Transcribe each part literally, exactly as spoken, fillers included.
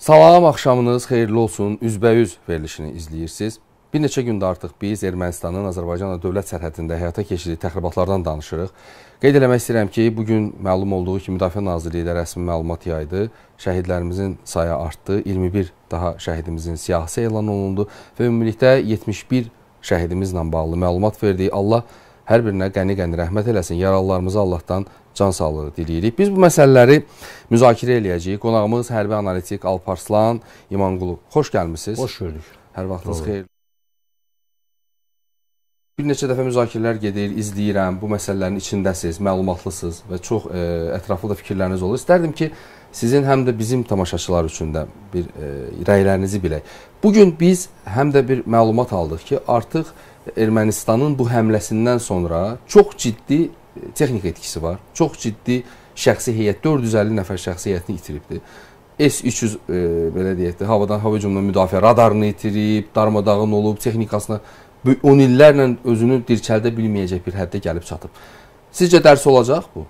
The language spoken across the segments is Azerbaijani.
Salam, axşamınız xeyirli olsun. Üzbəyüz verilişini izləyirsiniz. Bir neçə gündə artıq biz Ermənistanın Azərbaycanla dövlət sərhədində həyata keçirdiyi təxribatlardan danışırıq. Qeyd eləmək istəyirəm ki, bugün məlum olduğu kimi Müdafiə Nazirliyi də rəsmi məlumat yaydı. Şəhidlərimizin sayı artdı. iyirmi bir daha şəhidimizin siyahısı elan olundu və ümumilikdə yetmiş bir şəhidimizlə bağlı məlumat verdi. Allah hər birinə qəni-qəni rəhmət eləsin. Yaralılarımıza Allahdan can sağlığı diləyirik. Biz bu məsələləri müzakirə eləyəcəyik. Qonağımız hərbi analitik Alparslan İmanqulu. Xoş gəlmisiniz. Xoş gördük. Hər vaxtınız xeyir. Bir neçə dəfə müzakirələr gedir, izləyirəm. Bu məsələlərin içindəsiniz, məlumatlısınız və çox e, ətraflı da fikirləriniz olur. İstərdim ki, sizin həm də bizim tamaşaçılar üçün də bir e, rəylərinizi bilək. Bugün biz həm də bir məlumat aldıq ki, artıq Ermənistanın bu həmləsindən sonra çox ciddi texnik etkisi var. Çox ciddi şəxsi heyət, dörd yüz əlli nəfər şəxsi heyətini itiribdir. S üç yüz e, belə deyək də, havadan hava hücumundan müdafiə radarını itirib, darmadağın olub, texnikasına on illərlə özünü dirçəldə bilməyəcək bir həddə gəlib çatıb. Sizcə dərs olacaq bu?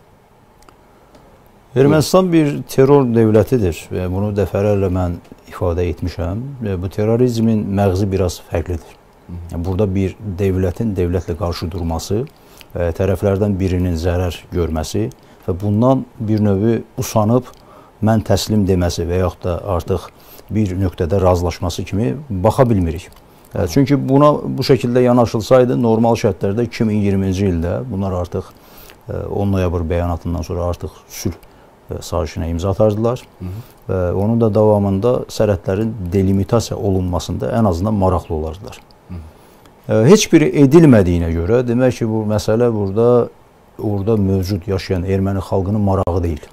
Ermənistan bir terror dövlətidir və bunu dəfələrlə mən ifadə etmişəm. Bu terrorizmin məğzi biraz fərqlidir. Yəni, burada bir dövlətin dövlətlə qarşı durması, tərəflərdən birinin zərər görməsi və bundan bir növü usanıb mən təslim deməsi və yaxud da artıq bir nöqtədə razılaşması kimi baxa bilmirik. Çünki buna bu şəkildə yanaşılsaydı normal şərtlərdə iki min iyirminci ildə bunlar artıq on noyabr bəyanatından sonra artıq sülh sazişinə imza atardılar. Hı -hı. Və onun da davamında sərhədlərin delimitasiya olunmasında ən azından maraqlı olardılar. Hı -hı. Heç biri edilmədiyinə görə demək ki, bu məsələ burada orada mövcud yaşayan erməni xalqının marağı deyil.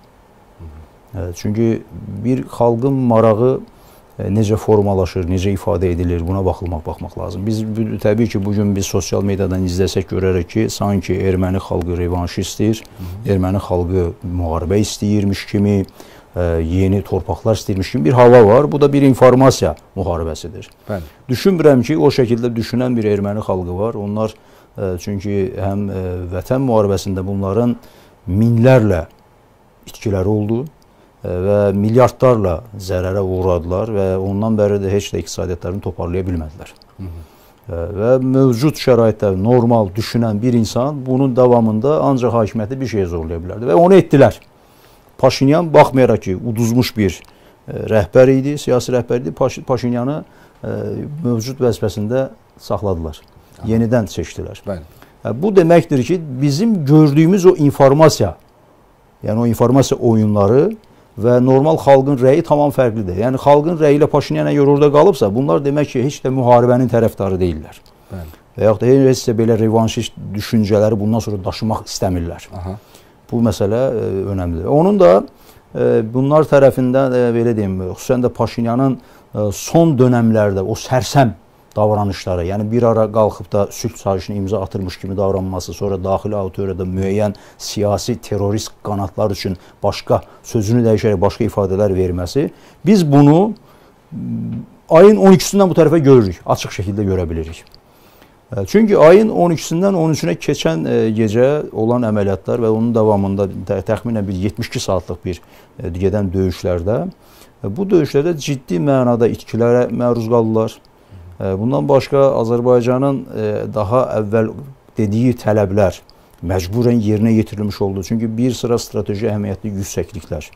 Hı -hı. Çünki bir xalqın marağı necə formalaşır, necə ifadə edilir, buna baxılmaq, baxmaq lazım. Biz təbii ki, bugün biz sosial mediadan izləsək görərək ki, sanki erməni xalqı revanşistdir, erməni xalqı müharibə istəyirmiş kimi, e, yeni torpaqlar istəyirmiş kimi bir hava var. Bu da bir informasiya müharibəsidir. Bəli. Düşünmürəm ki, o şəkildə düşünən bir erməni xalqı var. Onlar e, çünki həm e, vətən müharibəsində bunların minlərlə itkiləri oldu və milyardlarla zərərə uğradılar və ondan bəri də heç də iqtisadiyyatlarını toparlaya bilmədilər. Hı -hı. Və mövcud şəraitdə normal düşünən bir insan bunun davamında ancaq hakimiyyəti bir şeyə zorlaya bilərdi və onu etdilər. Paşinyan baxmayaraq ki, uduzmuş bir rəhbər idi, siyasi rəhbər idi, Paş Paşinyanı mövcud vəzifəsində saxladılar. Aha. Yenidən seçdilər. Bəli. Bu deməkdir ki, bizim gördüyümüz o informasiya, yəni o informasiya oyunları və normal xalqın rəyi tamam fərqlidir. Yəni xalqın rəyi ilə Paşinyan əgər orada qalıbsa, bunlar demək ki, heç də müharibənin tərəfdarı deyillər. Bəli. Və yaxud da heç də belə revanşist düşüncələri bundan sonra daşımaq istəmirlər. Aha. Bu məsələ e, önəmlidir. Onun da e, bunlar tərəfindən e, belə deyim, xüsusən də Paşinyanın e, son dönəmlərdə o sərsəm davranışları, yəni bir ara qalxıb da sülh sazişinə imza atırmış kimi davranması, sonra daxili auditoriyada müəyyən siyasi terrorist qanatlar üçün başqa sözünü dəyişərək başqa ifadələr verməsi, biz bunu ayın on ikisindən bu tərəfə görürük, açıq şəkildə görə bilirik. Çünki ayın on ikisindən on üçünə keçən gecə olan əməliyyatlar və onun davamında təxminən bir yetmiş iki saatlıq bir gedən döyüşlərdə, bu döyüşlərdə ciddi mənada itkilərə məruz qaldılar. Bundan başqa Azərbaycanın daha əvvəl dediyi tələblər məcburən yerinə yetirilmiş oldu. Çünki bir sıra strateji əhəmiyyətli yüksəkliklər,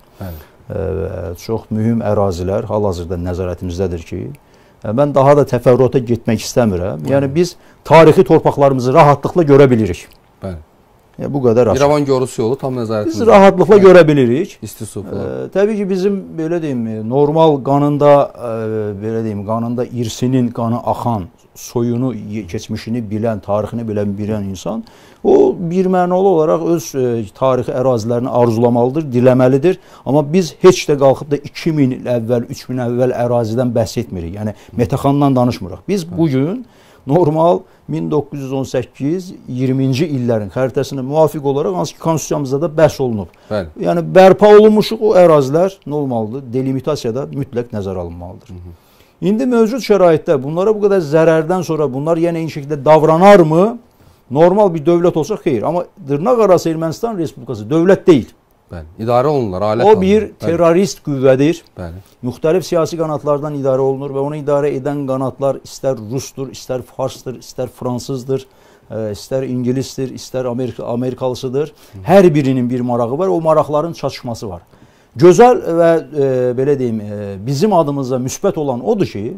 çox mühüm ərazilər hal-hazırda nəzarətimizdədir ki, mən daha da təfərrüata getmək istəmirəm. Yəni biz tarixi torpaqlarımızı rahatlıqla görə bilirik. Bəli. Yəni, bu qədər açıq. İrəvan Gorus yolu tam nəzarətimizdə. Biz rahatlıqla Bəli. görə bilirik. İstisuflar. E, təbii ki, bizim belə deyim, normal qanında e, belə deyim, qanında irsinin qanı axan, soyunu, keçmişini bilən, tarixini bilən bilən insan, o bir mənalı olaraq öz e, tarixi ərazilərini arzulamalıdır, diləməlidir. Amma biz heç də qalxıb da iki min il əvvəl, üç min əvvəl ərazidən bəhs etmirik. Yəni Metaxandan danışmırıq. Biz bugün normal min doqquz yüz on səkkiz iyirminci illərin xəritəsinə müvafiq olaraq hansı ki konstitusiyamızda da bəhs olunub. Bəli. Yəni bərpa olunmuşuq o ərazilər nə olmalıdır? Delimitasiyada mütləq nəzərə alınmalıdır. Hı -hı. İndi mövcud şəraitdə bunlara bu qədər zərərdən sonra bunlar yenə eyni şəkildə davranarmı? Normal bir dövlət olsa xeyr. Amma dırnaq arası Ermənistan Respublikası dövlət deyil. Bəli. İdarə olunurlar, alət O alınır. bir terrorist qüvvədir. Bəli. Müxtəlif siyasi qanatlardan idarə olunur və onu idarə edən qanatlar istər Rusdur, istər Farsdır, istər Fransızdır, istər İngilisdir, istər Amerika, Amerikalısıdır. Hər birinin bir marağı var, o maraqların çatışması var. Gözəl və e, belə deyim, e, bizim adımızda müsbət olan odur ki,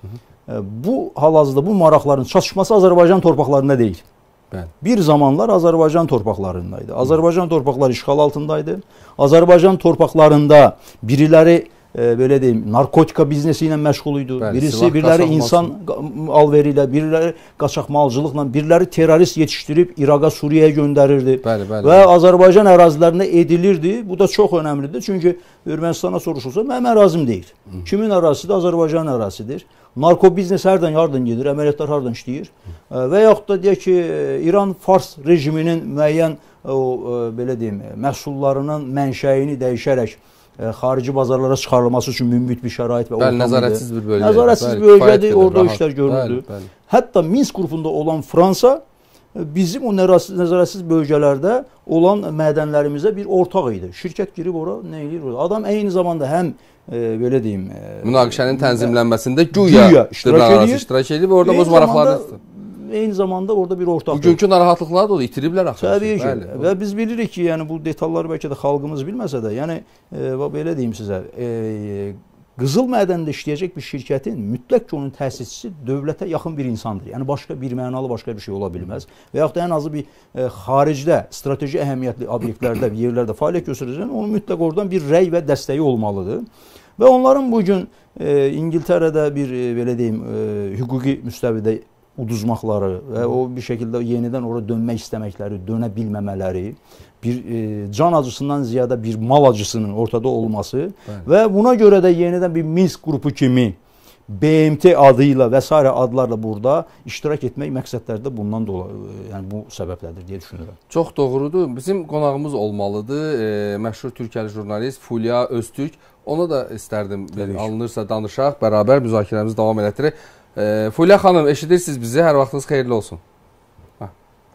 e, bu hal-hazırda bu maraqların çatışması Azərbaycan torpaqlarında deyil. Bəli. Bir zamanlar Azərbaycan torpaqlarındaydı. Azərbaycan torpaqları işğal altındaydı. Azərbaycan torpaqlarında biriləri e, belə deyim, narkotika biznesi ilə məşğul idi. Bəli, birisi, biriləri insan alveri ilə, biriləri qaçaqmalcılıqla, biriləri terrorist yetişdirib İraqa, Suriyaya göndərirdi. Bəli, bəli. Və Azərbaycan ərazilərində edilirdi. Bu da çox önəmlidir. Çünki Ermənistana soruşulsa, mənim ərazim deyil. Hı. Kimin ərazisidir? Azərbaycan ərazisidir. Narko biznes hardan hardan gedir, əməliyyatlar hardan işləyir. Hı. Və yaxud da deyək ki, İran-Fars rejiminin müəyyən o, belə deyim, məhsullarının mənşəyini dəyişərək xarici bazarlara çıxarılması üçün münbit bir şərait və ortam idi. Nəzarətsiz bir bölgədir. Nəzarətsiz bölgədir, orada o işlər görüldü. Bəli, bəli. Hətta Minsk qrupunda olan Fransa bizim o nəzarətsiz bölgələrdə olan mədənlərimizə bir ortaq idi. Şirkət girib ora nə edir? Adam eyni zamanda həm e, belə deyim, e, münaqişənin tənzimlənməsində güya, güya iştirak edir, iştirak edir və orada öz maraqlarını eyni zamanda orada bir ortaq. Bugünkü narahatlıqları da itiriblər axı. Təbii ki. Bəli. Və biz bilirik ki, yəni bu detalları bəlkə də xalqımız bilməsə də, yəni e, belə deyim sizə, e, qızıl mədəndə işləyəcək bir şirkətin mütləq ki, onun təsisçisi dövlətə yaxın bir insandır. Yəni başqa bir mənalı başqa bir şey ola bilməz. Və yaxud da ən azı bir e, xaricdə, strateji əhəmiyyətli obyektlərdə, yerlərdə fəaliyyət göstərəcək, onun mütləq oradan bir rəy və dəstəyi olmalıdır. Və onların bugün e, İngiltərədə bir e, belə deyim, e, hüquqi müstəvidə uduzmaqları və o bir şəkildə yenidən ora dönmək istəməkləri, dönə bilməmələri, bir e, can acısından ziyada bir mal acısının ortada olması Bəli. Və buna görə də yenidən bir Minsk qrupu kimi B M T adıyla və s. adlarla burada iştirak etmək məqsədləri də bundan dolayı, yəni bu səbəblərdir deyə düşünürəm. Çox doğrudur. Bizim qonağımız olmalıdır. E, məşhur türkəli jurnalist Fulya Öztürk. Ona da istərdim, bir, alınırsa danışaq, bərabər müzakirəmizi davam elətdirək. E, Fulya xanım, eşidirsiniz bizi. Hər vaxtınız xeyirli olsun. Hə.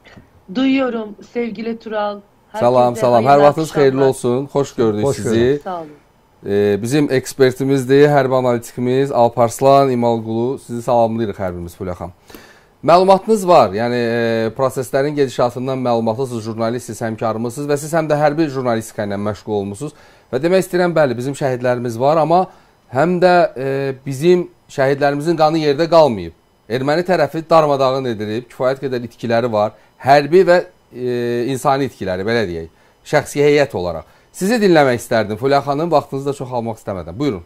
Duyuyorum sevgili Tural. Herkese salam, salam. Hər vaxtınız xeyirli olsun. Xoş gördük Hoş sizi. Gördüm. Sağ olun. E, bizim ekspertimizdir, hərbi analitikimiz Alparslan İmalqulu. Sizi salamlayırıq hərbimiz Fulya xanım. Məlumatınız var, yəni e, proseslərin gedişatından məlumatlısınız, jurnalistsiniz, həmkarımızsınız və siz həm də hərbi jurnalistika ilə məşğul olmusunuz. Və demək istəyirəm, bəli, bizim şəhidlərimiz var, amma həm də e, bizim şəhidlərimizin qanı yerdə qalmayıb. Erməni tərəfi darmadağın edilib, kifayət qədər itkiləri var, hərbi və e, insani itkiləri, belə deyək, şəxsi heyət olaraq. Sizi dinləmək istərdim Fulya xanım, vaxtınızı da çox almaq istəmədən. Buyurun.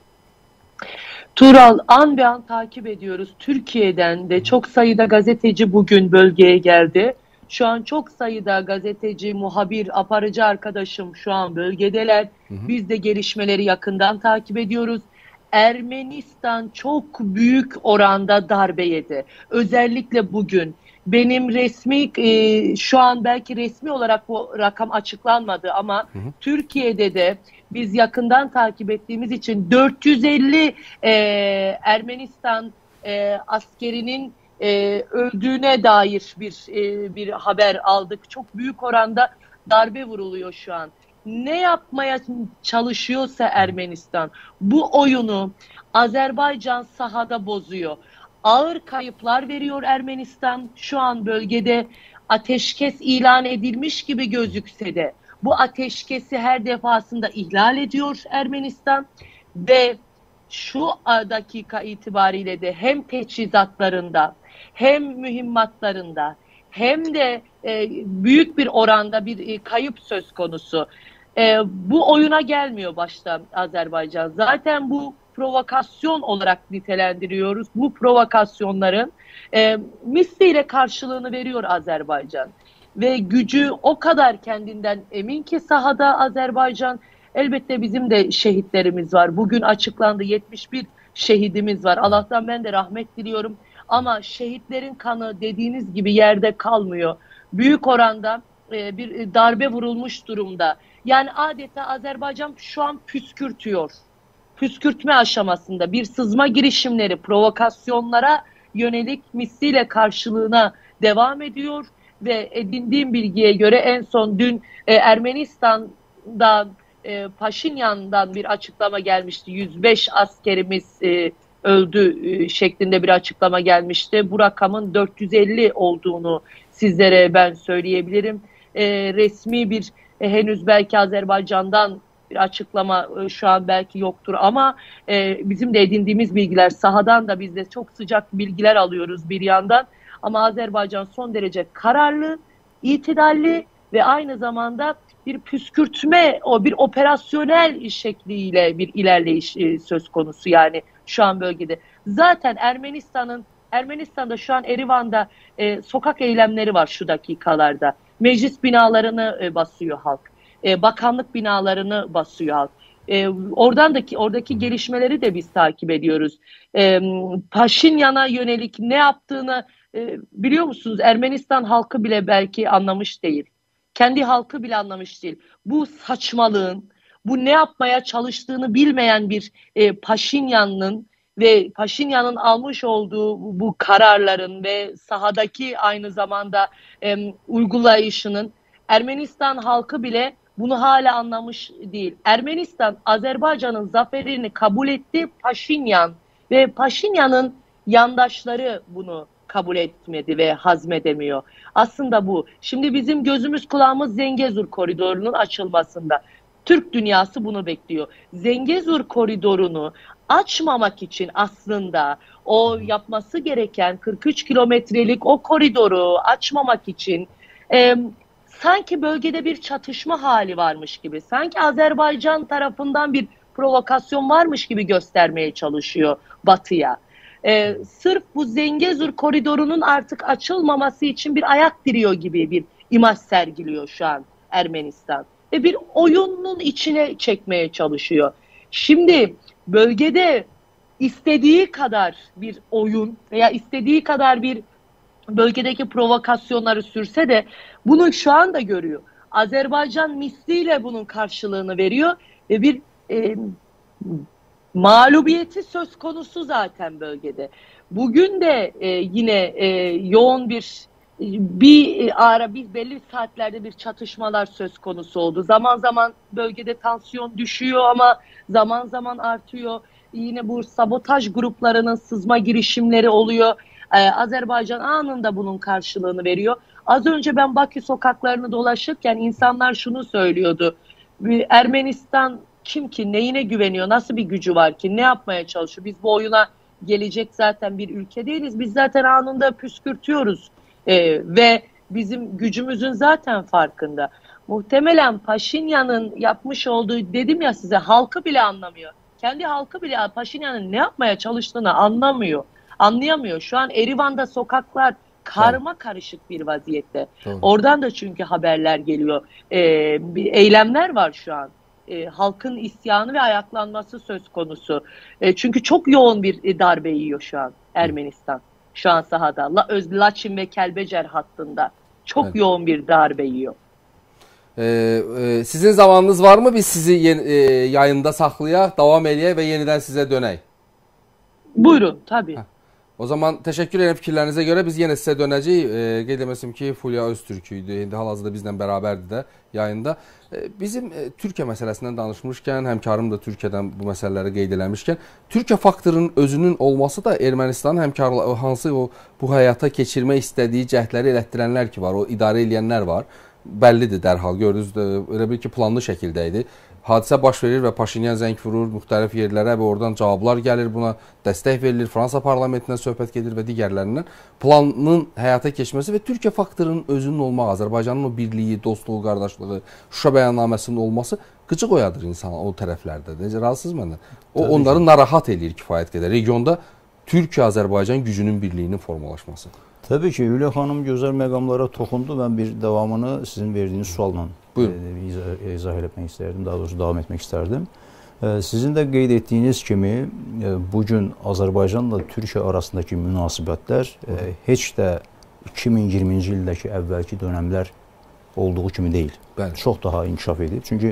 Tural, an be an takip ediyoruz. Türkiye'den de çok sayıda gazeteci bugün bölgeye geldi. Şu an çok sayıda gazeteci, muhabir, aparıcı arkadaşım şu an bölgedeler. Hı hı. Biz de gelişmeleri yakından takip ediyoruz. Ermenistan çok büyük oranda darbe yedi. Özellikle bugün. Benim resmi, e, şu an belki resmi olarak bu rakam açıklanmadı ama hı hı. Türkiye'de de biz yakından takip ettiğimiz için dört yüz elli e, Ermenistan e, askerinin e, öldüğüne dair bir e, bir haber aldık. Çok büyük oranda darbe vuruluyor şu an. Ne yapmaya çalışıyorsa Ermenistan bu oyunu Azerbaycan sahada bozuyor. Ağır kayıplar veriyor Ermenistan. Şu an bölgede ateşkes ilan edilmiş gibi gözükse de bu ateşkesi her defasında ihlal ediyor Ermenistan ve şu dakika itibariyle de hem teçhizatlarında hem mühimmatlarında hem de e, büyük bir oranda bir e, kayıp söz konusu. E, bu oyuna gelmiyor başta Azerbaycan. Zaten bu provokasyon olarak nitelendiriyoruz. Bu provokasyonların e, misliyle karşılığını veriyor Azerbaycan. Ve gücü o kadar kendinden emin ki sahada Azerbaycan. Elbette bizim de şehitlerimiz var. Bugün açıklandı, yetmiş bir şehidimiz var. Allah'tan ben de rahmet diliyorum. Ama şehitlerin kanı dediğiniz gibi yerde kalmıyor. Büyük oranda e, bir darbe vurulmuş durumda. Yani adeta Azerbaycan şu an püskürtüyor. Püskürtme aşamasında bir sızma girişimleri, provokasyonlara yönelik misliyle karşılığına devam ediyor. Ve edindiğim bilgiye göre en son dün e, Ermenistan Erdoğan'dan, e, Paşinyan'dan bir açıklama gelmişti. yüz beş askerimiz e, öldü e, şeklinde bir açıklama gelmişti. Bu rakamın dört yüz elli olduğunu sizlere ben söyleyebilirim. E, resmi bir e, henüz belki Azerbaycan'dan bir açıklama e, şu an belki yoktur ama e, bizim de edindiğimiz bilgiler, sahadan da biz de çok sıcak bilgiler alıyoruz bir yandan. Ama Azerbaycan son derece kararlı, itidalli ve aynı zamanda bir püskürtme, o bir operasyonel şekliyle bir ilerleyiş e, söz konusu yani şu an bölgede. Zaten Ermenistan'ın Ermenistan'da şu an Erivan'da e, sokak eylemleri var şu dakikalarda. Meclis binalarını e, basıyor halk. E, bakanlık binalarını basıyor halk. E, oradan da oradaki gelişmeleri de biz takip ediyoruz. E, Paşinyan'a yönelik ne yaptığını e, biliyor musunuz? Ermenistan halkı bile belki anlamış değil. Kendi halkı bile anlamış değil. Bu saçmalığın, bu ne yapmaya çalıştığını bilmeyen bir e, Paşinyan'ın ve Paşinyan'ın almış olduğu bu, bu kararların ve sahadaki aynı zamanda e, uygulayışının Ermenistan halkı bile bunu hala anlamış değil. Ermenistan, Azerbaycan'ın zaferini kabul etti. Paşinyan ve Paşinyan'ın yandaşları bunu kabul etmedi ve hazmedemiyor. Aslında bu. Şimdi bizim gözümüz kulağımız Zengezur koridorunun açılmasında. Türk dünyası bunu bekliyor. Zengezur koridorunu açmamak için aslında o yapması gereken kırk üç kilometrelik o koridoru açmamak için e, sanki bölgede bir çatışma hali varmış gibi, sanki Azerbaycan tarafından bir provokasyon varmış gibi göstermeye çalışıyor Batı'ya. Ee, sırf bu Zengezur koridorunun artık açılmaması için bir ayak diriyor gibi bir imaj sergiliyor şu an Ermenistan. Ve bir oyunun içine çekmeye çalışıyor. Şimdi bölgede istediği kadar bir oyun veya istediği kadar bir bölgedeki provokasyonları sürse de bunu şu anda görüyor. Azerbaycan misliyle bunun karşılığını veriyor ve bir e, mağlubiyeti söz konusu zaten bölgede. Bugün de e, yine e, yoğun bir bir ara bir belli saatlerde bir çatışmalar söz konusu oldu. Zaman zaman bölgede tansiyon düşüyor ama zaman zaman artıyor. Yine bu sabotaj gruplarının sızma girişimleri oluyor. Ee, Azerbaycan anında bunun karşılığını veriyor. Az önce ben Bakü sokaklarını dolaşırken insanlar şunu söylüyordu. Ermenistan kim ki, neyine güveniyor, nasıl bir gücü var ki, ne yapmaya çalışıyor? Biz bu oyuna gelecek zaten bir ülke değiliz. Biz zaten anında püskürtüyoruz ee, ve bizim gücümüzün zaten farkında. Muhtemelen Paşinyan'ın yapmış olduğu, dedim ya size, halkı bile anlamıyor. Kendi halkı bile Paşinyan'ın ne yapmaya çalıştığını anlamıyor. Anlayamıyor. Şu an Erivan'da sokaklar karma karışık bir vaziyette. Doğru. Oradan da çünkü haberler geliyor. Ee, bir eylemler var şu an. Ee, halkın isyanı ve ayaklanması söz konusu. Ee, çünkü çok yoğun bir darbe yiyor şu an Ermenistan. Şu an sahada. La, Öz, Laçin ve Kelbecer hattında. Çok evet. yoğun bir darbe yiyor. Ee, e, sizin zamanınız var mı? Biz sizi yeni, e, yayında saxlayaq, davam edək və yenidən sizə dönək. Buyurun, tabii. Hə. O zaman teşekkür ederim fikirlerinize göre. Biz yine size döneceğiz. E, qeyd etməsim ki, Fulya Öztürk'üydü. İndi hal-hazırda bizlə bərabərdir də yayında. E, bizim e, Türkiyə məsələsindən danışmışkən, həmkarım da Türkiyədən bu məsələləri qeyd eləmişkən, Türkiyə faktorunun özünün olması da Ermənistanın həmkarlı hansı o bu həyata keçirmək istədiyi cəhdləri elətdirənlər ki var, o idarə edənlər var. Bəllidir dərhal. Gördünüz, elə bir ki, planlı şəkildə idi. Hadisə baş verir və Paşinyan zəng vurur müxtəlif yerlərə və oradan cavablar gəlir, buna dəstək verilir. Fransa parlamentindən söhbət gedir və digərlərindən. Planın həyata keçməsi və Türkiyə faktorunun özünün olmaq, Azərbaycanın o birliyi, dostluğu, qardaşlığı, Şuşa bəyannaməsinin olması qıcıq oyadır insana o tərəflərdə. Necə, razısınız məndən? O, onları narahat eləyir kifayət qədər. Regionda Türkiyə-Azərbaycan gücünün birliyinin formalaşması. Təbii ki, Hülya xanım gözəl məqamlara toxundu. Mən bir davamını sizin verdiyiniz sualla e, izah, izah etmək istərdim, daha doğrusu davam etmək istərdim. E, sizin də qeyd etdiyiniz kimi e, bugün Azərbaycanla Türkiyə arasındakı münasibətlər e, heç də iki min iyirminci ildəki əvvəlki dönəmlər olduğu kimi deyil. Bəli. Çox daha inkişaf edib. Çünki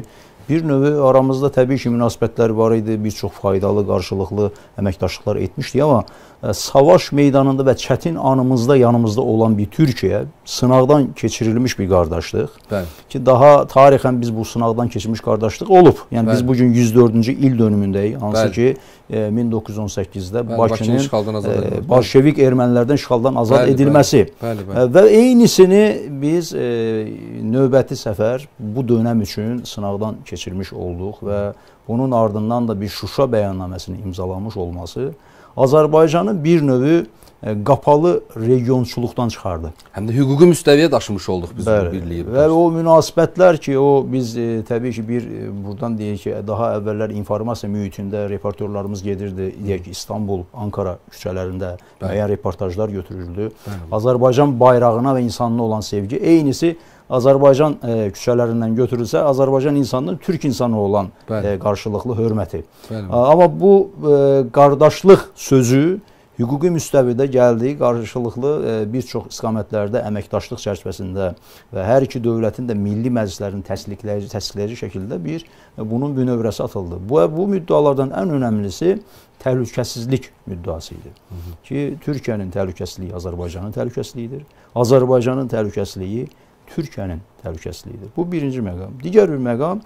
Bir növü aramızda təbii ki, münasibətlər var idi, bir çox faydalı, qarşılıqlı əməkdaşlıqlar etmişdik, amma ə, savaş meydanında və çətin anımızda yanımızda olan bir Türkiyə sınaqdan keçirilmiş bir qardaşlıq. Bəli. Ki, daha tarixən biz bu sınaqdan keçirmiş qardaşlıq olub. Yəni Bəli. Biz bugün yüz dördüncü il dönümündəyik, hansı Bəli. Ki, e, min doqquz yüz on səkkizdə Bəli, Bakının e, Bolşevik ermənilərdən işğaldan azad Bəli, edilməsi. Bəli, bəli, bəli. Və eynisini biz e, növbəti səfər bu dönəm üçün sınaqdan keçirmiş olduq və bunun ardından da bir Şuşa bəyannaməsini imzalamış olması Azərbaycanın bir növü e, qapalı regionçuluqdan çıxardı. Həm də hüquqi müstəviyə daşımış olduq biz bu birliyi. Və o münasibətlər ki, o biz e, təbii ki, bir e, buradan deyək ki, daha əvvəllər informasiya mühitində reportyorlarımız gedirdi, deyək ki, İstanbul, Ankara küçələrində müəyyən reportajlar götürüldü. Bəli. Azərbaycan bayrağına və insanına olan sevgi, eynisi Azərbaycan e, küçələrindən götürülsə, Azərbaycan insanının Türk insanı olan e, qarşılıqlı hörməti. Bəli. Amma bu e, qardaşlıq sözü hüquqi müstəvidə gəldiyi qarşılıqlı e, bir çox istiqamətlərdə əməkdaşlıq çərçivəsində və hər iki dövlətin də milli məclislərinin təsdiqləyici, təsdiqləyici şəkildə bir e, bunun bünövrəsi atıldı. Bu, bu müddialardan ən önəmlisi təhlükəsizlik müddəası idi. Hı -hı. Ki, Türkiyənin təhlükəsizliyi Azərbaycanın təhlükəsizliyidir. Azərbaycanın təhlükəsizliyi Türkiyənin təhlükəsizliyidir. Bu birinci məqam. Digər bir məqam,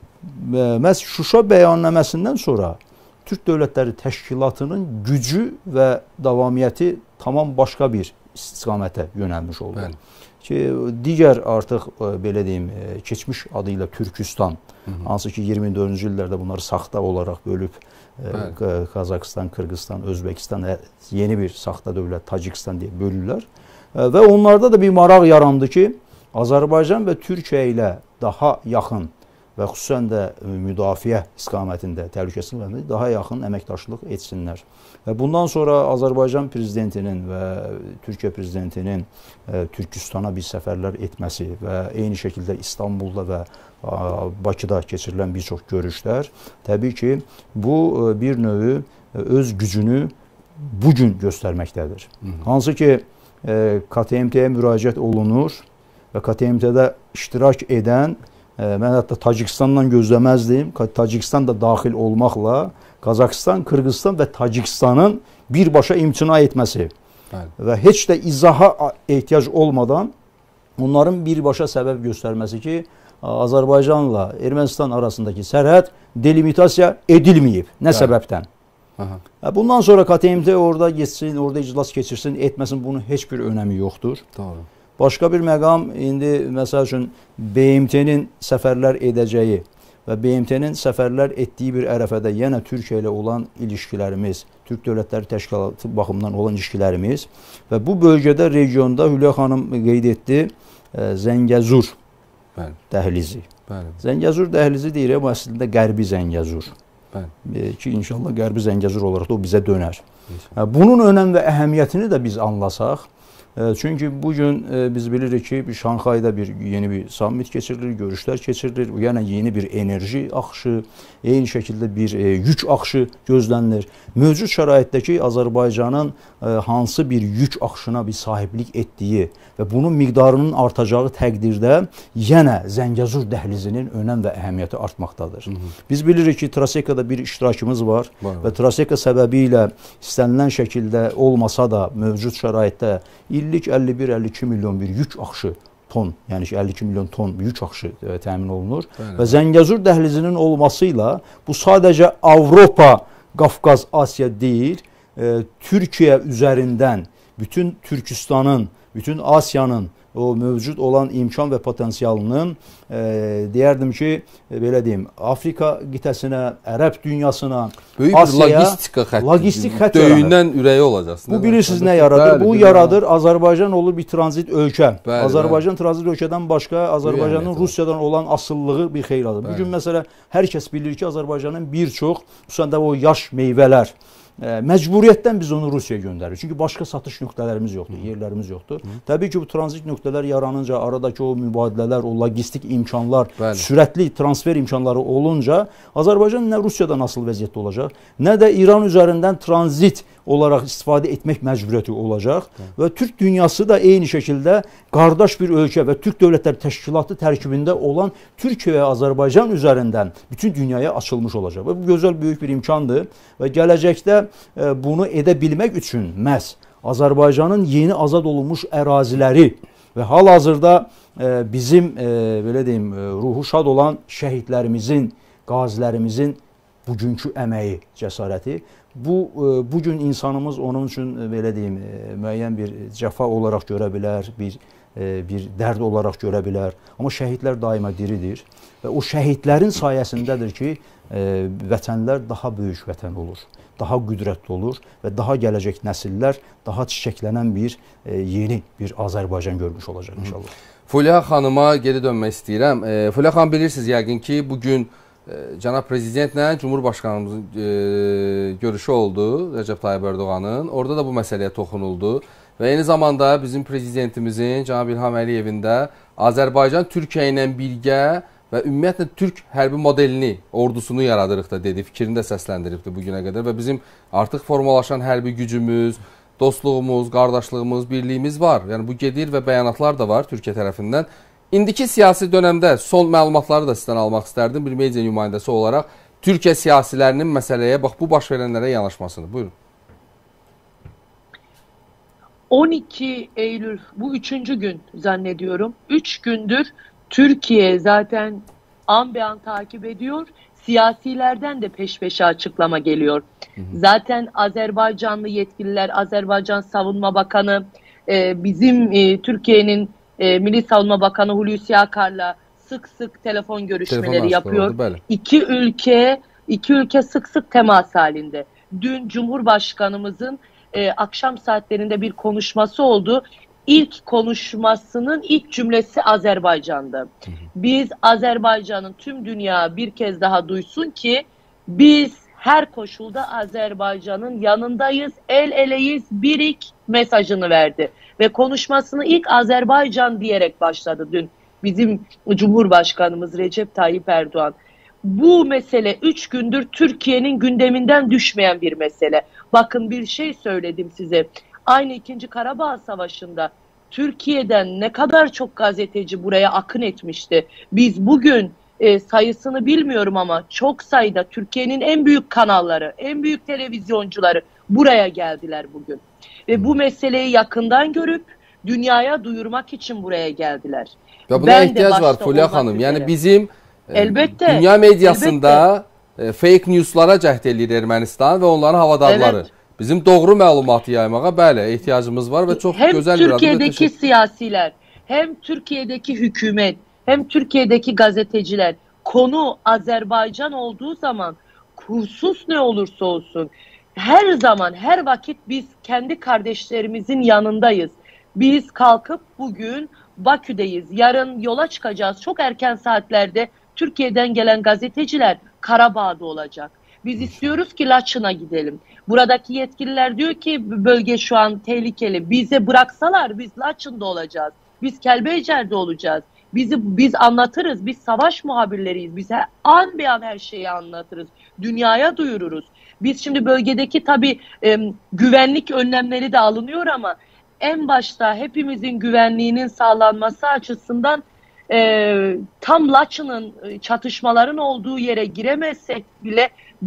məhz Şuşa bəyannaməsindən sonra Türk Dövlətləri Təşkilatının gücü və davamiyyəti tamam başqa bir istiqamətə yönəlmiş oldu. Bəli. Ki, digər artıq belə deyim, keçmiş adı ilə Türkistan, Hı -hı. hansı ki iyirmi dördüncü illərdə bunları saxta olaraq bölüb Bəli. Kazakistan, Qırğızstan, Özbəkistan, yeni bir saxta dövlət Tacikistan deyə bölürlər. Və onlarda da bir maraq yarandı ki, Azərbaycan və Türkiyə ilə daha yaxın və xüsusən də müdafiə istiqamətində, təhlükəsizlik daha yaxın əməkdaşlıq etsinlər. Və bundan sonra Azərbaycan prezidentinin və Türkiyə prezidentinin e, Türkistana bir səfərlər etməsi və eyni şəkildə İstanbulda və a, Bakıda keçirilən bir çox görüşlər, təbii ki, bu e, bir növü e, öz gücünü bugün göstərməkdədir. Hı -hı. Hansı ki, e, K T M T-yə müraciət olunur və K T M T-də iştirak edən, e, mən hətta Tacikistandan gözləməzdim, Tacikistan da daxil olmaqla Kazakistan, Qırğızstan və Tacikistanın birbaşa imtina etməsi Bəli. Və heç də izaha ehtiyac olmadan onların birbaşa səbəb göstərməsi ki, Azərbaycanla Ermənistan arasındakı sərhəd delimitasiya edilməyib. Nə Bəli. Səbəbdən? Aha. Bundan sonra K T M T orada geçsin, orada iclas keçirsin, etməsin, bunun heç bir önəmi yoxdur. Doğru. Başqa bir məqam, indi məsəl üçün B M T-nin səfərlər edəcəyi və B M T-nin səfərlər etdiyi bir ərəfədə yenə Türkiyə ilə olan ilişkilərimiz, Türk Dövlətləri Təşkilatı baxımından olan ilişkilərimiz və bu bölgədə, regionda Hülya xanım qeyd etdi, Zəngəzur Bəli. Dəhlizi. Bəli. Zəngəzur dəhlizi deyir, amma əslində Qərbi Zəngəzur. Bəli. Ki, inşallah Qərbi Zəngəzur olaraq da o bizə dönər. İnşallah. Bunun önəm və əhəmiyyətini də biz anlasaq, çünki bugün biz bilirik ki, Şanxayda bir yeni bir summit keçirilir, görüşlər keçirilir. Yəni yeni bir enerji axışı, eyni şəkildə bir yük axışı gözlənilir. Mövcud şəraitdəki Azərbaycanın hansı bir yük axışına bir sahiblik etdiyi və bunun miqdarının artacağı təqdirdə yenə Zəngəzur dəhlizinin önəm və əhəmiyyəti artmaqdadır. Hı -hı. Biz bilirik ki, Trasekada bir iştirakımız var, var və Traseka səbəbilə istənilən şəkildə olmasa da mövcud şəraitdə illik əlli bir əlli iki milyon bir yük axışı ton, yəni ki, əlli iki milyon ton yük axışı e, təmin olunur. Bəli. Və Zəngəzur dəhlizinin olmasıyla bu sadəcə Avropa, Qafqaz, Asiya deyil, e, Türkiyə üzərindən bütün Türkistanın, bütün Asiyanın o mövcud olan imkan və potensialının e, deyərdim ki, e, belə deyim, Afrika qitəsinə, Ərəb dünyasına, böyük Asiyaya, bir logistika xətti, logistik xətt döyündən ürəyi olacaqsın. Bu bilirsiniz nə yaradır? Bəli, bu yaradır, Azərbaycan olur bir tranzit ölkə. Bəli, Azərbaycan bəli. Tranzit ölkədən başqa Azərbaycanın Rusiyadan olan asılılığı bir xeyladır. Bugün məsələ hər kəs bilir ki, Azərbaycanın bir çox, xüsusən də o yaş meyvələr, məcburiyyətdən biz onu Rusiyaya göndəririk. Çünki başqa satış nöqtələrimiz yoxdur, yerlərimiz yoxdur. Hı. Təbii ki, bu tranzit nöqtələr yaranınca, aradakı o mübadilələr, o logistik imkanlar, bəli. Sürətli transfer imkanları olunca Azərbaycan nə Rusiyadan asılı vəziyyətdə olacaq, nə də İran üzərindən tranzit olaraq istifadə etmək məcburiyyəti olacaq və Türk dünyası da eyni şəkildə qardaş bir ölkə və Türk Dövlətləri Təşkilatı tərkibində olan Türkiyə və Azərbaycan üzərindən bütün dünyaya açılmış olacaq. Və bu gözəl böyük bir imkandır və gələcəkdə bunu edə bilmək üçün məhz Azərbaycanın yeni azad olunmuş əraziləri və hal-hazırda bizim belə deyim ruhu şad olan şəhidlərimizin, qazilərimizin bugünkü əməyi, cəsarəti. Bu, bugün insanımız onun üçün belə deyim, müəyyən bir cəfa olaraq görə bilər, bir, bir dərd olaraq görə bilər. Amma şəhidlər daima diridir və o şəhidlərin sayəsindədir ki, vətənlər daha böyük vətən olur, daha qüdrətli olur və daha gələcək nəsillər daha çiçəklənən bir yeni bir Azərbaycan görmüş olacaq inşallah. Fulya xanıma geri dönmək istəyirəm. Fulya xanım, bilirsiniz yəqin ki, bugün Cənab Prezidentlə Cumhurbaşqanımızın e, görüşü oldu, Rəcəb Tayyip Erdoğan'ın. Orada da bu məsələyə toxunuldu. Və eyni zamanda bizim Prezidentimizin, Cənab İlham Əliyevin də Azərbaycan Türkiyə ilə birgə və ümumiyyətlə Türk hərbi modelini, ordusunu yaradırıq da dedi, fikrini də səsləndiribdi bugünə qədər. Və bizim artıq formalaşan hərbi gücümüz, dostluğumuz, qardaşlığımız, birliyimiz var. Yəni bu gedir və bəyanatlar da var Türkiyə tərəfindən. İndiki siyasi dönəmdə son məlumatları da sizdən almaq istərdim bir media nümayəndəsi olaraq. Türkiyə siyasilərinin məsələyə, bax bu baş verənlərə yanaşmasını. Buyurun. on iki Eylül, bu üçüncü gün zannediyorum. Üç gündür Türkiye zaten an be an takip ediyor. Siyasilerden de peş peşe açıklama geliyor. Hı hı. Zaten Azerbaycanlı yetkililer, Azerbaycan Savunma Bakanı, e, bizim e, Türkiye'nin E, Milli Savunma Bakanı Hulusi Akar'la sık sık telefon görüşmeleri telefon yapıyor. Oldu, iki ülke iki ülke sık sık temas halinde. Dün Cumhurbaşkanımızın e, akşam saatlerinde bir konuşması oldu. İlk konuşmasının ilk cümlesi Azerbaycan'da. Hı hı. Biz Azerbaycan'ın tüm dünya bir kez daha duysun ki biz her koşulda Azerbaycan'ın yanındayız, el eleyiz, birik mesajını verdi. Ve konuşmasını ilk Azerbaycan diyerek başladı dün bizim Cumhurbaşkanımız Recep Tayyip Erdoğan. Bu mesele üç gündür Türkiye'nin gündeminden düşmeyen bir mesele. Bakın bir şey söyledim size. Aynı ikinci Karabağ Savaşı'nda Türkiye'den ne kadar çok gazeteci buraya akın etmişti. Biz bugün e, sayısını bilmiyorum ama çok sayıda Türkiye'nin en büyük kanalları, en büyük televizyoncuları buraya geldiler bugün. Ve bu meseleyi yakından görüp dünyaya duyurmak için buraya geldiler. Ve buna ben ihtiyaç var Fulya Hanım. Üzere. Yani bizim elbette, dünya medyasında elbette. fake newslara cəhd edir Ermənistan ve onların havadarları. Evet. Bizim doğru məlumatı yaymağa bəli ehtiyacımız var ve çok hem güzel bir adım. Hem Türkiye'deki siyasiler, hem Türkiye'deki hükümet, hem Türkiye'deki gazeteciler konu Azerbaycan olduğu zaman kursus ne olursa olsun her zaman, her vakit biz kendi kardeşlerimizin yanındayız. Biz kalkıp bugün Bakü'deyiz. Yarın yola çıkacağız. Çok erken saatlerde Türkiye'den gelen gazeteciler Karabağ'da olacak. Biz istiyoruz ki Laçın'a gidelim. Buradaki yetkililer diyor ki bölge şu an tehlikeli. Bize bıraksalar biz Laçın'da olacağız. Biz Kelbeycer'de olacağız. Bizi biz anlatırız. Biz savaş muhabirleriyiz. Biz her, an be an her şeyi anlatırız. Dünyaya duyururuz. Biz şimdi bölgedeki tabii e, güvenlik önlemleri de alınıyor ama en başta hepimizin güvenliğinin sağlanması açısından e, tam Laçın'ın çatışmaların olduğu yere giremezsek bile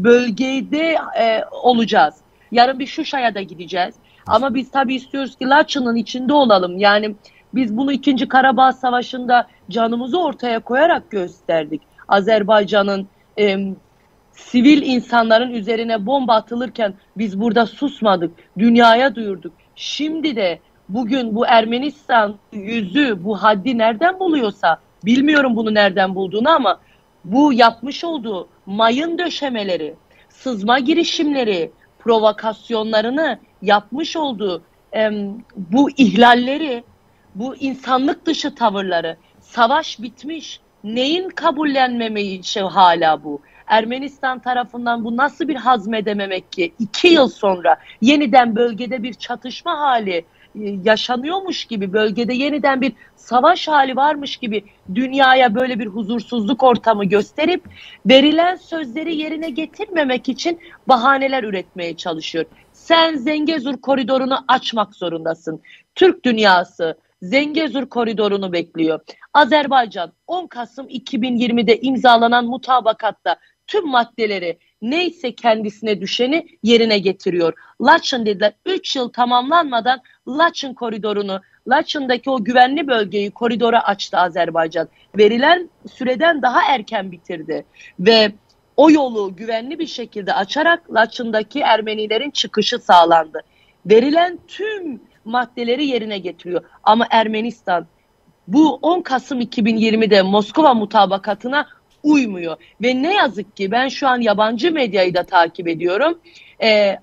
bölgede e, olacağız. Yarın bir Şuşa'ya da gideceğiz. Ama biz tabii istiyoruz ki Laçın'ın içinde olalım. Yani biz bunu ikinci Karabağ Savaşı'nda canımızı ortaya koyarak gösterdik. Azerbaycan'ın e, sivil insanların üzerine bomba atılırken biz burada susmadık. Dünyaya duyurduk. Şimdi de bugün bu Ermenistan yüzü bu haddi nereden buluyorsa, bilmiyorum bunu nereden bulduğunu ama bu yapmış olduğu mayın döşemeleri, sızma girişimleri, provokasyonlarını yapmış olduğu e, bu ihlalleri, bu insanlık dışı tavırları, savaş bitmiş, neyin kabullenmemeyi şey hala bu? Ermenistan tarafından bu nasıl bir hazmedememek ki iki yıl sonra yeniden bölgede bir çatışma hali yaşanıyormuş gibi, bölgede yeniden bir savaş hali varmış gibi dünyaya böyle bir huzursuzluk ortamı gösterip verilen sözleri yerine getirmemek için bahaneler üretmeye çalışıyor. Sen Zengezur koridorunu açmak zorundasın. Türk dünyası Zengezur koridorunu bekliyor. Azerbaycan on Kasım iki bin yirmide imzalanan mutabakatta tüm maddeleri neyse kendisine düşeni yerine getiriyor. Laçın dediler, üç yıl tamamlanmadan Laçın koridorunu, Laçın'daki o güvenli bölgeyi, koridora açtı Azerbaycan. Verilen süreden daha erken bitirdi ve o yolu güvenli bir şekilde açarak Laçın'daki Ermenilerin çıkışı sağlandı. Verilen tüm maddeleri yerine getiriyor. Ama Ermenistan bu on Kasım iki bin yirmide Moskova mutabakatına uymuyor. Ve ne yazık ki ben şu an yabancı medyayı da takip ediyorum. Ee,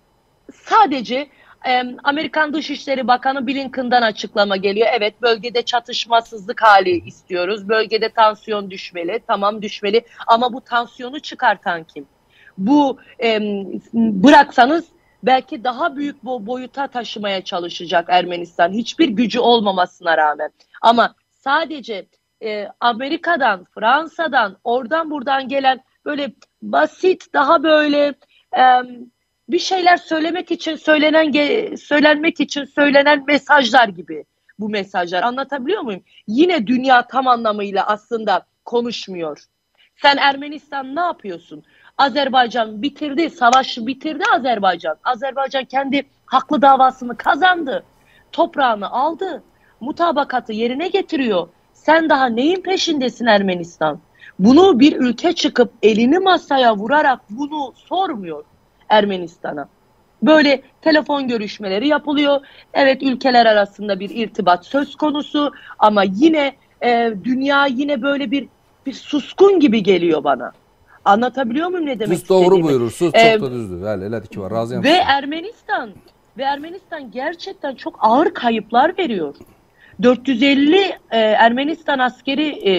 sadece e, Amerikan Dışişleri Bakanı Blinken'dan açıklama geliyor. Evet, bölgede çatışmasızlık hali istiyoruz. Bölgede tansiyon düşmeli. Tamam, düşmeli. Ama bu tansiyonu çıkartan kim? Bu e, bıraksanız belki daha büyük bu boyuta taşımaya çalışacak Ermenistan. Hiçbir gücü olmamasına rağmen. Ama sadece e, Amerika'dan, Fransa'dan, oradan buradan gelen böyle basit, daha böyle e, bir şeyler söylemek için söylenen söylenmek için söylenen mesajlar gibi bu mesajlar. Anlatabiliyor muyum? Yine dünya tam anlamıyla aslında konuşmuyor. Sen Ermenistan ne yapıyorsun? Azerbaycan bitirdi, savaşı bitirdi Azerbaycan. Azerbaycan kendi haklı davasını kazandı. Toprağını aldı. Mutabakatı yerine getiriyor. Sen daha neyin peşindesin Ermenistan? Bunu bir ülke çıkıp elini masaya vurarak bunu sormuyor Ermenistan'a. Böyle telefon görüşmeleri yapılıyor. Evet, ülkeler arasında bir irtibat söz konusu ama yine e, dünya yine böyle bir bir suskun gibi geliyor bana. Anlatabiliyor muyum ne demek Düz doğru istediğimi? buyurur. Söz Ee, çok da düzdür. Öyle, öyle ki var. Razıyım. Ve Ermenistan ve Ermenistan gerçekten çok ağır kayıplar veriyor. dört yüz elli e, Ermenistan askeri e,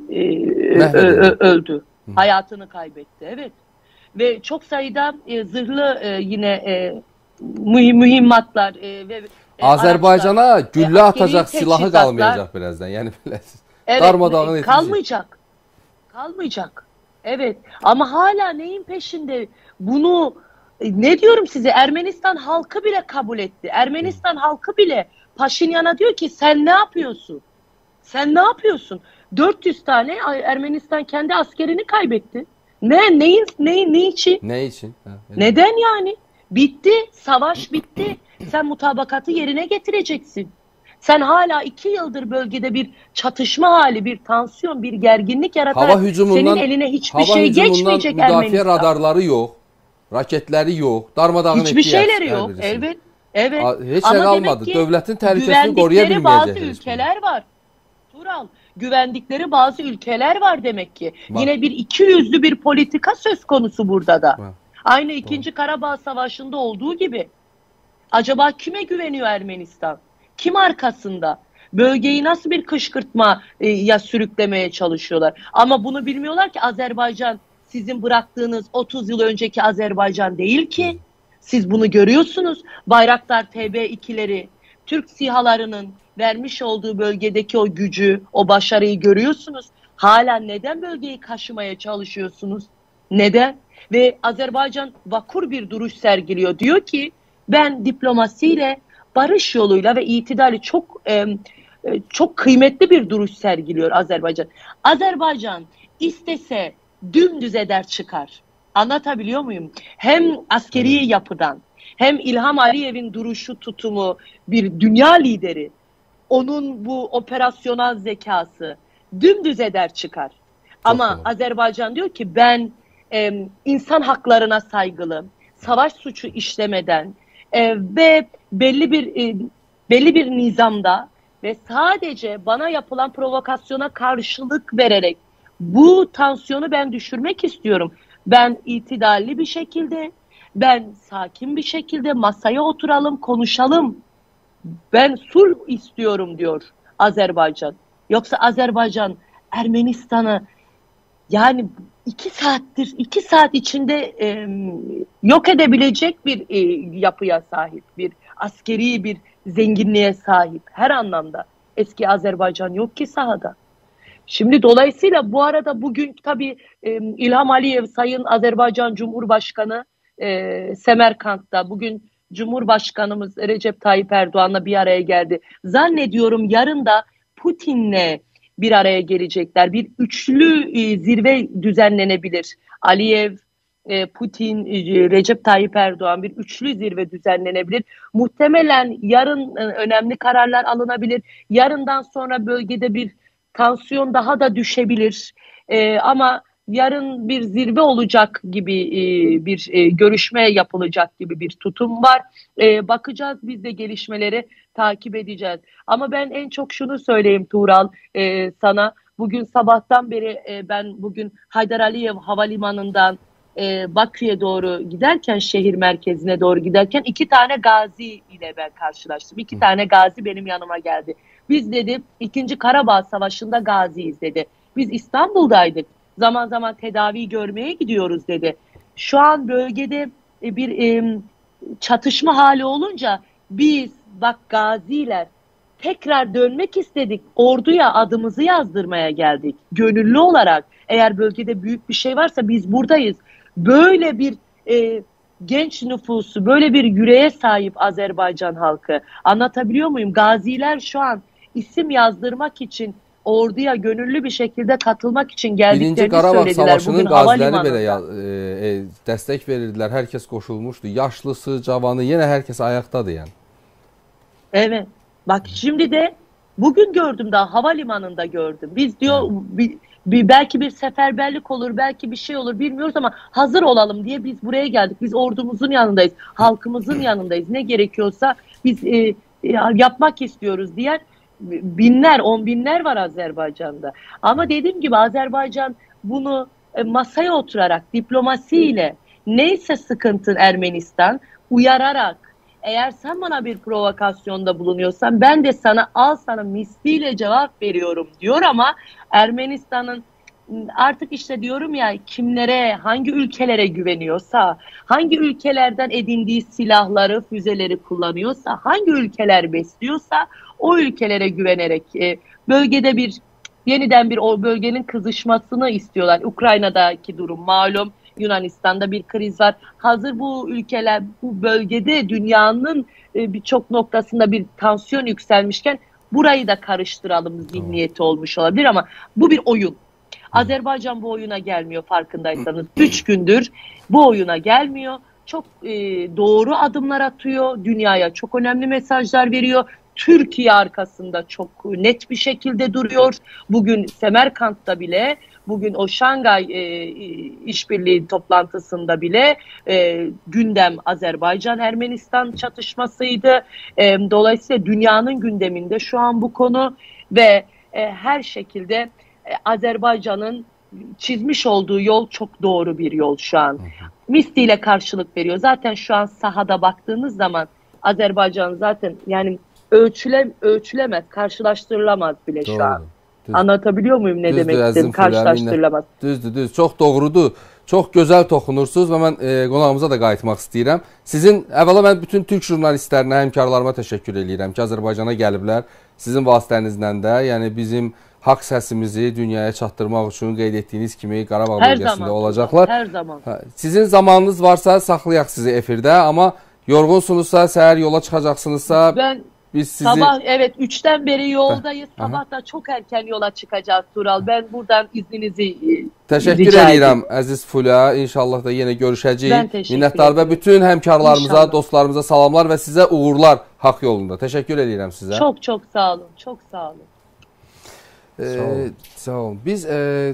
e, ö, ö, öldü. Hı. Hayatını kaybetti. Evet. Ve çok sayıda e, zırhlı e, yine e, mühim, mühimmatlar e, ve e, Azerbaycan'a gülle e, atacak silahı kalmayacak birazdan. Yani evet, darmadağın kalmayacak. Kalmayacak. Evet. Ama hala neyin peşinde? Bunu e, ne diyorum size? Ermenistan halkı bile kabul etti. Ermenistan Hı. halkı bile Paşinyan'a diyor ki sen ne yapıyorsun? Sen ne yapıyorsun? dört yüz tane Ermenistan kendi askerini kaybetti. Ne? Neyin? Ne, ne için? Ne için? Ha, evet. Neden yani? Bitti. Savaş bitti. Sen mutabakatı yerine getireceksin. Sen hala iki yıldır bölgede bir çatışma hali, bir tansiyon, bir gerginlik yaratarak hava hücumundan, senin eline hiçbir hava şey geçmeyecek müdafiye Ermenistan. radarları yok. Raketleri yok. Darmadağın hiçbir şeyleri yok. Evet. Evet. Hiç şey kalmadı. Devletin tehlikesini koruyabilmeyecek. Bazı ülkeler var. Tural, güvendikleri bazı ülkeler var demek ki. Bak. Yine bir iki yüzlü bir politika söz konusu burada da. Bak. Aynı ikinci Karabağ Savaşı'nda olduğu gibi. Acaba kime güveniyor Ermenistan? Kim arkasında? Bölgeyi nasıl bir kışkırtma e, ya sürüklemeye çalışıyorlar? Ama bunu bilmiyorlar ki Azerbaycan sizin bıraktığınız otuz yıl önceki Azerbaycan değil ki. Siz bunu görüyorsunuz. Bayraktar T B ikileri, Türk SİHA'larının vermiş olduğu bölgedeki o gücü, o başarıyı görüyorsunuz. Hala neden bölgeyi kaşımaya çalışıyorsunuz? Neden? Ve Azerbaycan vakur bir duruş sergiliyor. Diyor ki ben diplomasiyle, barış yoluyla ve itidali çok e, çok kıymetli bir duruş sergiliyor Azerbaycan. Azerbaycan istese dümdüz eder çıkar. Anlatabiliyor muyum? Hem askeri yapıdan, hem İlham Aliyev'in duruşu, tutumu, bir dünya lideri, onun bu operasyonel zekası dümdüz eder çıkar. Çok Ama doğru. Azerbaycan diyor ki ben e, insan haklarına saygılı, savaş suçu işlemeden e, ve belli bir e, belli bir nizamda ve sadece bana yapılan provokasyona karşılık vererek bu tansiyonu ben düşürmek istiyorum. Ben itidalli bir şekilde, ben sakin bir şekilde masaya oturalım, konuşalım. Ben sulh istiyorum diyor Azerbaycan. Yoksa Azerbaycan Ermenistan'ı yani iki saattir, iki saat içinde e, yok edebilecek bir e, yapıya sahip, bir askeri bir zenginliğe sahip her anlamda. Eski Azerbaycan yok ki sahada. Şimdi dolayısıyla bu arada bugün tabii e, İlham Aliyev, Sayın Azerbaycan Cumhurbaşkanı e, Semerkant'ta bugün Cumhurbaşkanımız Recep Tayyip Erdoğan'la bir araya geldi. Zannediyorum yarın da Putin'le bir araya gelecekler. Bir üçlü e, zirve düzenlenebilir. Aliyev, e, Putin, e, Recep Tayyip Erdoğan bir üçlü zirve düzenlenebilir. Muhtemelen yarın e, önemli kararlar alınabilir. Yarından sonra bölgede bir tansiyon daha da düşebilir. E, ama yarın bir zirve olacak gibi e, bir e, görüşme yapılacak gibi bir tutum var. E, bakacağız, biz de gelişmeleri takip edeceğiz. Ama ben en çok şunu söyleyeyim Tural e, sana. Bugün sabahtan beri e, ben bugün Haydar Aliyev Havalimanı'ndan e, Bakü'ye doğru giderken, şehir merkezine doğru giderken iki tane gazi ile ben karşılaştım. İki Hı. tane gazi benim yanıma geldi. Biz dedi ikinci Karabağ Savaşı'nda gaziyiz dedi. Biz İstanbul'daydık. Zaman zaman tedavi görmeye gidiyoruz dedi. Şu an bölgede bir e, çatışma hali olunca biz bak gaziler tekrar dönmek istedik. Orduya adımızı yazdırmaya geldik. Gönüllü olarak eğer bölgede büyük bir şey varsa biz buradayız. Böyle bir e, genç nüfusu, böyle bir yüreğe sahip Azerbaycan halkı. Anlatabiliyor muyum? Gaziler şu an isim yazdırmak için orduya gönüllü bir şekilde katılmak için geldiklerini Birinci Qarabağ söylediler. Savaşının Bugün qaziləri belə e, e, dəstək verirdiler. Herkes koşulmuştu. Yaşlısı, cavanı, yine herkes ayaktadır yani. Evet. Bak şimdi de bugün gördüm, daha havalimanında gördüm. Biz diyor bir, bir, belki bir seferberlik olur, belki bir şey olur bilmiyoruz ama hazır olalım diye biz buraya geldik. Biz ordumuzun yanındayız, halkımızın yanındayız. Ne gerekiyorsa biz e, yapmak istiyoruz diyen binler, on binler var Azerbaycan'da. Ama dediğim gibi Azerbaycan bunu e, masaya oturarak, diplomasiyle, neyse sıkıntın Ermenistan, uyararak, eğer sen bana bir provokasyonda bulunuyorsan ben de sana al sana misliyle cevap veriyorum diyor ama Ermenistan'ın artık işte diyorum ya kimlere, hangi ülkelere güveniyorsa, hangi ülkelerden edindiği silahları, füzeleri kullanıyorsa, hangi ülkeler besliyorsa o ülkelere güvenerek e, bölgede bir yeniden bir o bölgenin kızışmasını istiyorlar. Ukrayna'daki durum malum. Yunanistan'da bir kriz var. Hazır bu ülkeler, bu bölgede dünyanın e, birçok noktasında bir tansiyon yükselmişken burayı da karıştıralım zihniyeti olmuş olabilir ama bu bir oyun. Azerbaycan bu oyuna gelmiyor farkındaysanız. Üç gündür bu oyuna gelmiyor. Çok e, doğru adımlar atıyor. Dünyaya çok önemli mesajlar veriyor. Türkiye arkasında çok net bir şekilde duruyor. Bugün Semerkant'ta bile, bugün o Şangay e, işbirliği toplantısında bile e, gündem Azerbaycan-Ermenistan çatışmasıydı. E, dolayısıyla dünyanın gündeminde şu an bu konu ve e, her şekilde e, Azerbaycan'ın çizmiş olduğu yol çok doğru bir yol şu an. Misli ile karşılık veriyor. Zaten şu an sahada baktığınız zaman Azerbaycan zaten yani ölçüle, ölçülemez, karşılaştırılamaz bile doğru, şu an. Düz. Anlatabiliyor muyum ne demek istediğim? Karşılaştırılamaz. Düzdür, düz. Çox doğrudur. Çox gözəl toxunursunuz və mən e, qonağımıza da qayıtmaq istəyirəm. Sizin, əvvəla mən bütün türk jurnalistlərinə, həmkarlarıma təşəkkür edirəm ki, Azərbaycana gəliblər. Sizin vasitənizlə də, yəni bizim haqq səsimizi dünyaya çatdırmaq üçün qeyd etdiyiniz kimi Qarabağ hər bölgəsində zaman, olacaqlar. Hər zaman. Hə, sizin zamanınız varsa saxlayaq sizi efirdə, amma yorğunsunuzsa, səhər yola çıxacaqsınızsa... Ben... Biz sizi... Sabah evet üçten beri yoldayız. Aha. Sabah da çok erken yola çıkacağız Tural. Ben buradan izninizi Teşekkür edirəm əziz Fulya. İnşallah da yenə görüşəcəyik. Minnətdar və bütün həmkarlarımıza, İnşallah. dostlarımıza salamlar və sizə uğurlar haqq yolunda. Teşekkür edirəm sizə. Çok çok sağ olun. Çok sağ olun. Ee, sağ olun. Sağ olun. Biz e,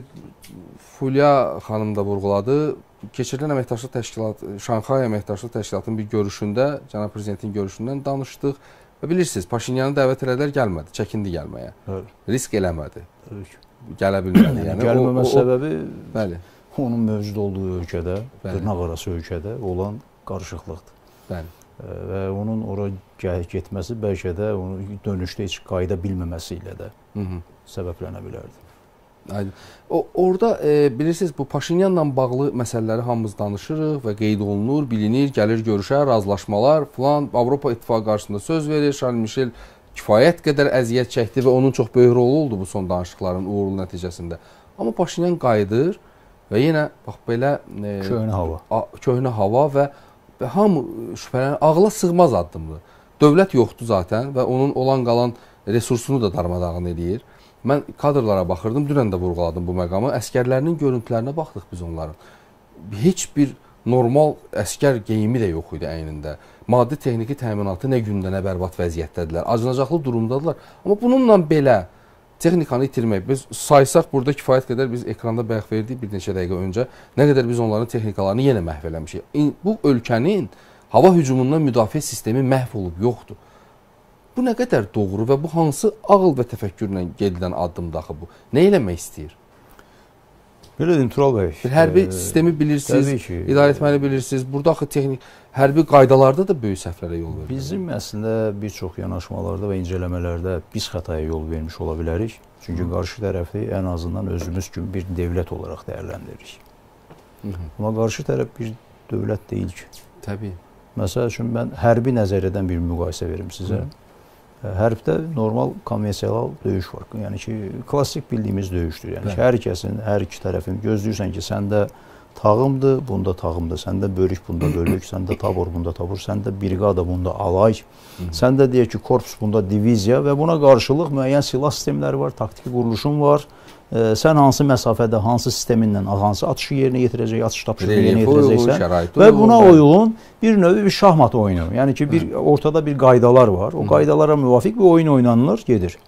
Fulya xanım da vurğuladı. Keçirilən əməkdaşlıq təşkilatı, Şanxay əməkdaşlıq təşkilatının bir görüşündə, cənab prezidentin görüşündən danışdıq. Və bilirsiniz, Paşinyanı dəvət elədilər, gəlmədi, çəkindi gəlməyə. Bəli. Risk eləmədi. Gələ bilmədi. Yəni, yəni gəlməmə o, o, səbəbi bəli. onun mövcud olduğu ölkədə, dırnaq arası ölkədə olan qarışıqlıqdır. Bəli. Və onun ora getməsi bəlkə də onu dönüşdə heç qayıda bilməməsi ilə də Hı -hı. səbəblənə bilərdi. O, orada e, bilirsiniz, bu Paşinyanla bağlı məsələləri hamımız danışırıq və qeyd olunur, bilinir, gəlir görüşər, razılaşmalar falan. Avropa İttifaqı qarşısında söz verir. Charles Michel kifayət qədər əziyyət çəkdi və onun çox böyük rolu oldu bu son danışıqların uğurlu nəticəsində. Amma Paşinyan qayıdır və yenə bax belə e, köhnə hava. A, köhnə hava və və hamı şübhələnir, ağla sığmaz addımdır. Dövlət yoxdur zaten və onun olan qalan resursunu da darmadağın edir. Mən kadrlara baxırdım, dünən də vurğuladım bu məqamı. Əskərlərinin görüntülərinə baxdıq biz onların. Heç bir normal əskər geyimi də yox idi əynində. Maddi texniki təminatı nə gündə, nə bərbad vəziyyətdədirlər. Acınacaqlı durumdadılar. Amma bununla belə texnikanı itirmək, biz saysaq burada kifayət qədər biz ekranda bayaq verdik bir neçə dəqiqə öncə, nə qədər biz onların texnikalarını yenə məhv eləmişik. Bu ölkənin hava hücumundan müdafiə sistemi məhv olub, yoxdur. Bu nə qədər doğru və bu hansı ağıl və təfəkkürlə gedilən addımdır axı bu? Nə eləmək istəyir? Belə deyim, Tural bəy. Bir hərbi e, sistemi bilirsiniz, ki, idarə etməni bilirsiniz. Burada axı texnik, hərbi qaydalarda da böyük səhvlərə yol verir. Bizim əslində bir çox yanaşmalarda və incələmələrdə biz xətaya yol vermiş ola bilərik. Çünki Hı. qarşı tərəfi ən azından özümüz kimi bir dövlət olaraq dəyərləndiririk. Hı -hı. Amma qarşı tərəf bir dövlət deyil ki. Təbii. Məsəl üçün, mən hərbi nəzəriyyədən bir müqayisə verim sizə. Hı. Hərbdə normal konvensional döyüş var. Yəni ki, klassik bildiyimiz döyüşdür. Yəni ki, hər kəsin, hər iki tərəfin gözləyirsən ki, səndə tağımdır, bunda tağımdır. Səndə bölük, bunda bölük. Səndə tabor, bunda tabor. Səndə briqada, bunda alay. Səndə deyək ki, korpus, bunda diviziya və buna qarşılıq müəyyən silah sistemləri var, taktiki quruluşun var. Ee, sən hansı məsafədə, hansı sisteminlə, hansı atışı yerinə yetirəcək, atış tapışını yerinə yetirəcəksən və buna uyğun bir növ bir şahmat oyunu. Yəni ki, bir ortada bir qaydalar var. O qaydalara müvafiq bir oyun oynanılır, gedir.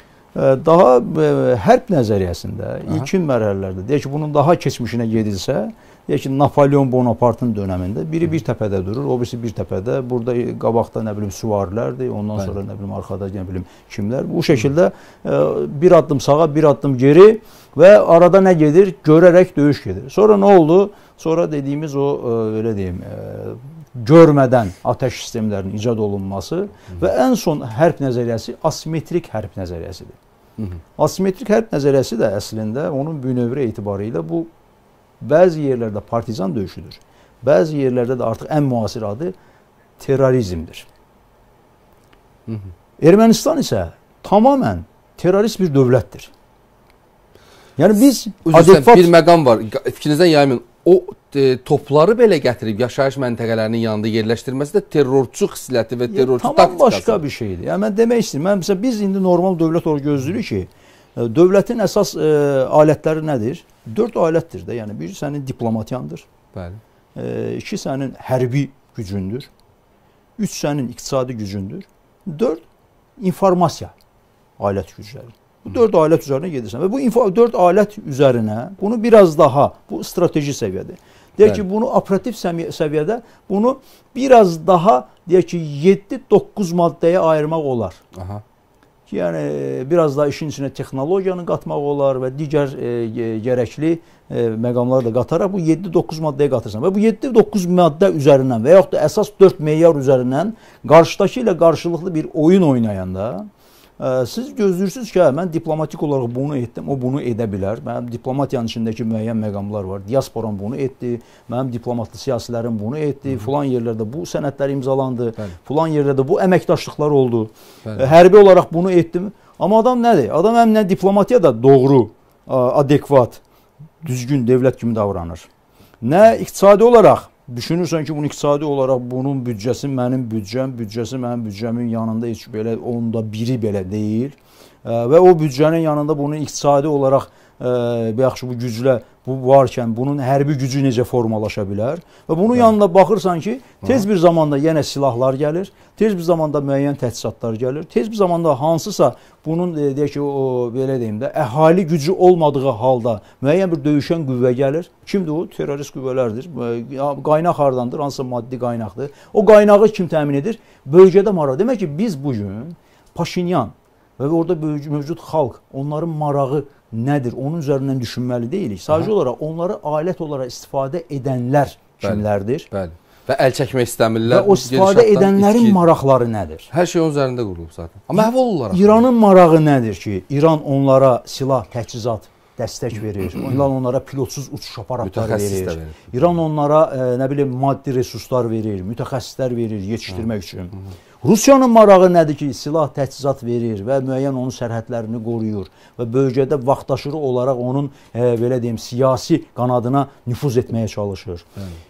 Daha hərb nəzəriyyəsində ilkin mərhələlərdə, deyək ki, bunun daha keçmişinə gedilsə, deyək ki, Napolyon Bonapartın dönəmində biri bir təpədə durur, o birisi bir təpədə, burada qabaqda nə bilim süvarilərdir, ondan Bəli. sonra nə bilim arxada nə bilim kimlər. Bu şəkildə bir addım sağa, bir addım geri və arada nə gedir? Görərək döyüş gedir. Sonra nə oldu? Sonra dediyimiz o belə deyim, görmədən atəş sistemlərinin icad olunması Hı -hı. və ən son hərb nəzəriyyəsi asimetrik hərb nəzəriyyəsidir. Hı -hı. Asimetrik hərb nəzəriyyəsi də əslində onun bünövrə etibarıyla bu bəzi yerlərdə partizan döyüşüdür. Bəzi yerlərdə də artıq ən müasir adı terrorizmdir. Hı -hı. Ermənistan isə tamamən terrorist bir dövlətdir. Yəni biz adekvat... bir məqam var. Fikrinizdən yaymayın. O e, topları belə gətirib yaşayış məntəqələrinin yanında yerləşdirməsi də terrorçu xisləti və terrorçu tamam taktikası. Tamam başqa bir şeydir. Yəni mən demək istəyirəm. Mən məsələn biz indi normal dövlət olaraq gözləyirik ki, dövlətin əsas e, alətləri nədir? Dörd alətdir də. Yəni bir sənin diplomatiyandır. Bəli. E, iki sənin hərbi gücündür. Üç sənin iqtisadi gücündür. Dörd informasiya alət gücləri. Bu dörd alət üzərinə gedirsən və bu dörd alət üzərinə bunu biraz daha, bu strateji səviyyədir. Deyək ki, bunu operativ səviyyədə bunu biraz daha, deyək ki, yeddi doqquz maddəyə ayırmaq olar. Aha. Yəni, biraz daha işin içinə texnologiyanı qatmaq olar və digər e, gərəkli e, məqamları da qataraq bu yeddi doqquz maddəyə qatırsan. Və bu yeddi doqquz maddə üzərindən və yaxud da əsas dörd meyar üzərindən qarşıdakı ilə qarşılıqlı bir oyun oynayanda siz gözləyirsiniz ki, hə, mən diplomatik olaraq bunu etdim, o bunu edə bilər. Mənim diplomatiyanın içindəki müəyyən məqamlar var. Diasporam bunu etdi, mənim diplomatlı siyasilərim bunu etdi, Hı. filan yerlərdə bu sənədlər imzalandı, Bəli. filan yerlərdə bu əməkdaşlıqlar oldu. Bəli. Hərbi olaraq bunu etdim. Amma adam nədir? Adam həm nə diplomatiya da doğru, adekvat, düzgün dövlət kimi davranır. Nə iqtisadi olaraq düşünürsən ki, bunu iqtisadi olaraq bunun büdcəsi mənim büdcəm, büdcəsi mənim büdcəmin yanında heç belə onda biri belə deyil. E, və o büdcənin yanında bunun iqtisadi olaraq e, yaxşı bu güclə bu varkən bunun hərbi gücü necə formalaşa bilər? Və bunun Hı. yanında baxırsan ki, tez bir zamanda yenə silahlar gəlir, tez bir zamanda müəyyən təchizatlar gəlir, tez bir zamanda hansısa bunun e, deyək ki, o belə deyim də əhali gücü olmadığı halda müəyyən bir döyüşən qüvvə gəlir. Kimdir o? Terrorist qüvvələrdir. Qaynaq hardandır? Hansısa maddi qaynaqdır. O qaynağı kim təmin edir? Bölgədə maraq. Demək ki, biz bugün Paşinyan və orada mövcud xalq, onların marağı nədir? Onun üzərindən düşünməli deyilik. Sadəcə olaraq onları alət olaraq istifadə edənlər kimlərdir? Bəli. Və əl çəkmək istəmirlər. Və o istifadə edənlərin iki... maraqları nədir? Hər şey onun üzərində qurulub zaten. Amma məhv olurlar. İranın marağı nədir ki, İran onlara silah, təchizat, dəstək verir. İran onlara pilotsuz uçuş aparatları verir. verir. İran onlara e, nə bilim maddi resurslar verir, mütəxəssislər verir yetişdirmək üçün. Hı -hı. Rusiyanın marağı nədir ki, silah, təchizat verir və müəyyən onun sərhədlərini qoruyur və bölgədə vaxtaşırı olaraq onun e, belə deyim siyasi qanadına nüfuz etməyə çalışır. Hı.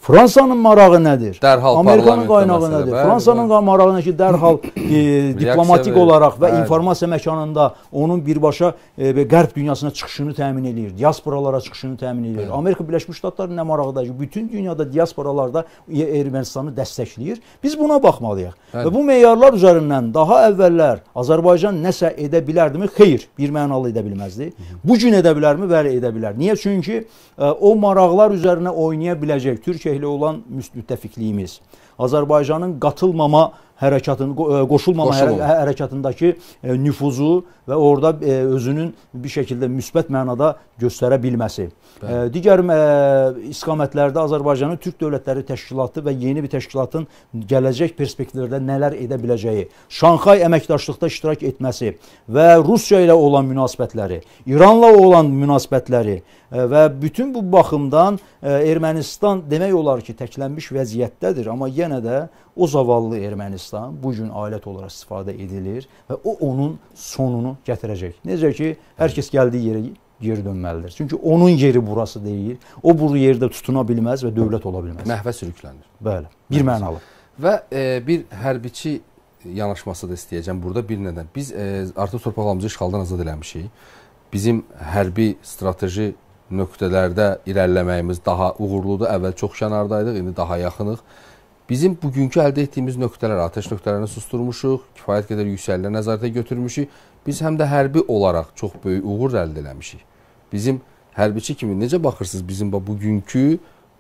Fransanın marağı nədir? Dərhal Amerikanın qaynağı nədir? Fransanın marağı nədir ki, dərhal e, diplomatik olaraq və bəli. informasiya məkanında onun birbaşa e, qərb dünyasına çıxışını təmin edir, diasporalara çıxışını təmin edir. Bəli. Amerika Birləşmiş Ştatları nə marağıdır ki, bütün dünyada diasporalarda Ermənistanı dəstəkləyir. Biz buna baxmalıyıq. Bəli. Və bu meyarlar üzərindən daha əvvəllər Azərbaycan nəsə edə bilərdimi? Xeyr, bir mənalı edə bilməzdi. Bu gün edə bilərmi? Bəli, edə bilər. Niyə? Çünki e, o maraqlar üzərinə oynaya biləcək Türkiyə ilə olan müttəfiqliyimiz, Azərbaycanın qatılmama hərəkatın, qoşulmama hərə hərəkatındakı nüfuzu və orada özünün bir şəkildə müsbət mənada göstərə bilməsi. Bəli. Digər istiqamətlərdə Azərbaycanın Türk Dövlətləri Təşkilatı və yeni bir təşkilatın gələcək perspektivlərdə nələr edə biləcəyi, Şanxay əməkdaşlıqda iştirak etməsi və Rusiya ilə olan münasibətləri, İranla olan münasibətləri və bütün bu baxımdan Ermənistan demək olar ki, təklənmiş vəziyyətdədir, amma yenə də o zavallı Ermənistan bu gün alət olaraq istifadə edilir və o onun sonunu gətirəcək. Necə ki, hər kəs gəldiyi yerə geri dönməlidir. Çünki onun yeri burası deyil. O bu yerdə tutuna bilməz və dövlət ola bilməz. Məhvə sürüklənir. Bəli, bir mənalı. Və e, bir hərbiçi yanaşması da istəyəcəm burada bir nədən. Biz e, artıq torpaqlarımızı işğaldan azad eləmişik. Bizim hərbi strateji nöqtələrdə irəliləməyimiz daha uğurludur. Əvvəl çox kənardaydıq, indi daha yaxınıq. Bizim bugünkü əldə etdiyimiz nöqtələr, atəş nöqtələrini susturmuşuq, kifayət qədər yüksəlilə nəzarətə götürmüşük. Biz həm də hərbi olaraq çox böyük uğur əldə eləmişik. Bizim hərbiçi kimi necə baxırsınız bizim bugünkü,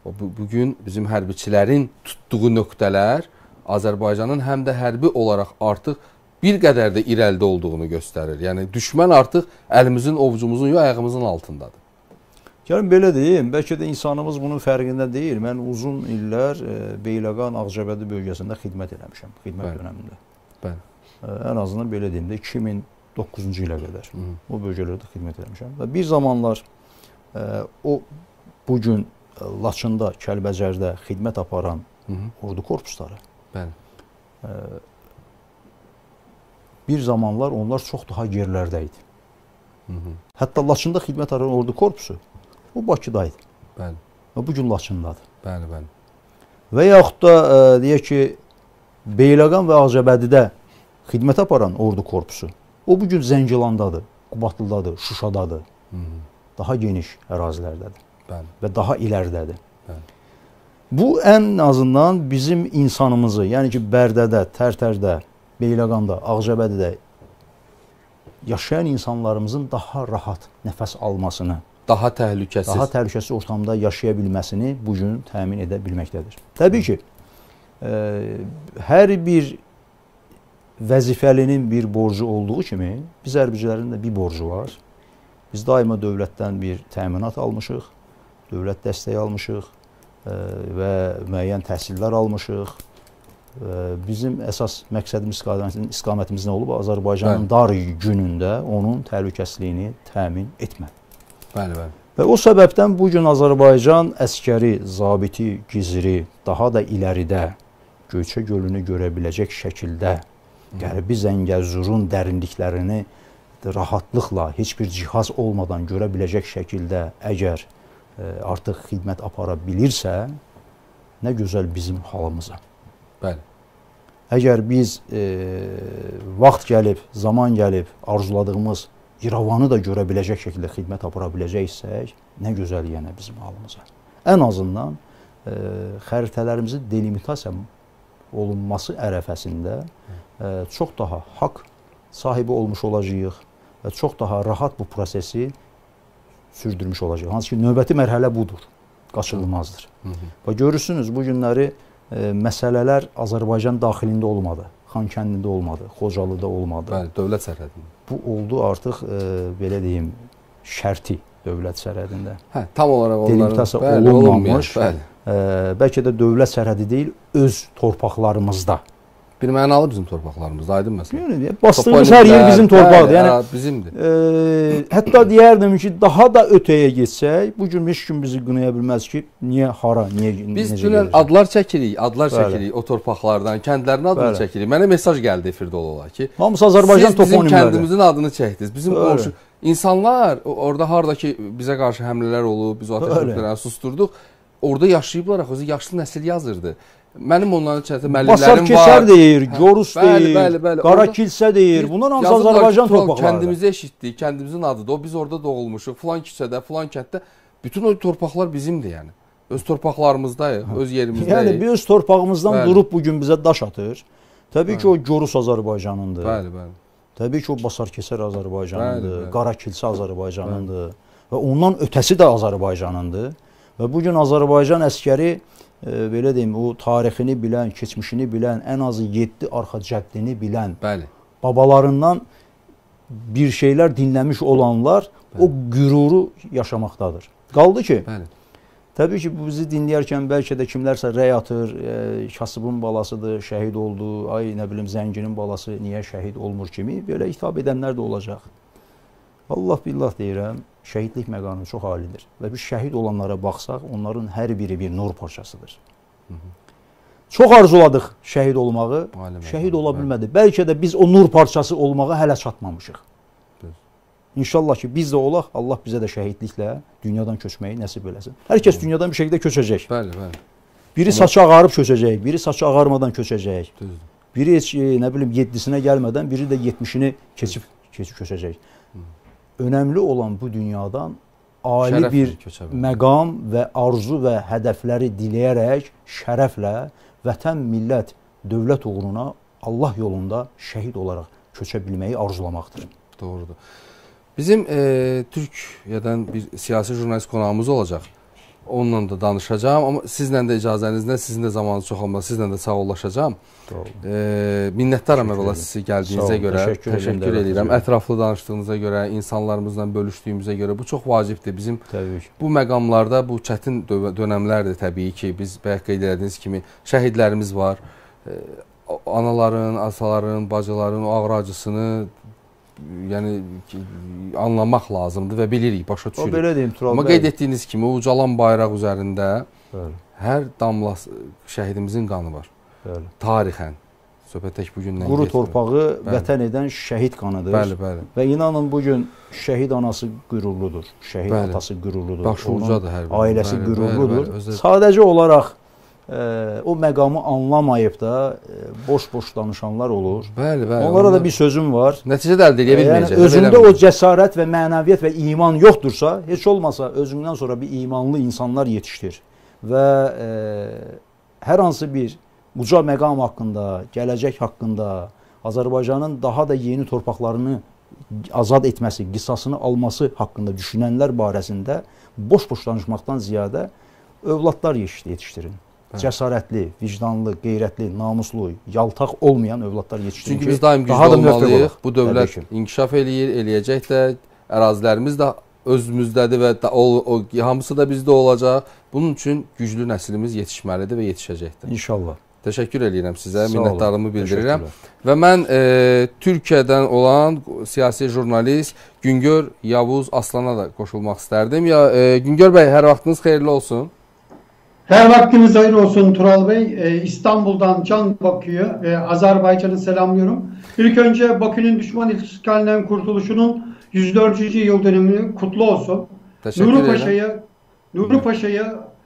bugün bizim hərbiçilərin tutduğu nöqtələr Azərbaycanın həm də hərbi olaraq artıq bir qədər də irəlidə olduğunu göstərir. Yəni düşmən artıq əlimizin, ovucumuzun, yox ayağımızın altındadır. Yəni belə deyim, bəlkə də insanımız bunun fərqində deyil. Mən uzun illər e, Beyləqan, Ağcabədi bölgəsində xidmət eləmişəm, xidmət Bəli. dönəmində. Bəli. E, ən azından belə deyim də iki min doqquzuncu ilə qədər Hı -hı. o bölgələrdə xidmət eləmişəm. Və bir zamanlar e, o bugün Laçında, Kəlbəcərdə xidmət aparan Hı -hı. ordu korpusları. Bəli. E, bir zamanlar onlar çox daha yerlərdə idi. Hı -hı. Hətta Laçında xidmət aparan ordu korpusu o Bakıdaydı. Bəli. Və bugün Laçındadır. Bəli, bəli. Və yaxud da e, deyək ki, Beyləqan və Ağcabədidə xidmət aparan ordu korpusu o bugün Zəngilandadır, Qubadlıdadır, Şuşadadır. Hı -hı. Daha geniş ərazilərdədir. Bəli. Və daha iləridədir. Bəli. Bu ən azından bizim insanımızı, yəni ki, Bərdədə, Tərtərdə, Beyləqanda, Ağcabədidə yaşayan insanlarımızın daha rahat nəfəs almasını, daha təhlükəsiz, daha təhlükəsiz ortamda yaşaya bilməsini bugün təmin edə bilməkdədir. Təbii ki, e, hər bir vəzifəlinin bir borcu olduğu kimi, biz hərbicilərin də bir borcu var. Biz daima dövlətdən bir təminat almışıq, dövlət dəstəyi almışıq e, və müəyyən təhsillər almışıq. E, bizim əsas məqsədimiz, istiqamətimiz nə olub? Azərbaycanın Bəli. dar günündə onun təhlükəsizliyini təmin etmək. Bəli, bəli. Və o səbəbdən bugün Azərbaycan əskəri, zabiti, gizri daha da iləridə Göyçə gölünü görə biləcək şəkildə Qərbi Zəngəzurun dərinliklərini rahatlıqla, heç bir cihaz olmadan görə biləcək şəkildə əgər e, artıq xidmət apara bilirsə, nə gözəl bizim halımıza. Bəli. Əgər biz e, vaxt gəlib, zaman gəlib, arzuladığımız İrəvanı da görə biləcək şəkildə xidmət apara biləcəksək, nə gözəl yenə bizim halımıza. Ən azından e, xəritələrimizin delimitasiya olunması ərəfəsində e, çox daha haqq sahibi olmuş olacağıq və çox daha rahat bu prosesi sürdürmüş olacaq. Hansı ki, növbəti mərhələ budur, qaçılmazdır. Hı -hı. Və görürsünüz, bu günləri e, məsələlər Azərbaycan daxilində olmadı, Xankəndində olmadı, Xocalıda olmadı. Bəli, dövlət sərhədində. Bu oldu artıq, e, belə deyim, şərti dövlət sərhədində. Hə, tam olaraq onların delimitasiya bəli, olunmamış, bəli. E, bəlkə də dövlət sərhədi deyil, öz torpaqlarımızda. Bir mənalı bizim torpaqlarımızda, aydın məsələ. Yəni, bastığımız hər yer bizim torpaqdır. Yəni, hə, bizimdir. E, hətta deyərdim ki, daha da ötəyə geçsək, bugün heç kim bizi qınaya bilməz ki, niyə, hara, niyə, biz necə dünən gələcək? adlar çəkirik, adlar Bəli. çəkirik o torpaqlardan, kəndlərin adını Bəli. çəkirik. Mənə mesaj gəldi efirdə olaraq ki, hamısı Azərbaycan siz bizim toponimləri. kəndimizin adını çəkdiniz. Bizim qonşu insanlar orada harda ki bizə qarşı həmlələr olub, biz o atəş nöqtələrini susturduq. orada yaşayıblar, axı yaşlı nəsil yazırdı. Mənim onların içərisində müəllimlərim var. Basar Keser deyir, Gorus deyir, bəli, bəli. Qara Kilsə deyir. Bunlar hamısı Azərbaycan torpaqları. Kəndimizi eşitdik, kəndimizin adıdır. O biz orada doğulmuşuq. Filan küçədə, filan kənddə. Bütün o torpaqlar bizimdir yəni. Öz torpaqlarımızdayıq, öz yerimizdəyik. Yəni biz öz torpağımızdan bəli. Durub bugün bizə daş atır. Təbii bəli. Ki o Gorus Azərbaycanındır. Bəli, bəli. Təbii ki o Basar Keser Azərbaycanındır, bəli, bəli. Qara Kilsə Azərbaycanındır. Bəli. Və ondan ötəsi də Azərbaycanındır. Və bugün Azərbaycan əskəri e, belə deyim, o tarixini bilən, keçmişini bilən, ən azı yeddi arxa cəddini bilən, bəli. Babalarından bir şeylər dinləmiş olanlar bəli. O qüruru yaşamaqdadır. Qaldı ki, bəli. Təbii ki, bu bizi dinləyərkən bəlkə də kimlərsə rəy atır, e, kasıbın balasıdır, şəhid oldu, ay nə bilim zənginin balası niyə şəhid olmur kimi, belə hitap edənlər də olacaq. Allah billah deyirəm, şəhidlik məqamı çox alidir. Və biz şəhid olanlara baxsaq, onların hər biri bir nur parçasıdır. Hı -hı. Çox arzuladıq şəhid olmağı, Alim şəhid ola bilmədi. Bəlkə də biz o nur parçası olmağa hələ çatmamışıq. İnşallah ki biz də olaq, Allah bizə də şəhidliklə dünyadan köçməyi nəsib eləsin. Hər kəs dünyadan bir şəkildə köçəcək. Bəli, bəli. Biri Ama... saçı ağarıb köçəcək, biri saçı ağarmadan köçəcək. Düzdür. Biri heç nə bilim yeddisinə gəlmədən, biri də yetmişini keçib keçib köçəcək. Hı. Önəmli olan bu dünyadan ali şərəflə bir məqam və arzu və hədəfləri diləyərək şərəflə vətən, millət, dövlət uğruna Allah yolunda şəhid olaraq köçə bilməyi arzulamaqdır. Doğrudur. Bizim e, Türkiyədən bir siyasi jurnalist qonağımız olacaq. Onunla da danışacağım. Amma sizlə də icazənizlə, sizin də zamanınız çox olmaz, sizlə də sağollaşacağım. E, minnətdaram əvvəla sizi gəldiyinizə görə. Təşəkkür, təşəkkür edirəm. Ətraflı danışdığınıza görə, insanlarımızla bölüşdüyümüzə görə. Bu çox vacibdir. Bizim bu məqamlarda, bu çətin dönəmlərdir təbii ki. Biz bayaq qeyd etdiyiniz kimi şəhidlərimiz var. E, anaların, ataların, bacıların o ağır acısını yəni anlamaq lazımdır və bilirik, başa düşürük. O belə deyim, Tural bəy. Amma qeyd etdiyiniz kimi o ucalan bayraq üzərində bəli. Hər damla şəhidimizin qanı var. Bəli. Tarixən. Söhbət tək bu gündən Quru torpağı bəli. Vətən edən şəhid qanıdır. Bəli, bəli. Və inanın bu gün şəhid anası qürurludur, şəhid bəli. Atası qürurludur. Başucadır hər biri. Ailəsi bəli, qürurludur. Bəli, bəli. Sadəcə olaraq Ee, o məqamı anlamayıb da boş-boş e, danışanlar olur. Bəli, bəli. Onlara onlar... da bir sözüm var. Nəticə də əldə edə bilməyəcək. Yəni, özündə o cəsarət və mənəviyyət və iman yoxdursa, heç olmasa özündən sonra bir imanlı insanlar yetişdir. Və e, hər hansı bir uca məqam haqqında, gələcək haqqında, Azərbaycanın daha da yeni torpaqlarını azad etməsi, qisasını alması haqqında düşünənlər barəsində boş-boş danışmaqdan ziyadə övladlar yetişdirin. Cəsarətli, vicdanlı, qeyrətli, namuslu, yaltaq olmayan övladlar yetişdirir. Çünki biz daim güclü olmalıyıq. Bu dövlət inkişaf eləyir, eləyəcək də, ərazilərimiz də özümüzdədir və da, o, o, hamısı da bizdə olacaq. Bunun üçün güclü nəslimiz yetişməlidir və yetişəcəkdir. İnşallah. Təşəkkür edirəm sizə, minnətdarlığımı bildirirəm. Və mən e, Türkiyədən olan siyasi jurnalist Güngör Yavuz Aslana da qoşulmaq istərdim. Ya, e, Güngör bəy, hər vaxtınız xeyirli olsun. Her vaktiniz hayır olsun Tural Bey. Ee, İstanbul'dan Can Bakü'yü, e, Azerbaycan'ı selamlıyorum. İlk önce Bakü'nün düşman işgalinden kurtuluşunun yüz dördüncü yıl dönümünü kutlu olsun. Nuri Paşa'yı, Nuri Paşa'yı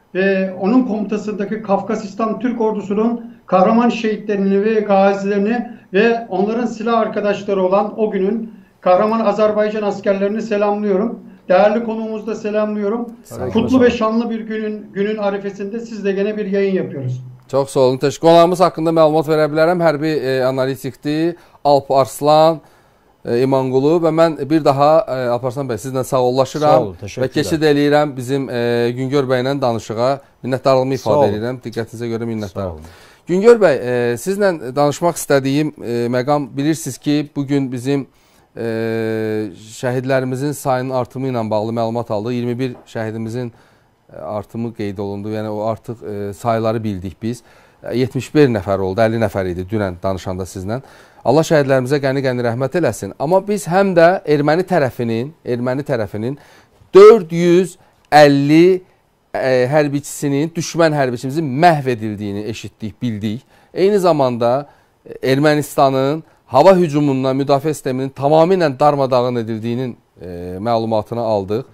ve onun komutasındaki Kafkasistan Türk ordusunun kahraman şehitlerini ve gazilerini ve onların silah arkadaşları olan o günün kahraman Azerbaycan askerlerini selamlıyorum. Değerli konuğumuzu da selamlıyorum. Kutlu ve şanlı bir günün günün arifesinde sizle gene bir yayın yapıyoruz. Çox sağ olun. Təşəkkür. Qonağımız haqqında məlumat verə bilərəm. Hərbi e, analitikdir. Alp Arslan e, İmanqulu və mən bir daha e, Alp Arslan bəy sizlə sağollaşıram. Sağ olun, təşəkkürlər. Və keçid eləyirəm bizim e, Güngör bəylə danışığa. Minnətdarlığımı ifadə edirəm. Diqqətinizə görə minnətdaram. Güngör bəy, e, sizlə danışmaq istədiyim e, məqam bilirsiniz ki, bugün bizim e, şəhidlərimizin sayının artımı ilə bağlı məlumat aldıq. iyirmi bir şəhidimizin artımı qeyd olundu. Yəni o artıq e, sayıları bildik biz. yetmiş bir nəfər oldu, əlli nəfər idi dünən danışanda sizlə. Allah şəhidlərimizə qəni-qəni rəhmət eləsin. Amma biz həm də erməni tərəfinin, erməni tərəfinin dörd yüz əlli e, hərbiçisinin, düşmən hərbiçimizin məhv edildiyini eşitdik, bildik. Eyni zamanda Ermənistanın hava hücumundan müdafiə sisteminin tamamilə darmadağın edildiyinin e, məlumatını aldıq.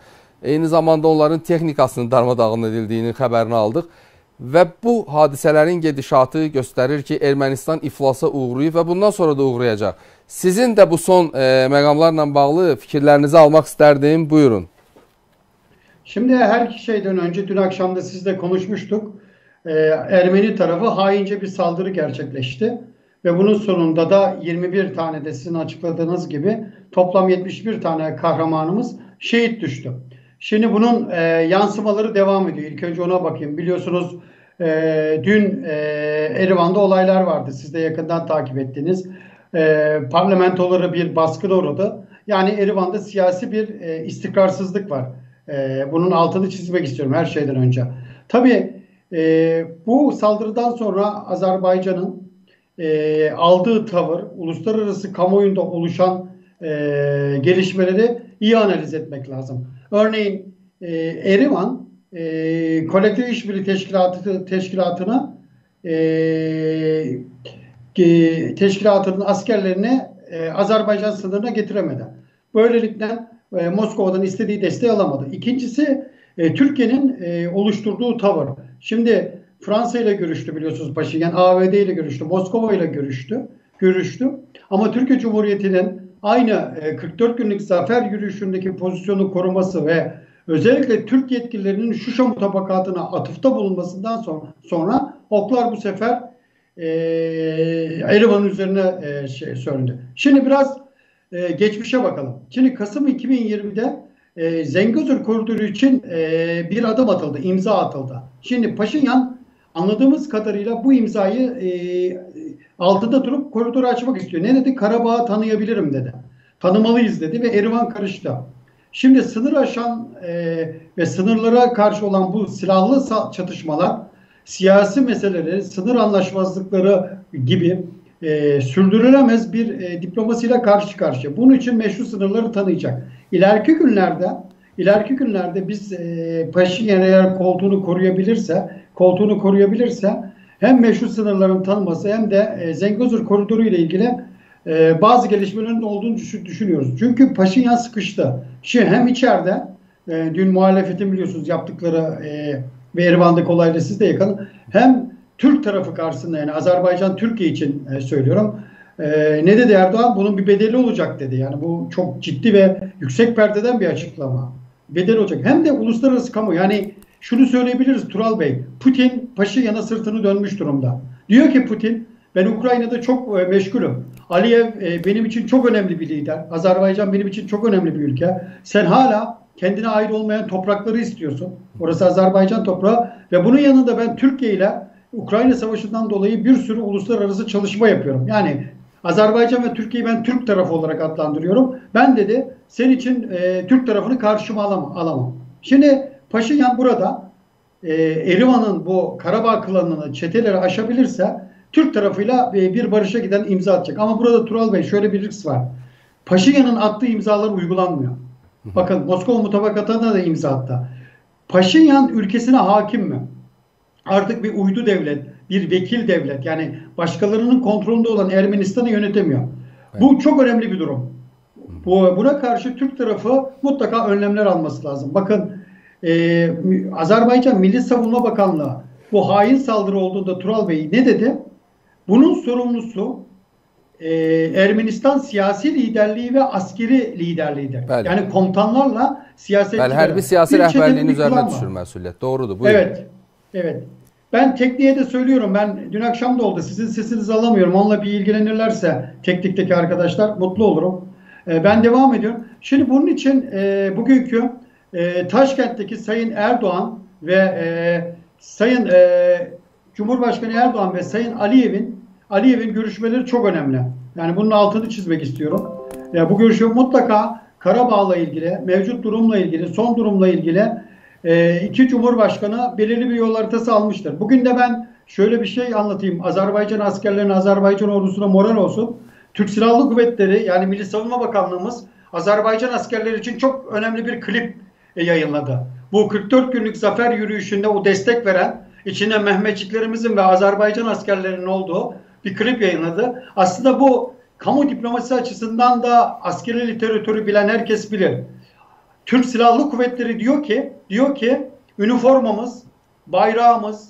eyni zamanda onların texnikasının darmadağın edildiyini xəbərini aldıq. Və bu hadisələrin gedişatı göstərir ki, Ermənistan iflasa uğrayıb və bundan sonra da uğrayacaq. Sizin də bu son e, məqamlarla bağlı fikirlərinizi almaq istərdim. Buyurun. Şimdi her şeyden önce dün akşam da sizle konuşmuştuk. Ee, Ermeni tarafı haince bir saldırı gerçekleşti. Ve bunun sonunda da yirmi bir tane de sizin açıkladığınız gibi toplam yetmiş bir tane kahramanımız şehit düştü. Şimdi bunun e, yansımaları devam ediyor. İlk önce ona bakayım. Biliyorsunuz e, dün e, Erivan'da olaylar vardı. Siz de yakından takip ettiniz. E, parlamentolara bir baskına uğradı. Yani Erivan'da siyasi bir e, istikrarsızlık var. E, bunun altını çizmek istiyorum her şeyden önce. Tabii e, bu saldırıdan sonra Azerbaycan'ın e, aldığı tavır, uluslararası kamuoyunda oluşan e, gelişmeleri iyi analiz etmek lazım. Örneğin e, Erivan e, Kolektif İşbirliği Teşkilatı teşkilatına e, e, teşkilatının askerlerini e, Azerbaycan sınırına getiremedi. Böylelikle e, Moskova'dan istediği desteği alamadı. İkincisi e, Türkiye'nin e, oluşturduğu tavır. Şimdi Fransa ile görüştü biliyorsunuz Paşinyan, A B D ile görüştü, Moskova ile görüştü, görüştü. Ama Türkiye Cumhuriyeti'nin aynı e, kırk dört günlük zafer yürüyüşündeki pozisyonu koruması ve özellikle Türk yetkililerinin Şuşa mutabakatına atıfta bulunmasından sonra, sonra oklar bu sefer e, Erivan'ın üzerine e, şey söylendi. Şimdi biraz e, geçmişe bakalım. Şimdi Kasım iki bin yirmide e, Zengezur koridoru için e, bir adım atıldı, imza atıldı. Şimdi Paşinyan anladığımız kadarıyla bu imzayı e, altında durup koridoru açmak istiyor. Ne dedi? Karabağ'ı tanıyabilirim dedi. Tanımalıyız dedi ve Erivan karıştı. Şimdi sınır aşan e, ve sınırlara karşı olan bu silahlı çatışmalar siyasi meseleleri, sınır anlaşmazlıkları gibi e, sürdürülemez bir e, diplomasiyle karşı karşıya. Bunun için meşru sınırları tanıyacak. İleriki günlerde ileriki günlerde biz e, Paşinyan eğer koltuğunu koruyabilirse koltuğunu koruyabilirse hem meşru sınırların tanınması hem de e, Zengezur koridoru ile ilgili e, bazı gelişmelerin olduğunu düşünüyoruz. Çünkü Paşinyan sıkıştı. Şimdi hem içeride e, dün muhalefetin biliyorsunuz yaptıkları e, ve Erivan'daki olayla siz de yakın, hem Türk tarafı karşısında, yani Azerbaycan Türkiye için e, söylüyorum. E, ne dedi Erdoğan? Bunun bir bedeli olacak dedi. Yani bu çok ciddi ve yüksek perdeden bir açıklama. Bedel olacak. Hem de uluslararası kamu, yani şunu söyleyebiliriz Tural Bey. Putin Paşinyan'a sırtını dönmüş durumda. Diyor ki Putin, ben Ukrayna'da çok e, meşgulüm. Aliyev e, benim için çok önemli bir lider. Azerbaycan benim için çok önemli bir ülke. Sen hala kendine ait olmayan toprakları istiyorsun. Orası Azerbaycan toprağı ve bunun yanında ben Türkiye ile Ukrayna Savaşı'ndan dolayı bir sürü uluslararası çalışma yapıyorum. Yani Azerbaycan ve Türkiye'yi ben Türk tarafı olarak adlandırıyorum. Ben dedi senin için e, Türk tarafını karşıma alamam. alamam. Şimdi Paşinyan burada e, Erivan'ın bu Karabağ klanını, çeteleri aşabilirse Türk tarafıyla e, bir barışa giden imza atacak. Ama burada Tural Bey şöyle bir risk var. Paşinyan'ın attığı imzalar uygulanmıyor. Bakın Moskova mutabakatına da imza attı. Paşinyan ülkesine hakim mi? Artık bir uydu devlet, bir vekil devlet, yani başkalarının kontrolünde olan Ermenistan'ı yönetemiyor. Evet. Bu çok önemli bir durum. Bu, buna karşı Türk tarafı mutlaka önlemler alması lazım. Bakın e, Azerbaycan Milli Savunma Bakanlığı bu hain saldırı olduğunda Tural Bey ne dedi? Bunun sorumlusu e, Ermenistan siyasi liderliği ve askeri liderliğidir. Bəli. Yani komutanlarla siyasetçiler. Bəli, hərbi siyasi rəhbərliyin üzerine düşür məsuliyyət. Doğrudur. Buyurun. Evet. Evet. Ben tekniğe de söylüyorum. Ben dün akşam da oldu. Sizin sesinizi alamıyorum. Onunla bir ilgilenirlerse teknikteki arkadaşlar mutlu olurum. E, ben devam ediyorum. Şimdi bunun için e, bugünkü e, Taşkent'teki Sayın Erdoğan ve e, Sayın e, Cumhurbaşkanı Erdoğan ve Sayın Aliyev'in Aliyev'in görüşmeleri çok önemli. Yani bunun altını çizmek istiyorum. E, bu görüşme mutlaka Karabağ'la ilgili, mevcut durumla ilgili, son durumla ilgili e, iki Cumhurbaşkanı belirli bir yol haritası almıştır. Bugün de ben şöyle bir şey anlatayım. Azerbaycan askerlerine, Azerbaycan ordusuna moral olsun. Türk Silahlı Kuvvetleri, yani Milli Savunma Bakanlığımız Azerbaycan askerleri için çok önemli bir klip yayınladı. Bu kırk dört günlük zafer yürüyüşünde o destek veren, içinde Mehmetçiklerimizin ve Azerbaycan askerlerinin olduğu bir klip yayınladı. Aslında bu kamu diplomasisi açısından da askeri literatürü bilen herkes bilir. Türk Silahlı Kuvvetleri diyor ki diyor ki üniformamız, bayrağımız,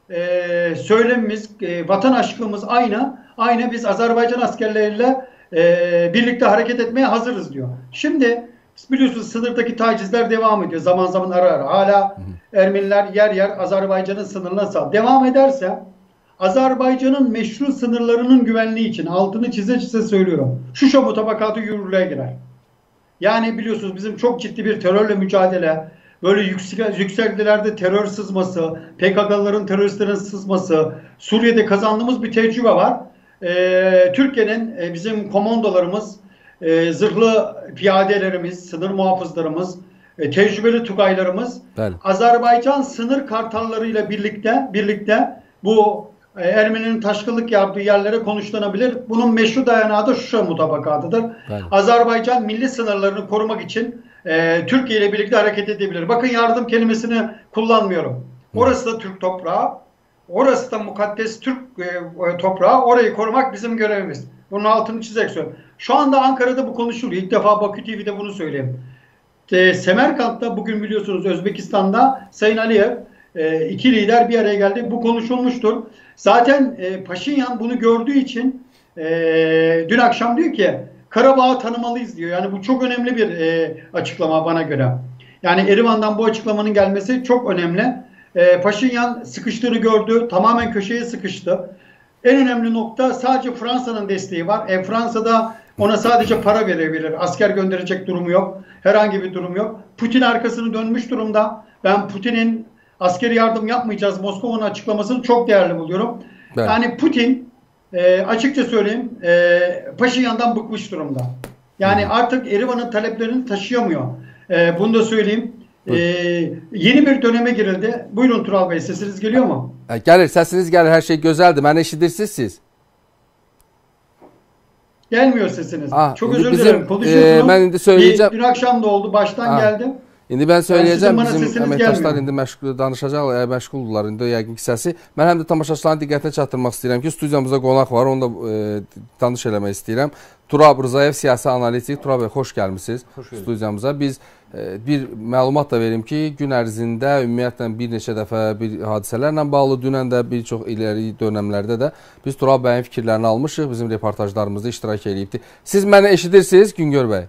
e, söylemimiz, e, vatan aşkımız aynı. Aynı biz Azerbaycan askerleriyle e, birlikte hareket etmeye hazırız diyor. Şimdi biliyorsunuz sınırdaki tacizler devam ediyor. Zaman zaman ara ara. Hala Ermeniler yer yer Azerbaycan'ın sınırına sal. Devam ederse Azerbaycan'ın meşru sınırlarının güvenliği için altını çize çize söylüyorum. Şuşa mutabakatı yürürlüğe girer. Yani biliyorsunuz bizim çok ciddi bir terörle mücadele, böyle yüksel, yükseldilerde terör sızması, P K K'lıların teröristlerin sızması, Suriye'de kazandığımız bir tecrübe var. Ee, Türkiye'nin e, bizim komandolarımız, e, zırhlı piyadelerimiz, sınır muhafızlarımız, e, tecrübeli tugaylarımız, evet. Azerbaycan sınır kartallarıyla birlikte birlikte bu e, Ermeni'nin taşkınlık yaptığı yerlere konuşlanabilir. Bunun meşru dayanağı da Şuşa mutabakatıdır. Evet. Azerbaycan milli sınırlarını korumak için e, Türkiye ile birlikte hareket edebilir. Bakın yardım kelimesini kullanmıyorum. Orası da Türk toprağı. Orası da mukaddes Türk e, toprağı. Orayı korumak bizim görevimiz. Bunun altını çizerek söylüyorum. Şu anda Ankara'da bu konuşuluyor. İlk defa Bakü T V'de bunu söyleyeyim. E, Semerkant'ta bugün biliyorsunuz Özbekistan'da Sayın Aliyev e, iki lider bir araya geldi. Bu konuşulmuştur. Zaten e, Paşinyan bunu gördüğü için e, dün akşam diyor ki Karabağ'ı tanımalıyız diyor. Yani bu çok önemli bir e, açıklama bana göre. Yani Erivan'dan bu açıklamanın gelmesi çok önemli. E, Paşinyan sıkıştığını gördü. Tamamen köşeye sıkıştı. En önemli nokta sadece Fransa'nın desteği var. E, Fransa'da ona sadece para verebilir. Asker gönderecek durumu yok. Herhangi bir durum yok. Putin arkasını dönmüş durumda. Ben Putin'in askeri yardım yapmayacağız Moskova'nın açıklamasını çok değerli buluyorum. Evet. Yani Putin e, açıkça söyleyeyim e, Paşinyan'dan bıkmış durumda. Yani Hı. artık Erivan'ın taleplerini taşıyamıyor. E, bunu da söyleyeyim. Ee, yeni bir döneme girildi. Buyurun Tural Bey, sesiniz geliyor mu? Gelir, sesiniz gelir. Her şey güzeldi. Ben eşidirsiniz siz. Gelmiyor sesiniz. Ah, çok özür bizim, dilerim. Konuşuyorsunuz. E, ben indi söyleyeceğim. Dün akşam da oldu. Baştan ah. geldim. İndi ben söyleyeceğim. Yani bizim əməkdaşlar indi məşğul danışacaqlar, məşğuldurlar indi yəqin hissəsi. Mən həm də tamaşaçıların diqqətinə çatdırmaq istəyirəm ki, studiyamızda qonaq var. Onu da e, tanış eləmək istəyirəm. Turab Rzayev, siyasi analitik. Turab bəy, xoş gəlmisiniz studiyamıza. Biz e, bir məlumat da verim ki, gün ərzində ümumiyyətlə bir neçə dəfə bir hadisələrlə bağlı, dünən də bir çox iləri dönəmlərdə də biz Turab bəyin fikirlərini almışıq. Bizim reportajlarımızda iştirak edibdi. Siz məni eşidirsiniz Güngör bəy?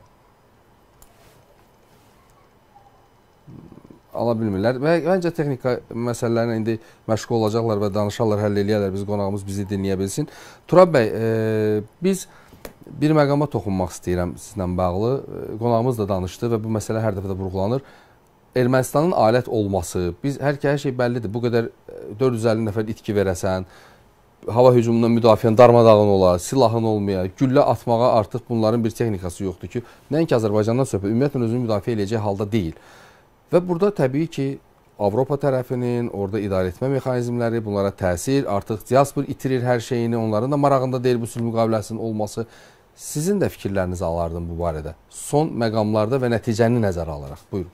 Ala bilmirlər. Və məncə texnika məsələlərlə indi məşğul olacaqlar və danışarlar, həll eləyərlər. Biz qonağımız bizi dinləyə bilsin. Turab bəy, e, biz bir məqama toxunmaq istəyirəm sizlə bağlı. E, qonağımız da danışdı və bu məsələ hər dəfə də vurğulanır. Ermənistanın alət olması, biz hər, hər şey bəllidir. Bu qədər dörd yüz əlli nəfər itki verəsən, hava hücumundan müdafiən darmadağın olar, silahın olmaya, güllə atmağa artıq bunların bir texnikası yoxdur ki, nəinki Azərbaycandan söhbət, ümumiyyətlə özünü müdafiə edəcək halda deyil. Və burada təbii ki, Avropa tərəfinin, orada idarə etmə mexanizmləri, bunlara təsir, artıq diaspor itirir hər şeyini, onların da marağında deyil bu sülh müqaviləsinin olması. Sizin də fikirlərinizi alardım bu barədə. Son məqamlarda və nəticəni nəzərə alaraq. Buyurun.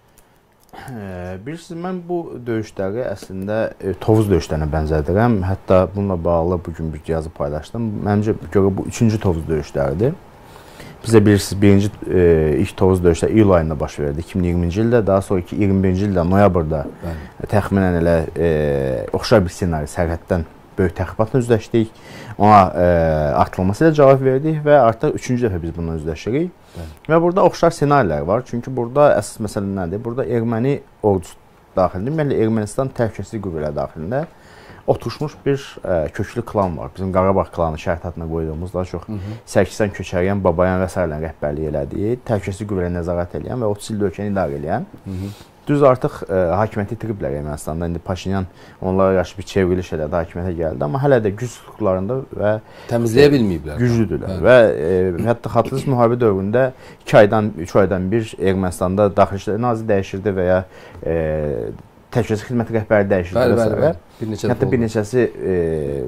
Bilirsiniz, mən bu döyüşləri əslində Tovuz döyüşlərinə bənzədirəm. Hətta bununla bağlı bugün bir yazı paylaşdım. Məncə görə bu üçüncü Tovuz döyüşləridir. Bizə bilirsiniz, birinci e, ilk Tovuz döyüşləri iyul ayında baş verdi, iki min iyirminci ildə, daha sonraki iyirmi birinci ildə noyabrda Bəli. təxminən elə e, oxşar bir ssenari sərhəddən böyük təxribatla üzləşdik, ona e, artırılması ilə cavab verdik və artıq üçüncü dəfə biz bununla üzləşirik. Bəli. Və burada oxşar ssenarilər var, çünki burada əsas məsələ nədir? Burada erməni ordusu daxilində, ümumiyyətlə Ermənistan təhlükəsizlik qüvvələri daxilində oturmuş bir ə, köklü klan var. Bizim Qarabağ klanı şərh adına qoyduğumuz daha çox Sərkisyan Köçəryan, Babayan və s. rəhbərlik elədiyi, təhlükəsizlik qüvvələri nəzarət edən və otuz ildə ölkəni idarə edən. Hı -hı. Düz artıq ə, hakimiyyəti itiriblər Ermənistanda. İndi Paşinyan onlara qarşı bir çevriliş elədi, hakimiyyətə gəldi, amma hələ də güc strukturlarında və təmizləyə bilməyiblər. Güclüdürlər. Və ə, hətta xatırlısınız müharibə dövründə iki aydan, üç aydan bir Ermənistanda daxili İşlər naziri dəyişirdi və ya ə, təhlükəsizlik xidməti rəhbəri dəyişildi və s. Bir neçə Hətta bir neçəsi e,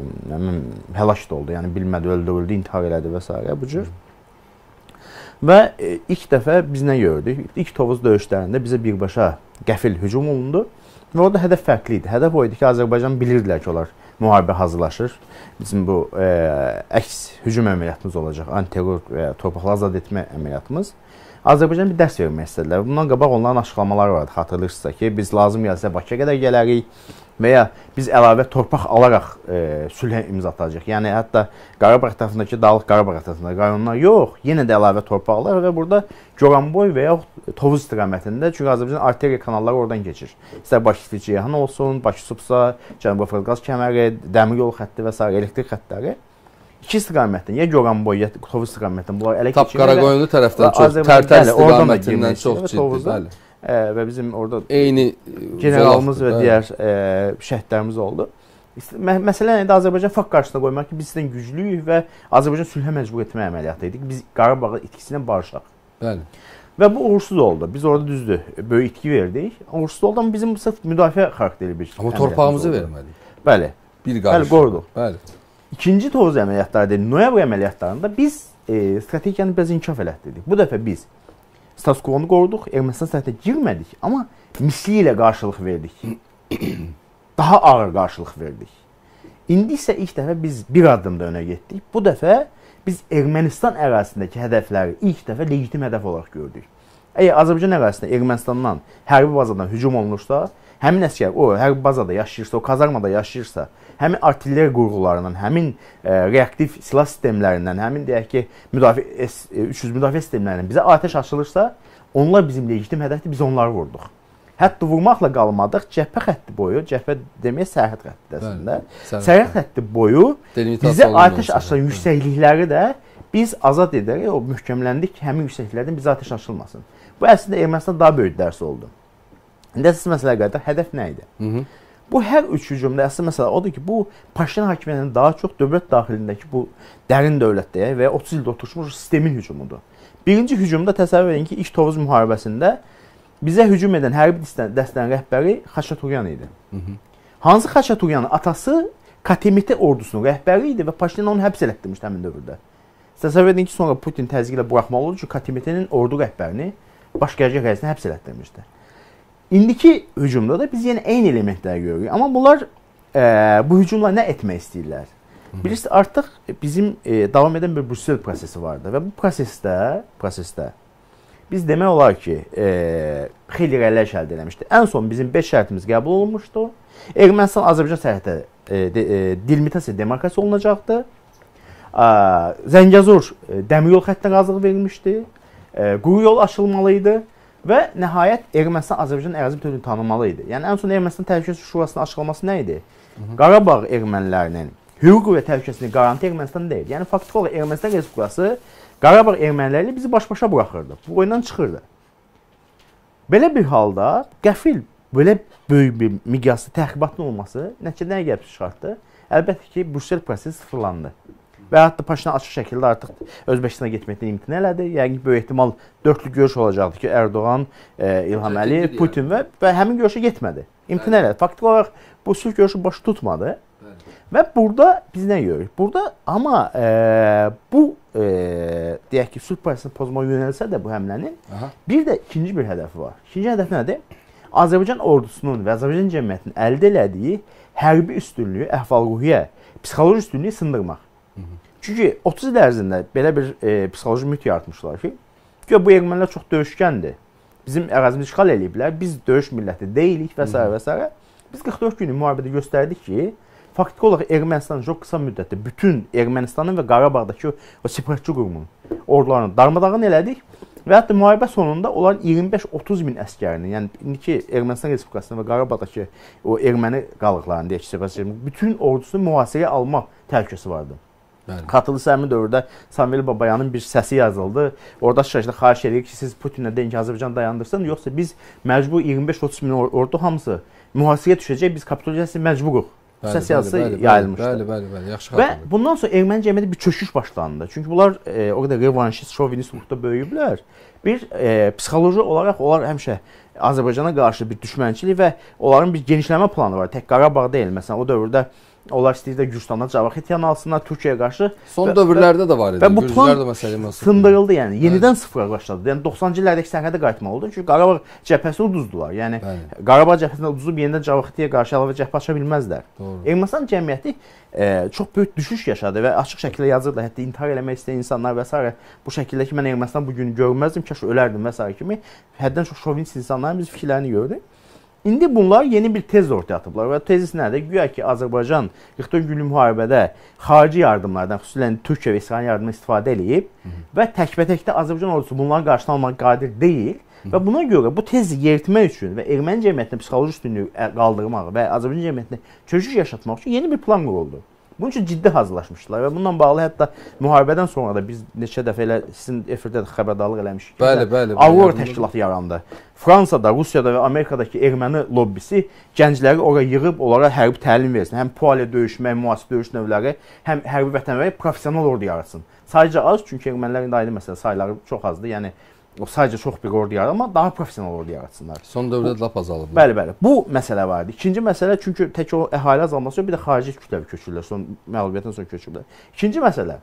həlak da oldu, yəni bilmədi, öldürüldü, intihar elədi və s. bu cür. Və e, ilk dəfə biz nə gördük? İlk Tovuz döyüşlərində bizə birbaşa qəfil hücum olundu və orada hədəf fərqli idi. Hədəf o idi ki, Azərbaycan bilirdilər ki, onlar müharibə hazırlaşır. Bizim bu e, əks hücum əməliyyatımız olacaq, antiterror və torpaqları azad etmə əməliyyatımız. Azərbaycan bir dərs vermək istədilər. Bundan qabaq onların açıqlamaları vardı, xatırlayırsınızsa ki, biz lazım gəlsə Bakıya qədər gələrik və ya biz əlavə torpaq alaraq e, sülhə imza atacaq. Yəni hətta Qarabağ tərəfindəki Dağlıq Qarabağ tərəfindəki rayonlar yox, yenə də əlavə torpaqlar və burada Goranboy və ya Tovuz istiqamətində, çünki Azərbaycan arteriya kanalları oradan keçir. İstər Bakı-Ceyhan olsun, Bakı-Subsa, Cənubi Qafqaz qaz kəməri, dəmir yol xətti və s. elektrik xəttləri iki istiqamətdən, ya Goranboy, ya Tovuz istiqamətdən bunlar ələ keçir. Tap-Qaraqoyunlu tərəfdən çox, Tərtər istiqamətindən çox ciddi, bəli. Ə, və bizim orada eyni generalımız və digər ə, şəhidlərimiz oldu. Mə məsələn, indi Azərbaycan fakt qarşısına qoymaq ki, biz sizdən güclüyük və Azərbaycan sülhə məcbur etmə əməliyyatı idik. Biz Qarabağı itkisindən barışaq. Bəli. Və bu uğursuz oldu. Biz orada düzdür, böyük itki verdik. Uğursuz oldu, amma bizim sırf müdafiə xarakterli bir amma torpağımızı vermədik. Bəli. Bir qarış. Bəli, qoruduq. Bəli. İkinci Tovuz əməliyyatları deyil, noyabr əməliyyatlarında biz e, strategiyanı biraz inkişaf elətdirdik. Bu dəfə biz status quo-nu qoruduq, Ermənistan sərhəddə girmədik, amma misli ilə qarşılıq verdik. Daha ağır qarşılıq verdik. İndi isə ilk dəfə biz bir addımda önə getdik. Bu dəfə biz Ermənistan ərazisindəki hədəfləri ilk dəfə legitim hədəf olaraq gördük. Əgər Azərbaycan ərazisində Ermənistandan hərbi bazadan hücum olunursa, həmin əsgər o hərbi bazada yaşayırsa, o kazarmada yaşayırsa, həmin artilleriya qurğularından, həmin e, reaktiv silah sistemlərindən, həmin deyək ki, müdafiə üç yüz müdafiə sistemlərindən bizə atəş açılırsa, onlar bizim legitim hədəfdir, biz onları vurduq. Hətta vurmaqla qalmadıq, cəbhə xətti boyu, cəbhə demək sərhəd xətti əslində. Sərhəd xətti boyu bizə atəş açılan yüksəklikləri də biz azad edərək, o möhkəmləndik, həmin yüksəkliklərdən bizə atəş açılmasın. Bu əslində Ermənistan daha böyük dərs oldu. İndi əsas məsələ qədər hədəf nə idi? Hı -hı. Bu hər üç hücumda əsas məsələ odur ki, bu Paşinyan hakimiyyətinin daha çox dövlət daxilindəki bu dərin dövlətdə və ya otuz ildə oturmuş sistemin hücumudur. Birinci hücumda təsəvvür edin ki, ilk Tovuz müharibəsində bizə hücum edən hərbi dəstənin rəhbəri Xaçaturyan idi. Hı -hı. Hansı Xaçaturyanın atası K T M T ordusunun rəhbəri idi və Paşinyan onu həbs elətdirmişdi həmin dövrdə. Təsəvvür edin ki, sonra Putin təzyiq ilə buraxmalı oldu ki, K T M T-nin ordu rəhbərini baş qərargah rəisini həbs elətdirmişdi. İndiki hücumda da biz yenə eyni elementləri görürük. Amma bunlar e, bu hücumla nə etmək istəyirlər? Bilirsiniz, artıq bizim e, davam edən bir Brüssel prosesi vardı və bu prosesdə, prosesdə biz demək olar ki, e, xeyli irəliləyiş əldə eləmişdik. Ən son bizim beş şərtimiz qəbul olunmuşdu. Ermənistan Azərbaycan sərhəddə e, de, e, delimitasiya demarkasiya olunacaqdı. E, Zəngəzur e, dəmir yol xəttinə razılıq verilmişdi. E, quru yol açılmalı idi. Və nəhayət Ermənistan Azərbaycan ərazi bütövlüyünü tanımalı idi. Yəni ən son Ermənistan Təhlükəsizlik Şurasının açıqlaması nə idi? Hı -hı. Qarabağ ermənilərinin hüquq və təhlükəsizliyi garanti Ermənistan deyil. Yəni faktiki olaraq Ermənistan Respublikası Qarabağ erməniləri bizi baş-başa buraxırdı. Bu oyundan çıxırdı. Belə bir halda qəfil belə böyük bir miqyaslı təxribatın olması nəticədə nəyə gəlib çıxartdı? Əlbəttə ki, Brüssel prosesi sıfırlandı. Və hətta Paşinyan açıq şəkildə artıq Özbəkistana getməkdən imtina elədi. Yəni böyük ehtimal dörtlü görüş olacaqdı ki, Erdoğan, e, İlham Əliyev, Putin və, və həmin görüşə getmədi. İmtina elədi. Faktiki olaraq bu sülh görüşü başı tutmadı. Və burada biz nə görürük? Burada amma e, bu e, deyək ki, sülh prosesini pozmağa yönəlsə də bu həmlənin Aha. bir də ikinci bir hədəfi var. İkinci hədəf nədir? Azərbaycan ordusunun və Azərbaycan cəmiyyətinin əldə elədiyi hərbi üstünlüyü, əhval-ruhiyyə, psixoloji üstünlüyü sındırmaq. Çünki otuz il ərzində belə bir e, psixoloji mühit yaratmışlar ki, ki bu ermənilər çox döyüşkəndir. Bizim ərazimizi işğal eləyiblər, biz döyüş milləti deyilik və s. və s. Biz qırx dörd günlük müharibədə göstərdik ki, faktiki olaraq Ermənistanın çox qısa müddətdə bütün Ermənistanın və Qarabağdakı o separatçı qurumun ordularını darmadağın elədik və hətta müharibə sonunda onların iyirmi beş otuz min əskərini, yəni indiki Ermənistan Respublikasının və Qarabağdakı o erməni qalıqlarını deyək ki, bütün ordusunu mühasirəyə almaq təhlükəsi vardı. Katılırsa həmin dövrdə Samuel Babayanın bir səsi yazıldı. Orada şəkildə xahiş edirik ki, siz Putinlə deyin ki, Azərbaycan dayandırsın, yoxsa biz məcbur iyirmi beş otuz min ordu hamısı mühasirəyə düşəcək, biz kapitulyasiya məcburuq. Səs yazısı yayılmışdı. Bəli, bəli, bəli, yaxşı xatırlayıram. Və bundan sonra erməni cəmiyyəti bir çöküş başlandı. Çünki bunlar e, o qədər revanşist, şovinist ruhda böyüyüblər. Bir e, psixoloji olaraq onlar həmişə Azərbaycana qarşı bir düşmənçilik və onların bir genişləmə planı var. Tək Qarabağ deyil. Məsələn, o dövrdə Onlar istəyir də Gürcüstandan cavab etiyan alsınlar Türkiyəyə qarşı. Son dövrlərdə də var idi. Və bu plan sındırıldı, yəni yenidən sıfıra başladı. Yəni doxsanıncı illərdəki sərhədə qayıtmalı oldu. Çünki Qarabağ cəbhəsi uduzdular. Yəni Bəli. Qarabağ cəbhəsində uduzub yenidən cavab etiyə qarşı əlavə cəbhə aça bilməzlər. Ermənistan cəmiyyəti e, çox böyük düşüş yaşadı və açıq şəkildə yazırlar. Hətta intihar eləmək istəyən insanlar və s. bu şəkildə ki, mən Ermənistan bu gün görməzdim, kaş ölərdim və s. kimi həddən çox şovinist insanların biz fikirlərini gördük. İndi bunlar yeni bir tez ortaya atıblar və tezis nədir? Güya ki, Azərbaycan qırx dörd günlük müharibədə xarici yardımlardan, xüsusən Türkiyə və İsrail yardımından istifadə edib və təkbətəkdə Azərbaycan ordusu bunların qarşısını almaq qadir deyil və buna görə bu tezi yeritmək üçün və erməni cəmiyyətinə psixoloji üstünlüyü qaldırmaq və Azərbaycan cəmiyyətinə çöküş yaşatmaq üçün yeni bir plan quruldu. Bunun üçün ciddi hazırlaşmışdılar və bununla bağlı hətta müharibədən sonra da biz neçə dəfə elə sizin efirdə də xəbərdarlıq eləmişik. Bəli, bəli. Aurora təşkilatı yarandı. Fransada, Rusiyada və Amerikadakı erməni lobbisi gəncləri ora yığıb, onlara hərbi təlim versin. Həm pualə döyüşmək, müasir döyüş növləri, həm hərbi vətənvəri professional ordu yaratsın. Sadəcə az, çünki ermənilərin də ayrı məsələ sayları çox azdır. Yəni o sadəcə çox bir ordu yaradır, amma daha professional ordu yaratsınlar. Son dövrdə lap azalıb. Bəli, bəli. Bu məsələ var idi. İkinci məsələ, çünki tək o əhali azalması yox, bir də xarici kütləvi köçürlər, son məğlubiyyətdən sonra köçürlər. İkinci məsələ,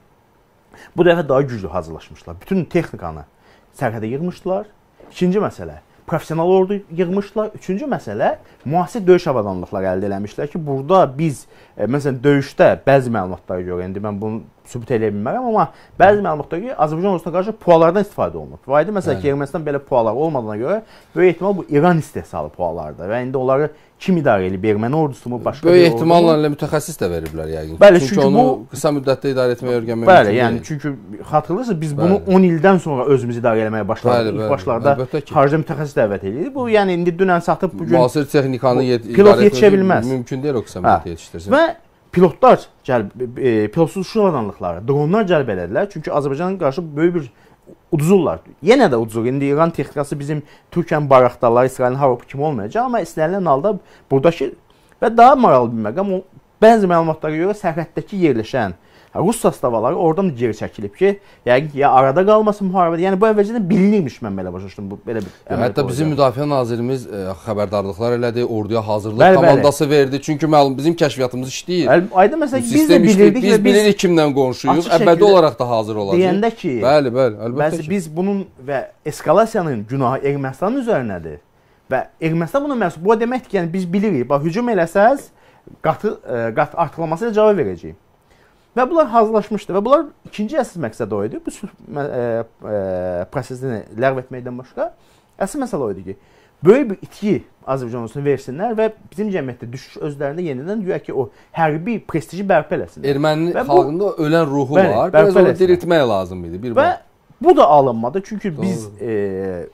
bu dəfə daha güclü hazırlaşmışlar. Bütün texnikanı sərhədə yığmışdılar. İkinci məsələ, professional ordu yığmışlar. Üçüncü məsələ, müasir döyüş avadanlıqları əldə eləmişlər ki, burada biz, e, məsələn, döyüşdə bəzi məlumatlara görə, indi mən bunu sübut eləyə bilmərəm, amma bəzi məlumatlara görə Azərbaycan ordusuna qarşı pualardan istifadə olunur. Və aydın məsələ ki, Ermənistan belə pualar olmadığına görə böyük ehtimal bu İran istehsalı pualardır və indi onları kim idarə edib? Erməni ordusu mu, başqa böyük bir ordu mu? Böyük ehtimalla mütəxəssis də veriblər yəqin. Bəli, çünki, çünki onu bu qısa müddətdə idarə etməyə öyrənmək bəli, yəni deyil. Çünki xatırlayırsınız biz bunu bəli. on ildən sonra özümüz idarə etməyə başladıq. İlk başlarda xarici mütəxəssis dəvət edildi. Bu yəni indi dünən satıb bu gün müasir texnikanı pilot yetişə bilməz. Mümkün deyil o qısa müddətdə yetişdirsin. Və pilotlar cəlb e, pilotsuz uçuş avadanlıqları, dronlar cəlb elədilər. Çünki Azərbaycana qarşı böyük bir uduzurlar. Yenə də uduzur. İndi İran texnikası bizim Türkiyənin Bayraktarları, İsrailin Haropu kimi olmayacaq, amma istənilən halda buradakı və daha maraqlı bir məqam, bəzi məlumatlara görə sərhəddəki yerləşən Rus sastavaları oradan da geri çəkilib ki, yəqin ki, ya arada qalmasın müharibədə. Yəni bu əvvəlcədən bilinirmiş, mən belə başa düşdüm bu belə bir. Ya, hətta bizim Müdafiə Nazirimiz e, xəbərdarlıqlar elədi, orduya hazırlıq bəli, komandası bəli. verdi. Çünki məlum bizim kəşfiyyatımız işləyir. Aydın məsələn biz də bilirdik biz, biz bilirik kimdən qonşuyuq, əbədi olaraq da hazır olacağıq. Deyəndə ki, bəli, bəli, əlbəttə ki. Biz bunun və eskalasiyanın günahı Ermənistanın üzərindədir. Və Ermənistan buna məsul. Bu deməkdir ki, yəni biz bilirik, bax hücum eləsəz, qatı qat artırılması ilə cavab verəcəyik. Və bunlar hazırlaşmışdı və bunlar ikinci əsas məqsəd o idi. Bu e, e, prosesini ləğv etməkdən başqa əsas məsələ o idi ki, böyük bir itki Azərbaycan ordusuna versinlər və bizim cəmiyyətdə düşüş özlərində yenidən güya ki, o hərbi prestiji bərpa eləsinlər. Erməni xalqında ölən ruhu bəli, var, biraz onu diriltmək lazım idi. Bir və bu da alınmadı, çünki Doğru. biz e,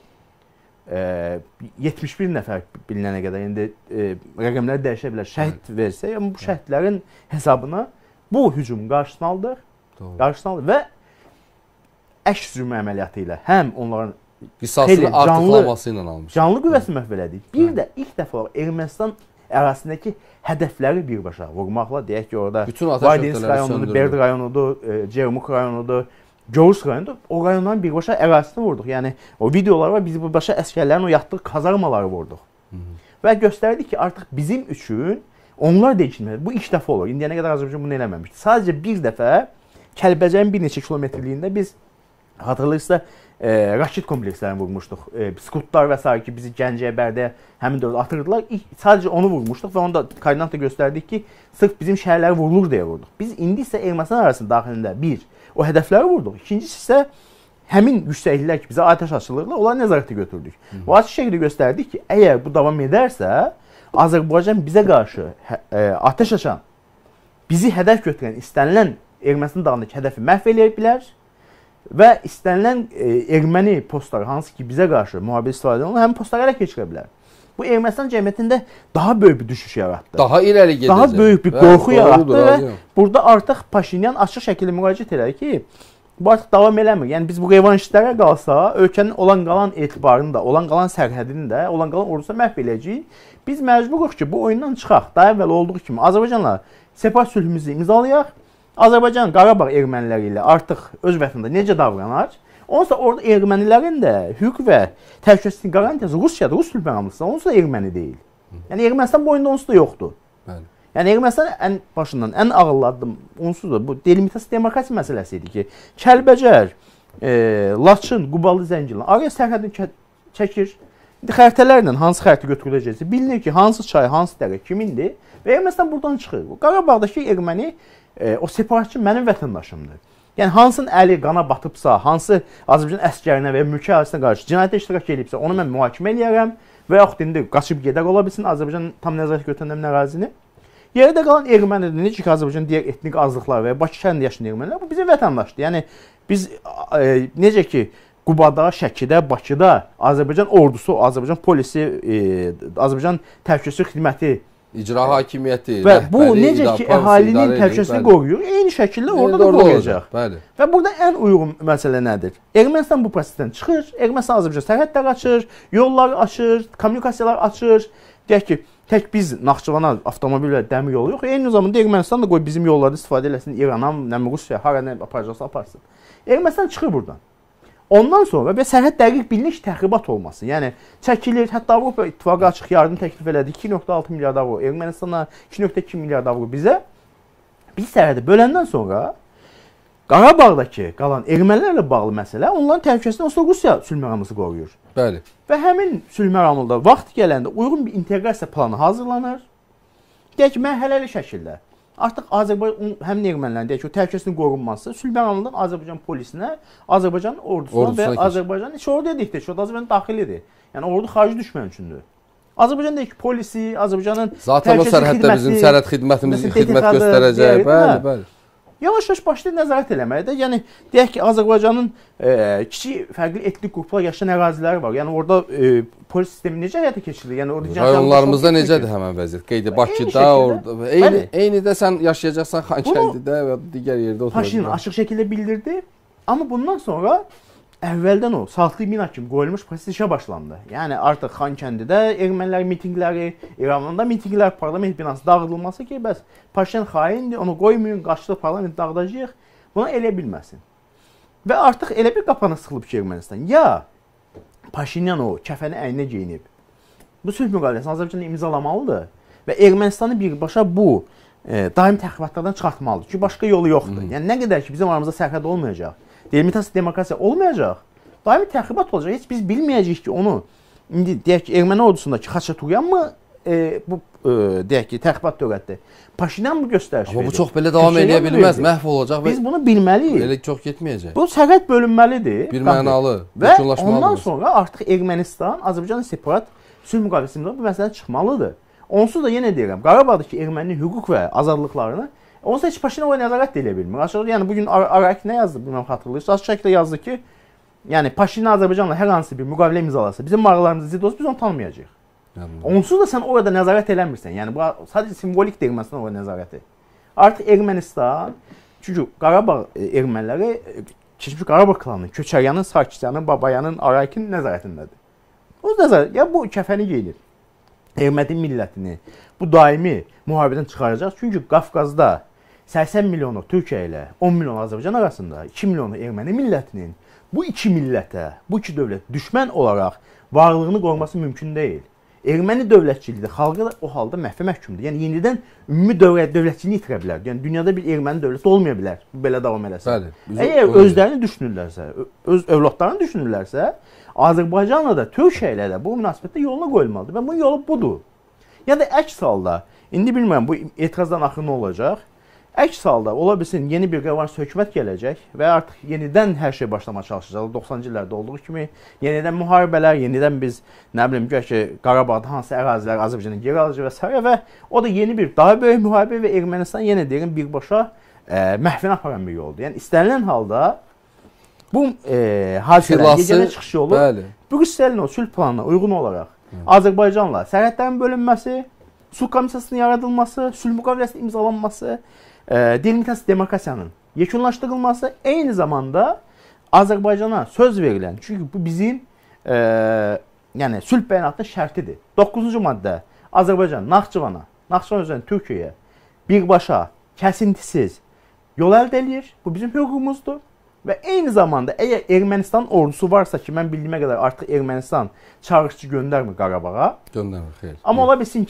e, yetmiş bir nəfər bilinənə qədər indi e, rəqəmlər dəyişə bilər, şəhid versə, yəni bu şəhidlərin hesabına bu hücumun qarşısını aldıq, qarşısını aldıq və əks hücum əməliyyatı ilə həm onların qisasını artıqlaması ilə almış. Canlı qüvvəsini məhv elədik. Bir hə. də ilk dəfə Ermənistan ərazisindəki hədəfləri birbaşa vurmaqla, deyək ki, orada Vaydens rayonudur, Berd rayonudur, e, Cermuk rayonudur, Gorus rayonudur. O rayonların birbaşa ərazisini vurduq. Yəni o videolar var, biz birbaşa əsgərlərin o yatdığı kazarmaları vurduq. Hı -hı. Və göstərdik ki, artıq bizim üçün onlar değişilməli. Bu ilk dəfə olur. İndiyənə qədər Azərbaycan bunu eləməmişdi. Sadəcə bir dəfə Kəlbəcərin bir neçə kilometrliyində biz hatırlayırsa e, raket komplekslərini vurmuşduq. E, skutlar və s. ki bizi Gəncəyə, Bərdəyə həmin dövrdə atırdılar. İlk, sadəcə onu vurmuşduq və onu da koordinatla göstərdik ki, sırf bizim şəhərləri vurulur deyə vurduq. Biz indi isə Ermənistan arasında daxilində bir, o hədəfləri vurduq. İkincisi isə həmin yüksəkliklər ki, bizə atəş açılırlar, onları nəzarətə götürdük. O açıq şəkildə göstərdik ki, əgər bu davam edərsə, Azərbaycan bizə qarşı e, atəş açan, bizi hədəf götürən, istənilən Ermənistan dağındakı hədəfi məhv eləyə bilər və istənilən e, erməni postları, hansı ki bizə qarşı müharibə istifadə olunur, həmin postları ələ keçirə bilər. Bu Ermənistan cəmiyyətində daha böyük bir düşüş yaratdı. Daha irəli gedəcək. Daha böyük bir qorxu yaratdı və burada artıq Paşinyan açıq şəkildə müraciət edir ki, bu artıq davam eləmir. Yəni biz bu revanşistlərə qalsa, ölkənin olan qalan etibarını da, olan qalan sərhədini də, olan qalan ordusuna məhv eləyəcəyik. Biz məcburuq ki, bu oyundan çıxaq. Daha əvvəl olduğu kimi Azərbaycanla separ sülhümüzü imzalayaq. Azərbaycan Qarabağ erməniləri ilə artıq öz vətənində necə davranar? Onsa orada ermənilərin də hüquq və təhlükəsizlik qarantiyası Rusiyadır, Rus sülh məramlısı, onsa erməni deyil. Yəni Ermənistan bu oyunda onsa da yoxdur. Bəli. Yəni Ermənistan ən başından ən ağıllı addım onsuz da bu delimitasiya demarkasiya məsələsi idi ki, Kəlbəcər, e, Laçın, Qubalı, Zəngilan araya sərhədini çəkir. İndi xəritələrlə hansı xəritə götürüləcəksə bilinir ki, hansı çay, hansı dərə kimindir və Ermənistan buradan çıxır. Qarabağdakı erməni e, o separatçı mənim vətəndaşımdır. Yəni hansının əli qana batıbsa, hansı Azərbaycan əsgərinə və ya mülki ərazisinə qarşı cinayətdə iştirak edibsə, onu mən mühakimə eləyərəm və yaxud indi qaçıb gedər ola bilsin Azərbaycan tam nəzarət götürən ərazini. Yerdə qalan ermənidir, necə ki Azərbaycan digər etnik azlıqlar və ya Bakı kəndində yaşayan ermənilər, bu bizim vətəndaşdır. Yəni biz e, necə ki Qubada, Şəkidə, Bakıda Azərbaycan ordusu, Azərbaycan polisi, e, Azərbaycan təhlükəsizlik xidməti, icra hakimiyyəti və bu necə ki əhalinin təhlükəsizliyini qoruyur, eyni şəkildə orada da qoruyacaq. Bəli. Və burada ən uyğun məsələ nədir? Ermənistan bu prosesdən çıxır, Ermənistan Azərbaycan sərhədləri açır, yolları açır, kommunikasiyalar açır. Deyək ki, tək biz Naxçıvana avtomobil və dəmir yolu yox, eyni zamanda Ermənistan da qoy bizim yollarda istifadə eləsin, İrana, nə Rusiya, hara nə aparacaqsa aparsın. Ermənistan çıxır buradan. Ondan sonra və sərhəd dəqiq bilinir ki, təxribat olmasın. Yəni çəkilir, hətta Avropa İttifaqı açıq yardım təklif elədi. iki nöqtə altı milyard avro Ermənistana, iki nöqtə iki milyard avro bizə. Biz sərhədi böləndən sonra Qarabağdakı qalan ermənilərlə bağlı məsələ onların təhlükəsizliyini onsuz Rusiya sülh məramlısı qoruyur. Bəli. Və həmin sülh məramlıda vaxt gələndə uyğun bir inteqrasiya planı hazırlanır. Deyək ki, mərhələli şəkildə. Artıq Azərbaycan həmin ermənilərin deyək ki, o təhlükəsizliyinin qorunması sülh məramlığından Azərbaycan polisinə, Azərbaycan ordusuna, ordusuna və Azərbaycan heç orada deyək ki, orada Azərbaycan daxilidir. Yəni ordu xarici düşmən üçündür. Azərbaycan deyək ki, polisi, Azərbaycanın zaten o sərhəddə bizim sərhəd xidmətimiz xidmət göstərəcək. Bəli, bəli. Yavaş-yavaş başlayır nəzarət eləməyə də. Yəni deyək ki, Azərbaycanın e, kiçik fərqli etnik qruplar yaşayan əraziləri var. Yəni orada e, polis sistemi necə həyata keçirilir? Yəni orada rayonlarımızda necədir həmin vəziyyət? Qeydi Bakıda, orada eyni eyni də sən yaşayacaqsan Xankəndidə və digər yerdə oturacaqsan. Paşinyan açıq şəkildə bildirdi. Amma bundan sonra əvvəldən o saatlı mina kimi qoyulmuş proses işə başlandı. Yəni artıq Xankəndidə ermənilərin mitinqləri, İranında mitinqlər, parlament binası dağıdılması ki, bəs Paşinyan xaindir, onu qoymayın, qaçdı parlament dağıdacağıq. Buna elə bilməsin. Və artıq elə bir qapana sıxılıb ki, Ermənistan. Ya Paşinyan o kəfəni əyninə geyinib. Bu sülh müqaviləsini Azərbaycan imzalamalıdır və Ermənistanı birbaşa bu e, daimi təxribatlardan çıxartmalıdır ki, başqa yolu yoxdur. Yəni nə qədər ki bizim aramızda sərhəd olmayacaq, delimitasiya demarkasiya olmayacaq, daimi təxribat olacaq. Heç biz bilməyəcəyik ki, onu indi deyək ki, erməni ordusundakı Xaçaturyan mı e, bu e, deyək ki, təxribat törətdi. Paşinyan mı göstəriş verir? Amma bu çox belə davam edə bilməz, məhv olacaq. Biz bunu bilməliyik. Elə çox getməyəcək. Bu sərhəd bölünməlidir. Bir mənalı, və ondan sonra artıq Ermənistan, Azərbaycan separat sülh müqaviləsində bu məsələ çıxmalıdır. Onsuz da yenə deyirəm, Qarabağdakı erməni hüquq və azadlıqlarını onsuz heç Paşinyan o nəzarət edə bilmir. Aşağı yəni bugün Araki nə yazdı, bilməm xatırlayırsınız. Açıq şəkildə yazdı ki, yəni Paşinyan Azərbaycanla hər hansı bir müqavilə imzalasa, bizim maraqlarımızı zidd olsa biz onu tanımayacağıq. Onsuz da sən orada nəzarət eləmirsən. Yəni bu sadəcə simvolik Ermənistan orada nəzarəti. Artıq Ermənistan, çünki Qarabağ erməniləri keçmiş Qarabağ klanının, Köçəryanın, Sarkisyanın, Babayanın, Arakinin nəzarətindədir. O nəzarət ya bu kəfəni geyinir. Erməni millətini bu daimi müharibədən çıxaracaq. Çünki Qafqazda səksən milyonu Türkiyə ilə on milyon Azərbaycan arasında iki milyonu erməni millətinin bu iki millətə, bu iki dövlət düşmən olaraq varlığını qoruması mümkün deyil. Erməni dövlətçiliyi də xalqı da o halda məhvə məhkumdur. Yəni yenidən ümumi dövlət dövlətçiliyini itirə bilər. Yəni dünyada bir erməni dövləti olmaya bilər. Bu belə davam eləsə. Bəli. Əgər özlərini düşünürlərsə, öz övladlarını düşünürlərsə, Azərbaycanla da Türkiyə ilə də bu münasibətdə yoluna qoyulmalıdır və bunun yolu budur. Ya da əks halda, indi bilmirəm bu etirazdan axırı nə olacaq. Əks halda ola bilsin yeni bir revanş hökumət gələcək və artıq yenidən hər şey başlamağa çalışacaq. doxsanıncı illərdə olduğu kimi yenidən müharibələr, yenidən biz nə bilim görək ki, Qarabağda hansı ərazilər Azərbaycanın geri alacaq və s. və o da yeni bir daha böyük müharibə və Ermənistan yenə deyirəm birbaşa e, məhvinə aparan bir yoldur. Yəni istənilən halda bu e, hadisələrin yeganə çıxış yolu Brüsselin o sülh planına uyğun olaraq Hı. Azərbaycanla sərhədlərin bölünməsi, sülh komissiyasının yaradılması, sülh müqaviləsinin imzalanması, e, delimitasiya demarkasiyanın yekunlaşdırılması, eyni zamanda Azərbaycana söz verilən, çünki bu bizim e, yəni sülh bəyanatının şərtidir. doqquzuncu maddə Azərbaycan Naxçıvana, Naxçıvan üzrə Türkiyəyə birbaşa, kəsintisiz yol əldə edir. Bu bizim hüququmuzdur. Və eyni zamanda əgər Ermənistan ordusu varsa ki, mən bildiyimə qədər artıq Ermənistan çağırışçı göndərmir Qarabağa. Göndərmir, xeyr. Amma ola bilsin ki,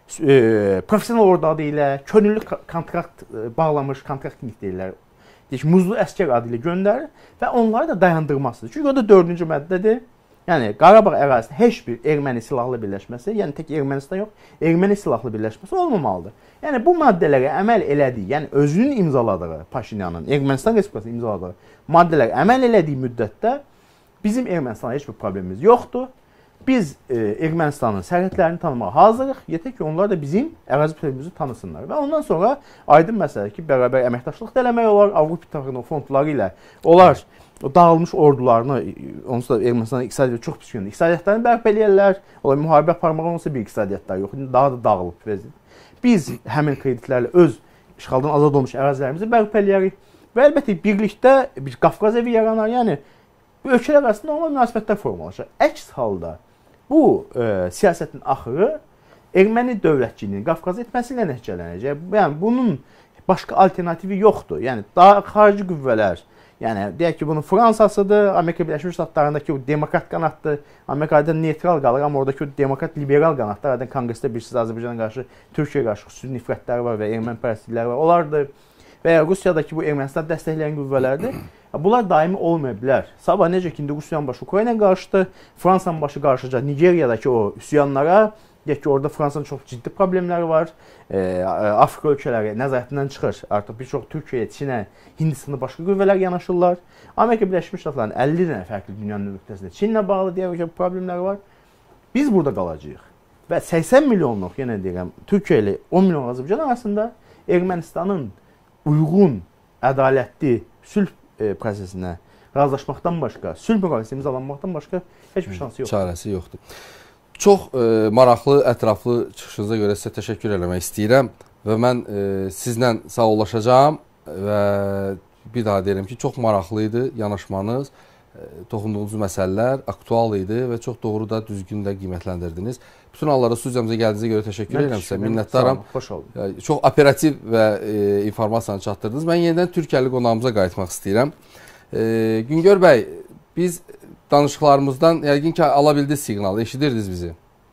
e, professional ordu adı ilə, könüllü kontrakt e, bağlamış, kontraktnik deyirlər. Deyək, muzlu əskər adı ilə göndərir və onları da dayandırmasıdır. Çünki o da dördüncü məddədir. Yəni, Qarabağ ərazisində heç bir erməni silahlı birləşməsi, yəni tək Ermənistan yox, erməni silahlı birləşməsi olmamalıdır. Yəni, bu maddələrə əməl elədiyi, yəni özünün imzaladığı, Paşinyanın, Ermənistan Respublikasının imzaladığı maddələr əməl elədiyi müddətdə bizim Ermənistanla heç bir problemimiz yoxdur. Biz e, Ermənistanın sərhədlərini tanımağa hazırıq. Yetər ki, onlar da bizim ərazi bütövlüyümüzü tanısınlar. Və ondan sonra aydın məsələ ki, bərabər əməkdaşlıq da eləmək olar, Avropa İttifaqının fondları ilə onlar o dağılmış ordularını, onsuz da Ermənistanın iqtisadiyyatı çox pis gündür. İqtisadiyyatlarını bərpa eləyərlər. Onlar müharibə aparmağa olsa bir iqtisadiyyatları yox. Daha da dağılıb vəziyyət. Biz həmin kreditlərlə öz işğaldan azad olmuş ərazilərimizi bərpa eləyərik. Və əlbəttə birlikdə bir Qafqaz evi yaranar. Yəni ölkələr arasında normal münasibətlər formalaşır. Əks halda bu e, siyasətin axırı erməni dövlətçiliyinin Qafqazı etməsi ilə nəticələnəcək. Yəni bunun başqa alternativi yoxdur. Yəni daha xarici qüvvələr, yəni deyək ki, bunun Fransasıdır, Amerika Birləşmiş Ştatlarındakı o demokrat qanaddır. Amerikada neytral qalır, amma oradakı o demokrat liberal qanadlar, adən konqresdə bir siz Azərbaycana qarşı, Türkiyəyə qarşı xüsusi nifrətləri var və erməni pərəstlikləri var. Onlardır. Və ya Rusiyadakı bu Ermənistan dəstəkləyən qüvvələrdir. Bunlar daimi olmaya bilər. Sabah necə ki, indi Rusiyanın başı Ukrayna qarşıdır, Fransanın başı qarşıcaq Nigeriyadakı o üsyanlara, deyək ki, orada Fransanın çox ciddi problemləri var. E, Afrika ölkələri nəzarətindən çıxır. Artıq bir çox Türkiyəyə, Çinə, Hindistan'a başqa qüvvələr yanaşırlar. Amerika Birləşmiş Ştatlarının əlli dənə fərqli dünyanın nöqtəsində Çinlə bağlı deyək ki, problemləri var. Biz burada qalacağıq. Və səksən milyonluq, yenə deyirəm, Türkiyə ilə on milyon Azərbaycan arasında Ermənistanın uyğun, ədalətli sülh e, prosesinə razılaşmaqdan başqa, sülh müqaviləsi imzalanmaqdan başqa heç bir şansı yoxdur. Çarəsi yoxdur. Çox e, maraqlı, ətraflı çıxışınıza görə sizə təşəkkür eləmək istəyirəm və mən e, sizlə sağollaşacağam və bir daha deyirəm ki, çox maraqlı idi yanaşmanız, e, toxunduğunuz məsələlər aktual idi və çox doğru da, düzgün də qiymətləndirdiniz. Bütün hallarda studiyamıza gəldiyinizə görə təşəkkür edirəm sizə, minnətdaram. Xoş oldu. Çox operativ və e, informasiyanı çatdırdınız. Mən yenidən Türkiyəli qonağımıza qayıtmaq istəyirəm. E, Güngör bəy, biz danışıqlarımızdan yəqin ki, alabildiniz siqnalı, eşidirdiniz bizi.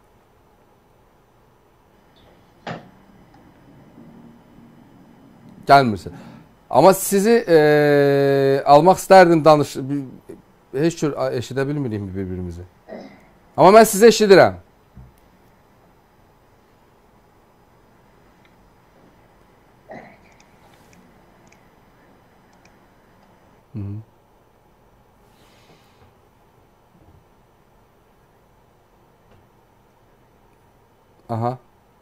Gəlmirsin. Amma sizi e, almaq istərdim danış... Heç cür eşidə bilmirik mi bir-birimizi? Amma mən sizi eşidirəm. Hı -hı. Aha.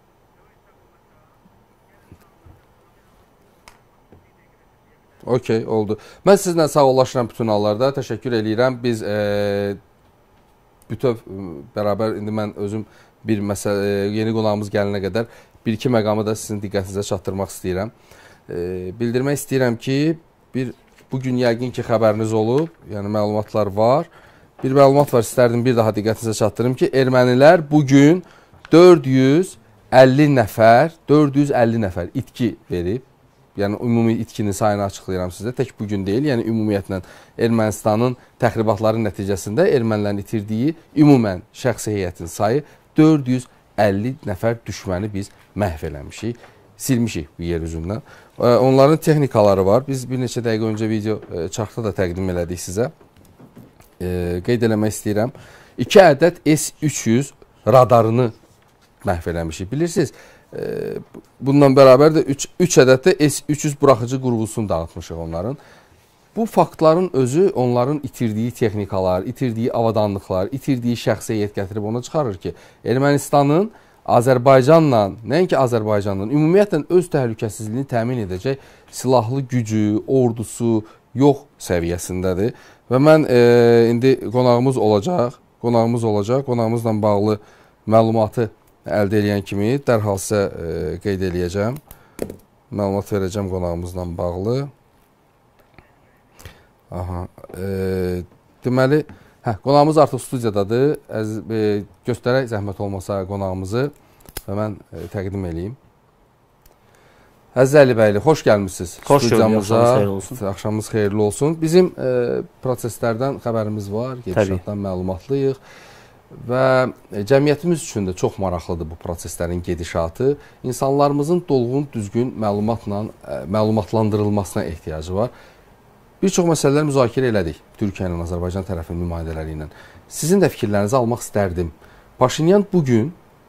Okey, oldu. Mən sizinlə sağollaşıram bütün hallarda. Təşəkkür eləyirəm. Biz e, bütöv bərabər, indi mən özüm bir məsələ, yeni qonağımız gəlinə qədər bir-iki məqamı da sizin diqqətinizə çatdırmaq istəyirəm. E, bildirmək istəyirəm ki, bir bugün yəqin ki, xəbəriniz olub, yəni məlumatlar var. Bir məlumat var, istərdim bir daha diqqətinizə çatdırım ki, ermənilər bugün dörd yüz əlli nəfər, dörd yüz əlli nəfər itki verib. Yəni ümumi itkinin sayını açıqlayıram sizə. Tək bugün deyil, yəni ümumiyyətlə Ermənistanın təxribatları nəticəsində ermənilərin itirdiyi ümumən şəxsi heyətin sayı dörd yüz əlli nəfər düşməni biz məhv eləmişik, silmişik bu yer üzündən. Onların texnikaları var. Biz bir neçə dəqiqə öncə video çarxda da təqdim elədik sizə. Qeyd eləmək istəyirəm. iki ədəd S üç yüz radarını məhv eləmişik. Bilirsiniz, bundan bərabər də üç ədəd də S üç yüz buraxıcı qurğusunu dağıtmışıq onların. Bu faktların özü onların itirdiyi texnikalar, itirdiyi avadanlıqlar, itirdiyi şəxsi heyət gətirib ona çıxarır ki, Ermənistanın Azərbaycanla, nəinki Azərbaycanla, ümumiyyətlə öz təhlükəsizliyini təmin edəcək silahlı gücü, ordusu yox səviyyəsindədir. Və mən e, indi qonağımız olacaq, qonağımız olacaq, qonağımızla bağlı məlumatı əldə edən kimi dərhal sizə e, qeyd eləyəcəm. Məlumat verəcəm qonağımızla bağlı. Aha, e, deməli, hə, qonağımız artıq studiyadadır. Əz, e, göstərək zəhmət olmasa qonağımızı və mən e, təqdim eləyim. Əziz Əli bəyli, xoş gəlmişsiniz. Xoş gördük, xeyirli olsun. Axşamınız xeyirli olsun. Bizim e, proseslərdən xəbərimiz var, gedişatdan məlumatlıyıq. və cəmiyyətimiz üçün də çox maraqlıdır bu proseslərin gedişatı. İnsanlarımızın dolğun, düzgün məlumatla məlumatlandırılmasına ehtiyacı var. Bir çox məsələlər müzakirə elədik Türkiyə ilə, Azərbaycan tərəfinin nümayəndələri ilə. Sizin də fikirlərinizi almaq istərdim. Paşinyan bugün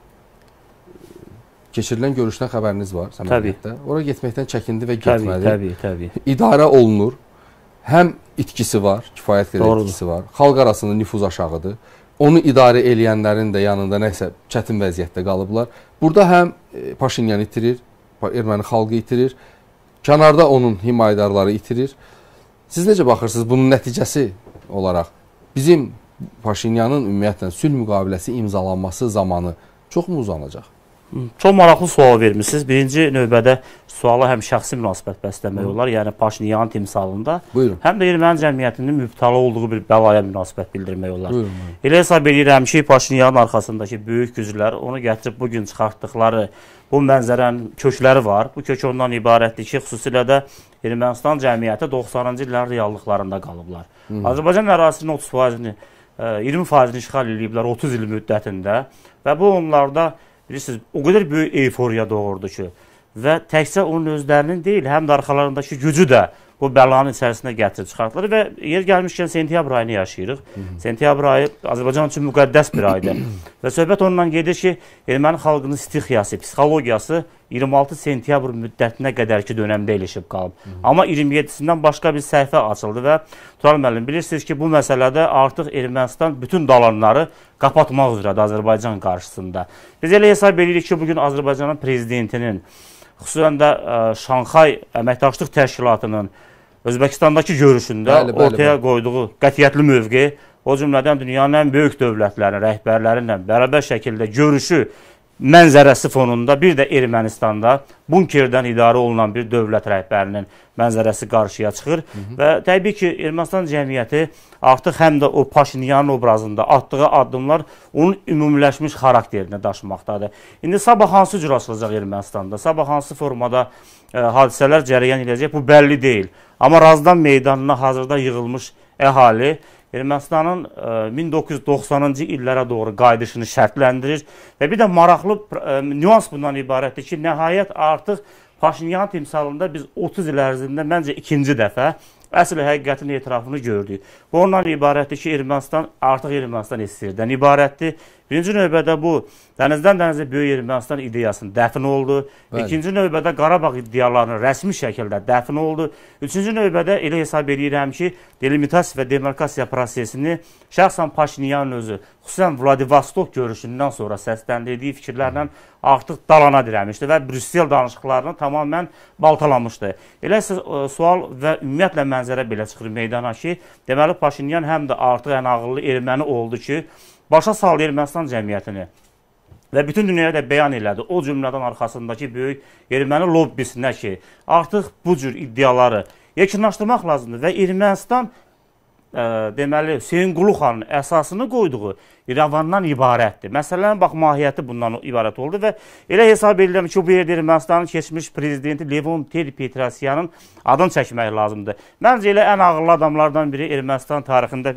keçirilən görüşdən xəbəriniz var Səmədiyyətdə. Ora getməkdən çəkindi və getmədi. Təbii, təbii, təbii. İdarə olunur. Həm itkisi var, kifayət qədər itkisi var. Xalq arasında nüfuz aşağıdır. Onu idarə eləyənlərin də yanında nəsə çətin vəziyyətdə qalıblar. Burada həm Paşinyan itirir, erməni xalqı itirir, kənarda onun himayədarları itirir. Siz necə baxırsınız bunun nəticəsi olaraq? Bizim Paşinyanın ümumiyyətlə sülh müqaviləsi imzalanması zamanı çoxmu uzanacaq? Çox maraqlı sual vermişsiniz. Birinci növbədə suala həm şəxsi münasibət bəsləmək olar, yəni Paşinyanın timsalında, Buyurun. həm də erməni cəmiyyətinin mübtəla olduğu bir bəlaya münasibət bildirmək olar. Buyurun, buyurun. Elə hesab edirəm ki, Paşinyanın arxasındakı böyük güclər onu gətirib bugün çıxartdıqları bu mənzərənin kökləri var. Bu kök ondan ibarətdir ki, xüsusilə də Ermənistan cəmiyyəti doxsanıncı illərin reallıqlarında qalıblar. Hı. Azərbaycan ərazisinin otuz faizini, iyirmi faizini işğal ediblər otuz il müddətində və bu onlarda bilirsiniz, o qədər böyük euforiya doğurdu ki və təkcə onun özlərinin deyil, həm də arxalarındakı gücü də bu bəlanın içərisində gətirib çıxartdılar və yer gəlmişkən sentyabr ayını yaşayırıq. Hı -hı. Sentyabr ayı Azərbaycan üçün müqəddəs bir aydır və söhbət ondan gedir ki, erməni xalqının stixiyası, psixologiyası iyirmi altı sentyabr müddətinə qədərki dönəmdə ilişib qalıb. Hı -hı. Amma iyirmi yedisindən başqa bir səhifə açıldı və Tural müəllim, bilirsiniz ki, bu məsələdə artıq Ermənistan bütün dalanları qapatmaq üzrədir Azərbaycan qarşısında. Biz elə hesab edirik ki, bugün Azərbaycanın prezidentinin, xüsusən də ə, Şanxay Əməkdaşlıq Təşkilatının Özbəkistandakı görüşündə bəli, bəli, ortaya bəli. qoyduğu qətiyyətli mövqe, o cümlədən dünyanın ən böyük dövlətlərinin, rəhbərlərinlə bərabər şəkildə görüşü mənzərəsi fonunda bir də Ermənistanda bunkerdən idarə olunan bir dövlət rəhbərinin mənzərəsi qarşıya çıxır. Hı -hı. Və təbii ki, Ermənistan cəmiyyəti artıq həm də o Paşinyanın obrazında atdığı addımlar onun ümumiləşmiş xarakterini daşımaqdadır. İndi sabah hansı cür açılacaq Ermənistanda, sabah hansı formada e, hadisələr cərəyan edəcək, bu bəlli deyil. Amma Razdan meydanına hazırda yığılmış əhali Ermənistanın min doqquz yüz doxsanıncı illərə doğru qayıdışını şərtləndirir və bir də maraqlı nüans bundan ibarətdir ki, nəhayət artıq Paşinyan timsalında biz otuz il ərzində məncə ikinci dəfə əsl həqiqətin etirafını gördük. Bu ondan ibarətdir ki, Ermənistan artıq Ermənistan SSR-dən ibarətdir. Birinci növbədə bu dənizdən dənizə böyük Ermənistan ideyasının dəfn oldu. Bəli. İkinci növbədə Qarabağ iddialarının rəsmi şəkildə dəfn oldu. Üçüncü növbədə elə hesab edirəm ki, delimitasiya və demarkasiya prosesini şəxsən Paşinyanın özü, xüsusən Vladivostok görüşündən sonra səsləndirdiyi fikirlərlə artıq dalana dirəmişdi və Brüssel danışıqlarını tamamən baltalamışdı. Elə sual və ümumiyyətlə mənzərə belə çıxır meydana ki, deməli Paşinyan həm də artıq ən ağıllı erməni oldu ki, başa saldı Ermənistan cəmiyyətini və bütün dünyaya da bəyan elədi. O cümlədən arxasındakı böyük erməni lobbisinə ki, artıq bu cür iddiaları yekunlaşdırmaq lazımdır və Ermənistan ə, deməli Hüseyn Qulu xanın əsasını qoyduğu İrəvandan ibarətdir. Məsələn, bax, mahiyyəti bundan ibarət oldu və elə hesab edirəm ki, bu yerdə Ermənistanın keçmiş prezidenti Levon Ter-Petrosyanın adını çəkmək lazımdır. Məncə elə ən ağıllı adamlardan biri Ermənistan tarixində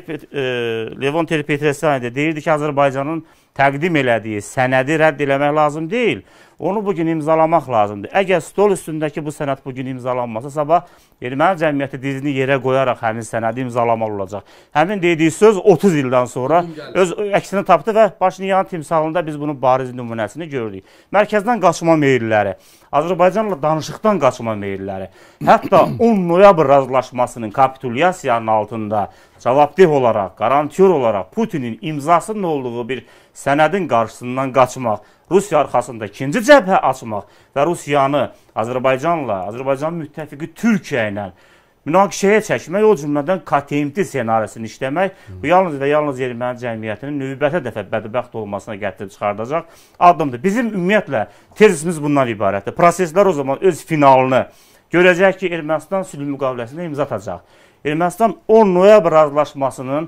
Levon Ter-Petrosyan deyirdi ki, Azərbaycanın təqdim elədiyi sənədi rədd eləmək lazım deyil. Onu bugün imzalamaq lazımdır. Əgər stol üstündəki bu sənəd bugün imzalanmasa, sabah erməni cəmiyyəti dizini yerə qoyaraq həmin sənədi imzalamalı olacaq. Həmin dediyi söz otuz ildən sonra öz əksini tapdı və Paşinyan timsalında biz bunun bariz nümunəsini gördük. Mərkəzdən qaçma meyilləri, Azərbaycanla danışıqdan qaçma meyilləri, hətta on noyabr razılaşmasının kapitulyasiyanın altında cavabdeh olaraq, garantör olaraq Putinin imzasının olduğu bir sənədin qarşısından qaçmaq, Rusiya arxasında ikinci cəbhə açmaq və Rusiyanı Azərbaycanla, Azərbaycanın müttəfiqi Türkiyə ilə münaqişəyə çəkmək, o cümlədən K T M T senarisini işləmək, bu yalnız və yalnız erməni cəmiyyətinin növbətə dəfə bədbəxt olmasına gətirib çıxardacaq addımdır. Bizim ümumiyyətlə tezisimiz bundan ibarətdir. Proseslər o zaman öz finalını görəcək ki, Ermənistan sülh müqaviləsində imza atacaq. Ermənistan on noyabr razılaşmasının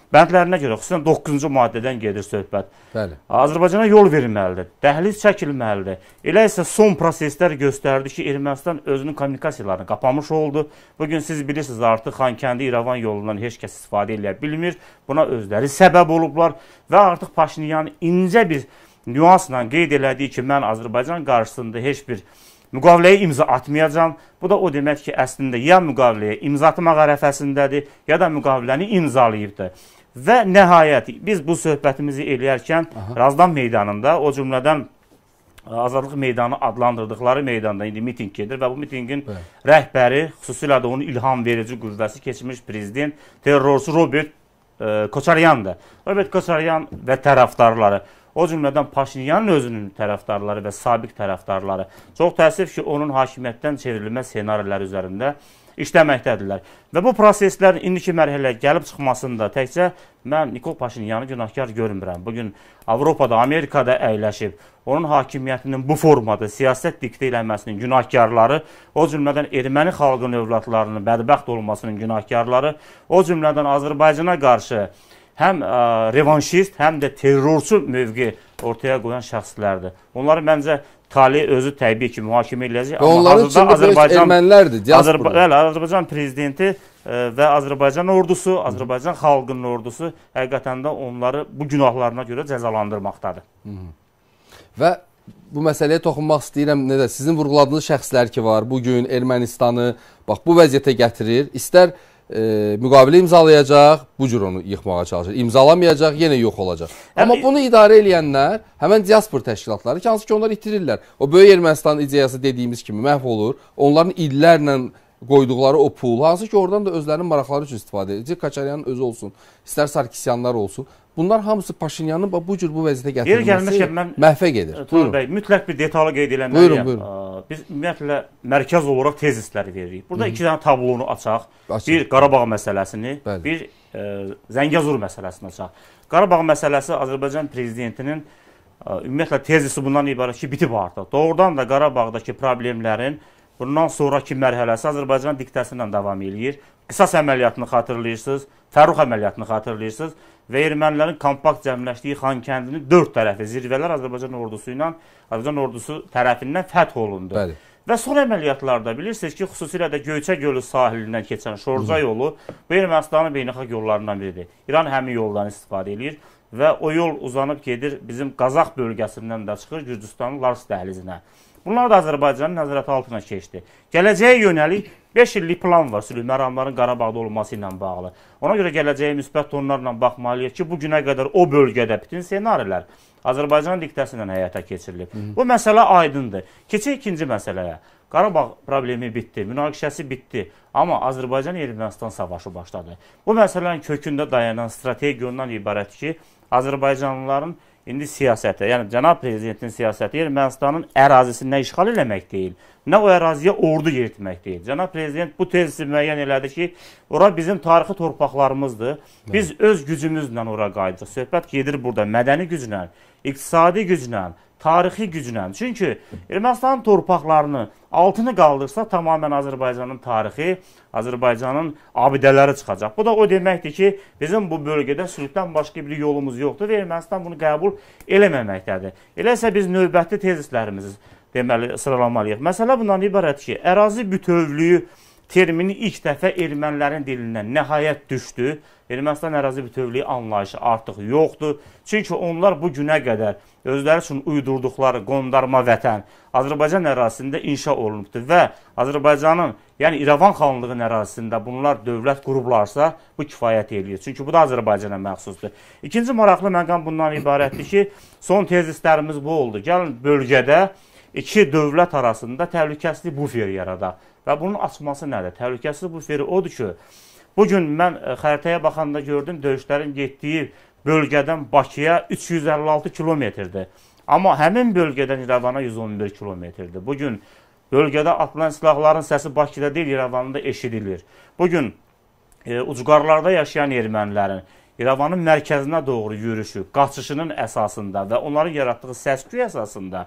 bəndlərinə görə, xüsusən doqquzuncu maddədən gedir söhbət. Bəli. Azərbaycana yol verilməlidir, dəhliz çəkilməlidir. Elə isə son proseslər göstərdi ki, Ermənistan özünün kommunikasiyalarını qapamış oldu. Bugün siz bilirsiniz, artıq Xankəndi-İrəvan yolundan heç kəs istifadə edə bilmir. Buna özləri səbəb olublar və artıq Paşinyan incə bir nüansla qeyd elədiyi ki, mən Azərbaycan qarşısında heç bir müqaviləyə imza atmayacam. Bu da o demək ki, əslində ya müqaviləyə imza atmaq ərəfəsindədir, ya da müqaviləni imzalayıbdır. Və nəhayət, biz bu söhbətimizi eləyərkən Aha. Razdan meydanında, o cümlədən Azadlıq meydanı adlandırdıqları meydanda indi miting gedir və bu mitingin Bə. rəhbəri, xüsusilə də onun ilham verici qüvvəsi keçmiş prezident, terrorçu Robert e, Koçaryandır. Robert Koçaryan və tərəfdarları, o cümlədən Paşinyanın özünün tərəfdarları və sabiq tərəfdarları çox təəssüf ki, onun hakimiyyətdən çevrilmə senariləri üzərində işləməkdədirlər. Və bu proseslərin indiki mərhələyə gəlib çıxmasında təkcə mən Nikol Paşinyanı günahkar görmürəm. Bugün Avropada, Amerikada əyləşib, onun hakimiyyətinin bu formada siyasət diktə eləməsinin günahkarları, o cümlədən erməni xalqın övladlarının bədbəxt olmasının günahkarları, o cümlədən Azərbaycana qarşı həm ə, revanşist, həm də terrorçu mövqe ortaya qoyan şəxslərdir. Onları məncə tali özü təbii ki, mühakimə eləyəcək. Onların içində Azərbaycan ermənilərdir, diaspora. Azərba Azərbaycan prezidenti ə, və Azərbaycan ordusu, Azərbaycan xalqının ordusu həqiqətən də onları bu günahlarına görə cəzalandırmaqdadır. Hı -hı. Və bu məsələyə toxunmaq istəyirəm. Nə də sizin vurğuladığınız şəxslər ki var, bugün Ermənistanı bax bu vəziyyətə gətirir. İstər E, müqavilə imzalayacaq, bu cür onu yıxmağa çalışır. İmzalamayacaq, yenə yox olacaq. Amma bunu idarə edənlər həmən diaspor təşkilatları ki, hansı ki onlar itirirlər. O böyük Ermənistan ideyası dediyimiz kimi məhv olur. Onların illərlə qoyduqları o pul, hansı ki oradan da özlərinin maraqları üçün istifadə edəcək. Koçaryanın özü olsun, istər Sarkisyanlar olsun. Bunlar hamısı Paşinyanın bu cür bu vəziyyətə gətirilməsi məhvə gedir. Tuğrul bəy, mütləq bir detallı qeyd eləməliyəm. Biz ümumiyyətlə mərkəz olaraq tezisləri veririk. Burada Hı -hı. iki dənə tablonu açaq. Açıq. Bir Qarabağ məsələsini, Bəli. bir e, Zəngəzur məsələsini açaq. Qarabağ məsələsi Azərbaycan prezidentinin e, ümumiyyətlə tezisi bundan ibarət ki, bitib artıq. Doğrudan da Qarabağdakı problemlərin bundan sonraki mərhələsi Azərbaycan diktəsindən davam edir. Qisas əməliyyatını xatırlayırsınız, Fərrux əməliyyatını xatırlayırsınız və ermənilərin kompakt cəmləşdiyi Xankəndinin dörd tərəfi zirvələr Azərbaycan ordusu ilə Azərbaycan ordusu tərəfindən fəth olundu. Bəli. Və son əməliyyatlarda bilirsiniz ki, xüsusilə də Göyçə Gölü sahilindən keçən Şorca yolu bu Ermənistanın beynəlxalq yollarından biridir. İran həmin yoldan istifadə edir və o yol uzanıb gedir bizim Qazax bölgəsindən də çıxır Gürcüstanın Lars dəhlizinə. Bunlar da Azərbaycanın nəzarəti altına keçdi. Gələcəyə yönəlik beş illik plan var sülh məramlarının Qarabağda olması ilə bağlı. Ona görə gələcəyə müsbət tonlarla baxmalıyıq ki, bu günə qədər o bölgədə bütün senarilər Azərbaycan diktəsindən həyata keçirilib. Hı -hı. Bu məsələ aydındır. Keçək ikinci məsələyə. Qarabağ problemi bitdi, münaqişəsi bitdi. Amma Azərbaycan-Ermənistan savaşı başladı. Bu məsələnin kökündə dayanan strategiya ondan ibarət ki, Azərbaycanlıların indi siyasətə, yəni cənab prezidentin siyasəti Ermənistanın ərazisini işğal eləmək deyil, nə o əraziyə ordu yeritmək deyil. Cənab prezident bu tezisi müəyyən elədi ki, ora bizim tarixi torpaqlarımızdır. Biz evet. öz gücümüzlə ora qayıdırıq. Söhbət gedir burada mədəni güclə, iqtisadi güclə, tarixi güclə. Çünki Ermənistanın torpaqlarını altını qaldırsa tamamən Azərbaycanın tarixi, Azərbaycanın abidələri çıxacaq. Bu da o deməkdir ki, bizim bu bölgədə sülhdən başqa bir yolumuz yoxdur və Ermənistan bunu qəbul eləməməkdədir. Elə isə biz növbəti tezislərimizi deməli sıralamalıyıq. Məsələ bundan ibarət ki, ərazi bütövlüyü termini ilk dəfə ermənilərin dilindən nəhayət düşdü. Ermənistan ərazi bütövlüyü anlayışı artıq yoxdur. Çünki onlar bu günə qədər özləri üçün uydurduqları qondarma vətən Azərbaycan ərazisində inşa olunubdur və Azərbaycanın, yəni İrəvan xanlığının ərazisində bunlar dövlət qurublarsa bu kifayət eləyir. Çünki bu da Azərbaycana məxsusdur. İkinci maraqlı məqam bundan ibarətdir ki, son tezislərimiz bu oldu. Gəlin bölgədə iki dövlət arasında təhlükəsizlik buferi yaradaq. Və bunun açması nədir? Təhlükəsizlik buferi odur ki, bugün mən xəritəyə baxanda gördüm, döyüşlərin getdiyi bölgədən Bakıya üç yüz əlli altı kilometrdir. Amma həmin bölgədən İrəvana yüz on bir kilometrdir. Bugün bölgədə atılan silahların səsi Bakıda deyil, İrəvanda eşidilir. Bugün e, ucqarlarda yaşayan ermənilərin İrəvanın mərkəzinə doğru yürüşü, qaçışının əsasında və onların yaratdığı səs-küy əsasında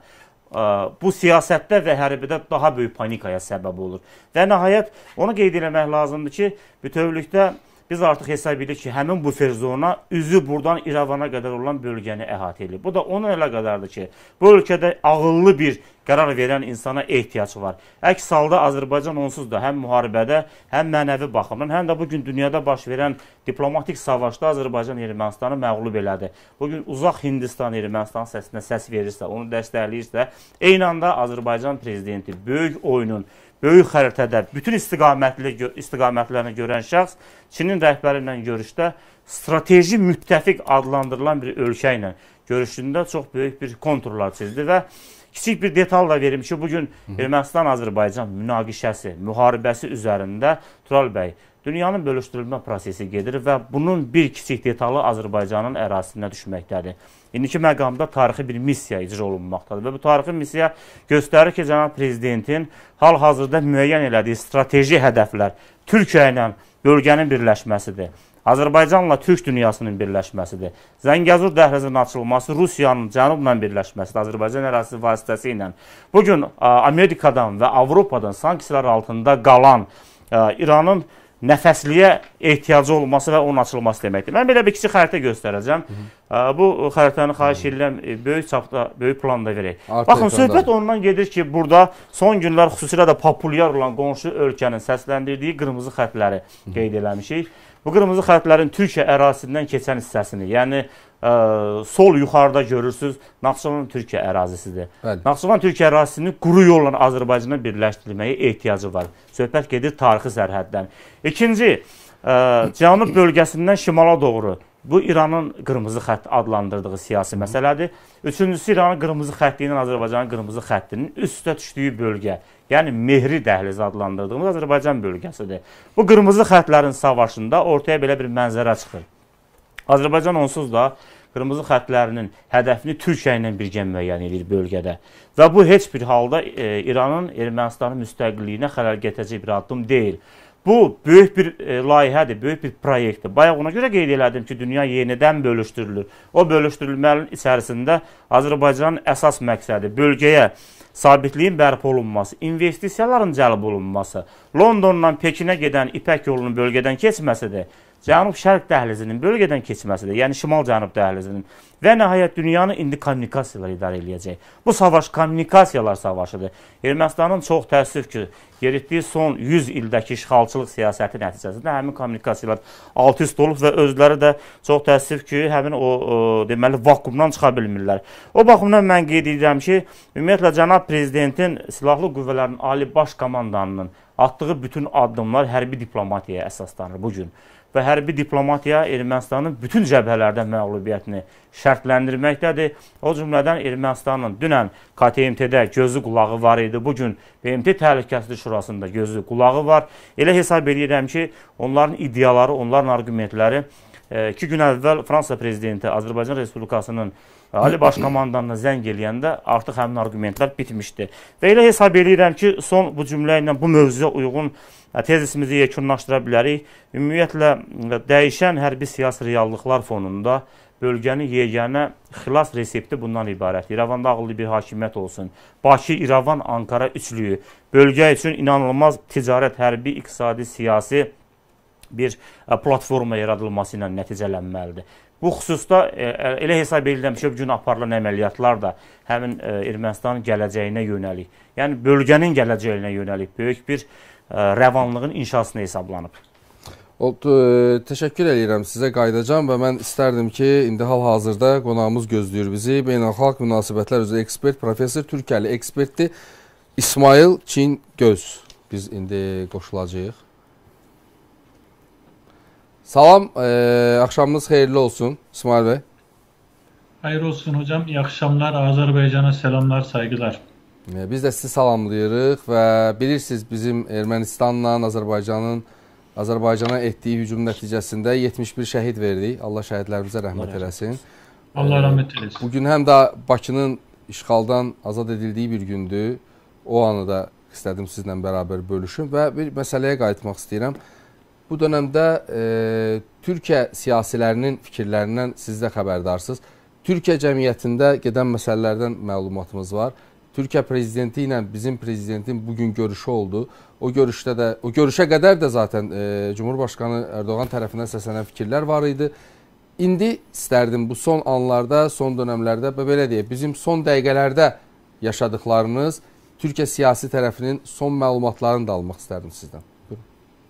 bu siyasətdə və hərbidə daha böyük panikaya səbəb olur. Və nəhayət onu qeyd eləmək lazımdır ki, bütövlükdə biz artıq hesab edirik ki, həmin bufer zona üzü buradan İrəvana qədər olan bölgəni əhatə edir. Bu da onun elə qədərdir ki, bu ölkədə ağıllı bir qərar verən insana ehtiyac var. Əks halda Azərbaycan onsuz da həm müharibədə, həm mənəvi baxımdan, həm də bugün dünyada baş verən diplomatik savaşda Azərbaycan Ermənistanı məğlub elədi. Bugün uzaq Hindistan Ermənistan səsinə səs verirsə, onu dəstəkləyirsə, eyni anda Azərbaycan prezidenti böyük oyunun, böyük xəritədə bütün istiqamətlərini görən şəxs Çinin rəhbəri ilə görüşdə strateji müttəfiq adlandırılan bir ölkə ilə görüşündə çox böyük bir konturlar çizdi və kiçik bir detal da verim ki, bugün Ermənistan-Azərbaycan münaqişəsi, müharibəsi üzərində Tural bəy, dünyanın bölüşdürülmə prosesi gedir və bunun bir kiçik detalı Azərbaycanın ərazisinə düşməkdədir. İndiki məqamda tarixi bir missiya icra olunmaqdadır və bu tarixi missiya göstərir ki, cənab prezidentin hal-hazırda müəyyən elədiyi strateji hədəflər Türkiyə ilə bölgənin birləşməsidir. Azərbaycanla Türk dünyasının birləşməsidir. Zəngəzur dəhlizinin açılması Rusiyanın cənubla birləşməsidir, Azərbaycan ərazisi vasitəsilə. Bugün Amerikadan və Avropadan sanksiyalar altında qalan İranın nəfəsliyə ehtiyacı olması və onun açılması deməkdir. Mən belə bir kiçik xəritə göstərəcəm. Hı -hı. Bu xəritəni xahiş edirəm, böyük çapda, böyük planda verək. Baxın, söhbət ondan gedir ki, burada son günlər xüsusilə də populyar olan qonşu ölkənin səsləndirdiyi qırmızı xətləri qeyd eləmişik. Bu qırmızı xətlərin Türkiyə ərazisindən keçən hissəsini, yəni ə, sol yuxarıda görürsünüz, Naxçıvan Türkiyə ərazisidir. Bəli. Naxçıvan Türkiyə ərazisini quru yolla Azərbaycana birləşdirilməyə ehtiyacı var. Söhbət gedir tarixi sərhəddən. İkinci, ə, cənub bölgəsindən şimala doğru, bu İranın qırmızı xətt adlandırdığı siyasi məsələdir. Üçüncüsü, İranın qırmızı xətti ilə Azərbaycanın qırmızı xəttinin üst-üstə düşdüyü bölgə, yəni Mehri dəhlizi adlandırdığımız Azərbaycan bölgəsidir. Bu qırmızı xəttlərin savaşında ortaya belə bir mənzərə çıxır. Azərbaycan onsuz da qırmızı xəttlərinin hədəfini Türkiyə ilə birgə müəyyən edir bölgədə. Və bu heç bir halda e, İranın Ermənistanın müstəqilliyinə xələl gətirəcək bir addım deyil. Bu, böyük bir e, layihədir, böyük bir proyektdir. Bayaq ona görə qeyd elədim ki, dünya yenidən bölüşdürülür. O bölüşdürülmənin içərisində Azərbaycanın əsas məqsədi bölgəyə sabitliyin bərpa olunması, investisiyaların cəlb olunması, Londondan Pekinə gedən İpək yolunun bölgədən keçməsidir. Cənub-Şərq dəhlizinin bölgədən keçməsidir, yəni Şimal-Cənub dəhlizinin və nəhayət dünyanı indi kommunikasiyalar idarə edəcək. Bu savaş kommunikasiyalar savaşıdır. Ermənistanın çox təəssüf ki, yeritdiyi son yüz ildəki işğalçılıq siyasəti nəticəsində həmin kommunikasiyalar alt-üst olub və özləri də çox təəssüf ki, həmin o, o deməli vakuumdan çıxa bilmirlər. O baxımdan mən qeyd edirəm ki, ümumiyyətlə cənab prezidentin silahlı qüvvələrin ali baş komandanının atdığı bütün addımlar hərbi diplomatiyaya əsaslanır bugün. Və hərbi diplomatiya Ermənistanın bütün cəbhələrdə məğlubiyyətini şərtləndirməkdədir. O cümlədən Ermənistanın dünən K T M T-də gözü qulağı var idi. Bugün B M T Təhlükəsizlik Şurasında gözü qulağı var. Elə hesab edirəm ki, onların iddiaları, onların argumentləri iki gün əvvəl Fransa prezidenti Azərbaycan Respublikasının Ali Baş komandanına zəng eləyəndə artıq həmin argumentlər bitmişdi. Və elə hesab edirəm ki, son bu cümlə ilə bu mövzuya uyğun tezisimizi yekunlaşdıra bilərik. Ümumiyyətlə, dəyişən hərbi siyasi reallıqlar fonunda bölgənin yeganə xilas resepti bundan ibarət. İrəvanda ağıllı bir hakimiyyət olsun. Bakı, İrəvan, Ankara üçlüyü bölgə üçün inanılmaz ticarət, hərbi, iqtisadi, siyasi bir platforma yaradılması ilə nəticələnməlidir. Bu xüsusda elə hesab edirəm ki, bugün aparılan əməliyyatlar da həmin Ermənistanın gələcəyinə yönəlik, yəni bölgənin gələcəyinə yönəlik böyük bir rəvanlığın inşasına hesablanıb. Oldu, təşəkkür edirəm sizə, qayıdacam və mən istərdim ki, indi hal-hazırda qonağımız gözləyir bizi. Beynəlxalq münasibətlər üzrə ekspert, professor, Türkiyəli ekspertdir İsmail Çingöz. Biz indi qoşulacağıq. Salam, e, axşamınız xeyirli olsun İsmail bəy. Hayır olsun hocam, iyi akşamlar. Azərbaycana selamlar, saygılar. E, biz də sizi salamlayırıq və bilirsiniz bizim Ermənistanla Azərbaycanın Azərbaycana etdiyi hücum nəticəsində yetmiş bir şəhid verdik. Allah şəhidlərimizə rəhmət eləsin. Allah rəhmət eləsin. Bugün həm də Bakının işğaldan azad edildiyi bir gündür. O anı da istədim sizlə bərabər bölüşüm və bir məsələyə qayıtmaq istəyirəm. Bu dönəmdə e, Türkiyə siyasilərinin fikirlərindən siz də xəbərdarsınız. Türkiyə cəmiyyətində gedən məsələlərdən məlumatımız var. Türkiyə prezidenti ilə bizim prezidentin bugün görüşü oldu. O görüşdə də, o görüşə qədər də zaten e, Cumhurbaşkanı Erdoğan tərəfindən səslənən fikirlər var idi. İndi istərdim bu son anlarda, son dönəmlərdə, belə deyək, bizim son dəqiqələrdə yaşadıklarınız, Türkiyə siyasi tərəfinin son məlumatlarını da almaq istərdim sizdən. Buyurun.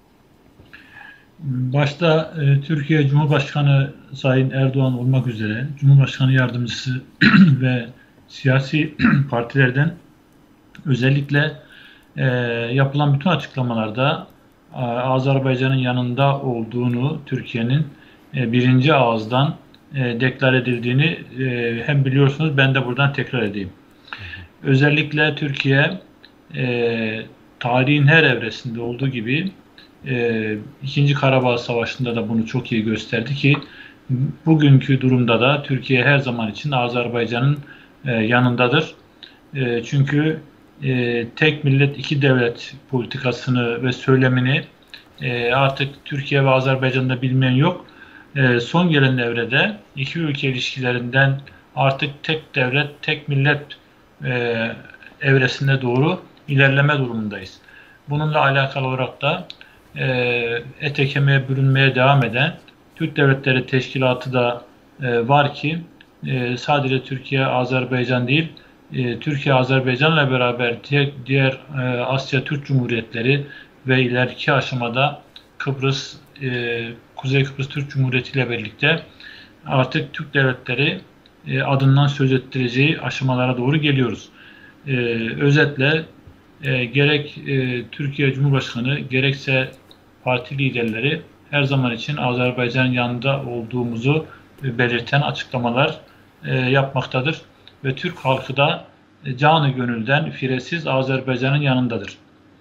Başta e, Türkiye Cumhurbaşkanı Sayın Erdoğan olmak üzere Cumhurbaşkanı Yardımcısı ve siyasi partilerden özellikle e, yapılan bütün açıklamalarda e, Azerbaycan'ın yanında olduğunu Türkiye'nin e, birinci ağızdan e, deklar edildiğini e, hem biliyorsunuz, ben de buradan tekrar edeyim. Özellikle Türkiye e, tarihin her evresinde olduğu gibi e, İkinci Karabağ Savaşı'nda da bunu çok iyi gösterdi ki bugünkü durumda da Türkiye her zaman için Azerbaycan'ın e, yanındadır. E, çünkü e, tek millet iki devlet politikasını ve söylemini e, artık Türkiye ve Azerbaycan'da bilmeyen yok. E, son gelen evrede iki ülke ilişkilerinden artık tek devlet, tek millet e, evresine doğru ilerleme durumundayız. Bununla alakalı olarak da e, ete kemiğe bürünmeye devam eden Türk Devletleri Teşkilatı da e, var ki e, sadece Türkiye, Azerbaycan değil, e, Türkiye, Azerbaycan'la beraber diğer, diğer e, Asya Türk Cumhuriyetleri ve ileriki aşamada Kıbrıs, e, Kuzey Kıbrıs Türk Cumhuriyeti ile birlikte artık Türk devletleri e, adından söz ettireceği aşamalara doğru geliyoruz. E, özetle e, gerek e, Türkiye Cumhurbaşkanı gerekse parti liderleri her zaman için Azerbaycan'ın yanında olduğumuzu belirten açıklamalar e, yapmaktadır. Ve Türk halkı da e, canı gönülden firesiz Azerbaycan'ın yanındadır.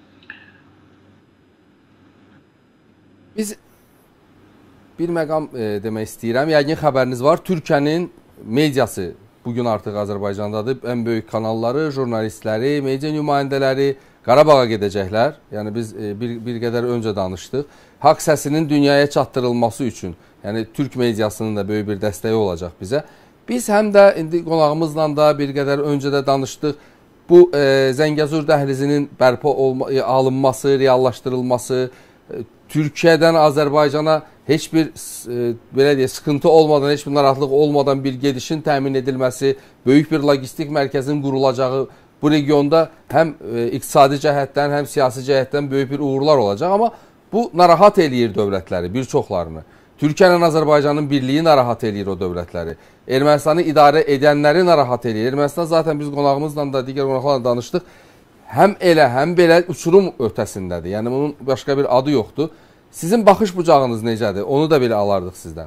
Biz bir məqam e, demək istəyirəm. Yəqin xəbəriniz var. Türkiyənin mediası bugün artıq Azərbaycandadır. Ən böyük kanalları, jurnalistləri, media nümayəndələri Qarabağa gedəcəklər. Yəni biz e, bir, bir qədər öncə danışdıq. Haqq səsinin dünyaya çatdırılması üçün, yəni Türk mediasının da böyük bir dəstəyi olacaq bizə. Biz həm də indi qonağımızla da bir qədər öncə də danışdıq. Bu e, Zəngəzur dəhlizinin bərpa olma, e, alınması, reallaşdırılması, e, Türkiyədən Azərbaycana heç bir e, belə deyək, sıxıntı olmadan, heç bir narahatlıq olmadan bir gedişin təmin edilməsi, böyük bir logistik mərkəzin qurulacağı bu regionda həm e, iqtisadi cəhətdən, həm siyasi cəhətdən böyük bir uğurlar olacaq. Amma bu narahat eləyir dövlətləri, bir çoxlarını. Türkiyə ilə Azərbaycanın birliyi narahat eləyir o dövlətləri. Ermənistanı idarə edənləri narahat eləyir. Ermənistan zaten biz qonağımızla da, digər qonaqlarla danışdıq. Həm elə, həm belə uçurum ötəsindədir. Yəni bunun başqa bir adı yoxdur. Sizin baxış bucağınız necədir? Onu da belə alardıq sizdən.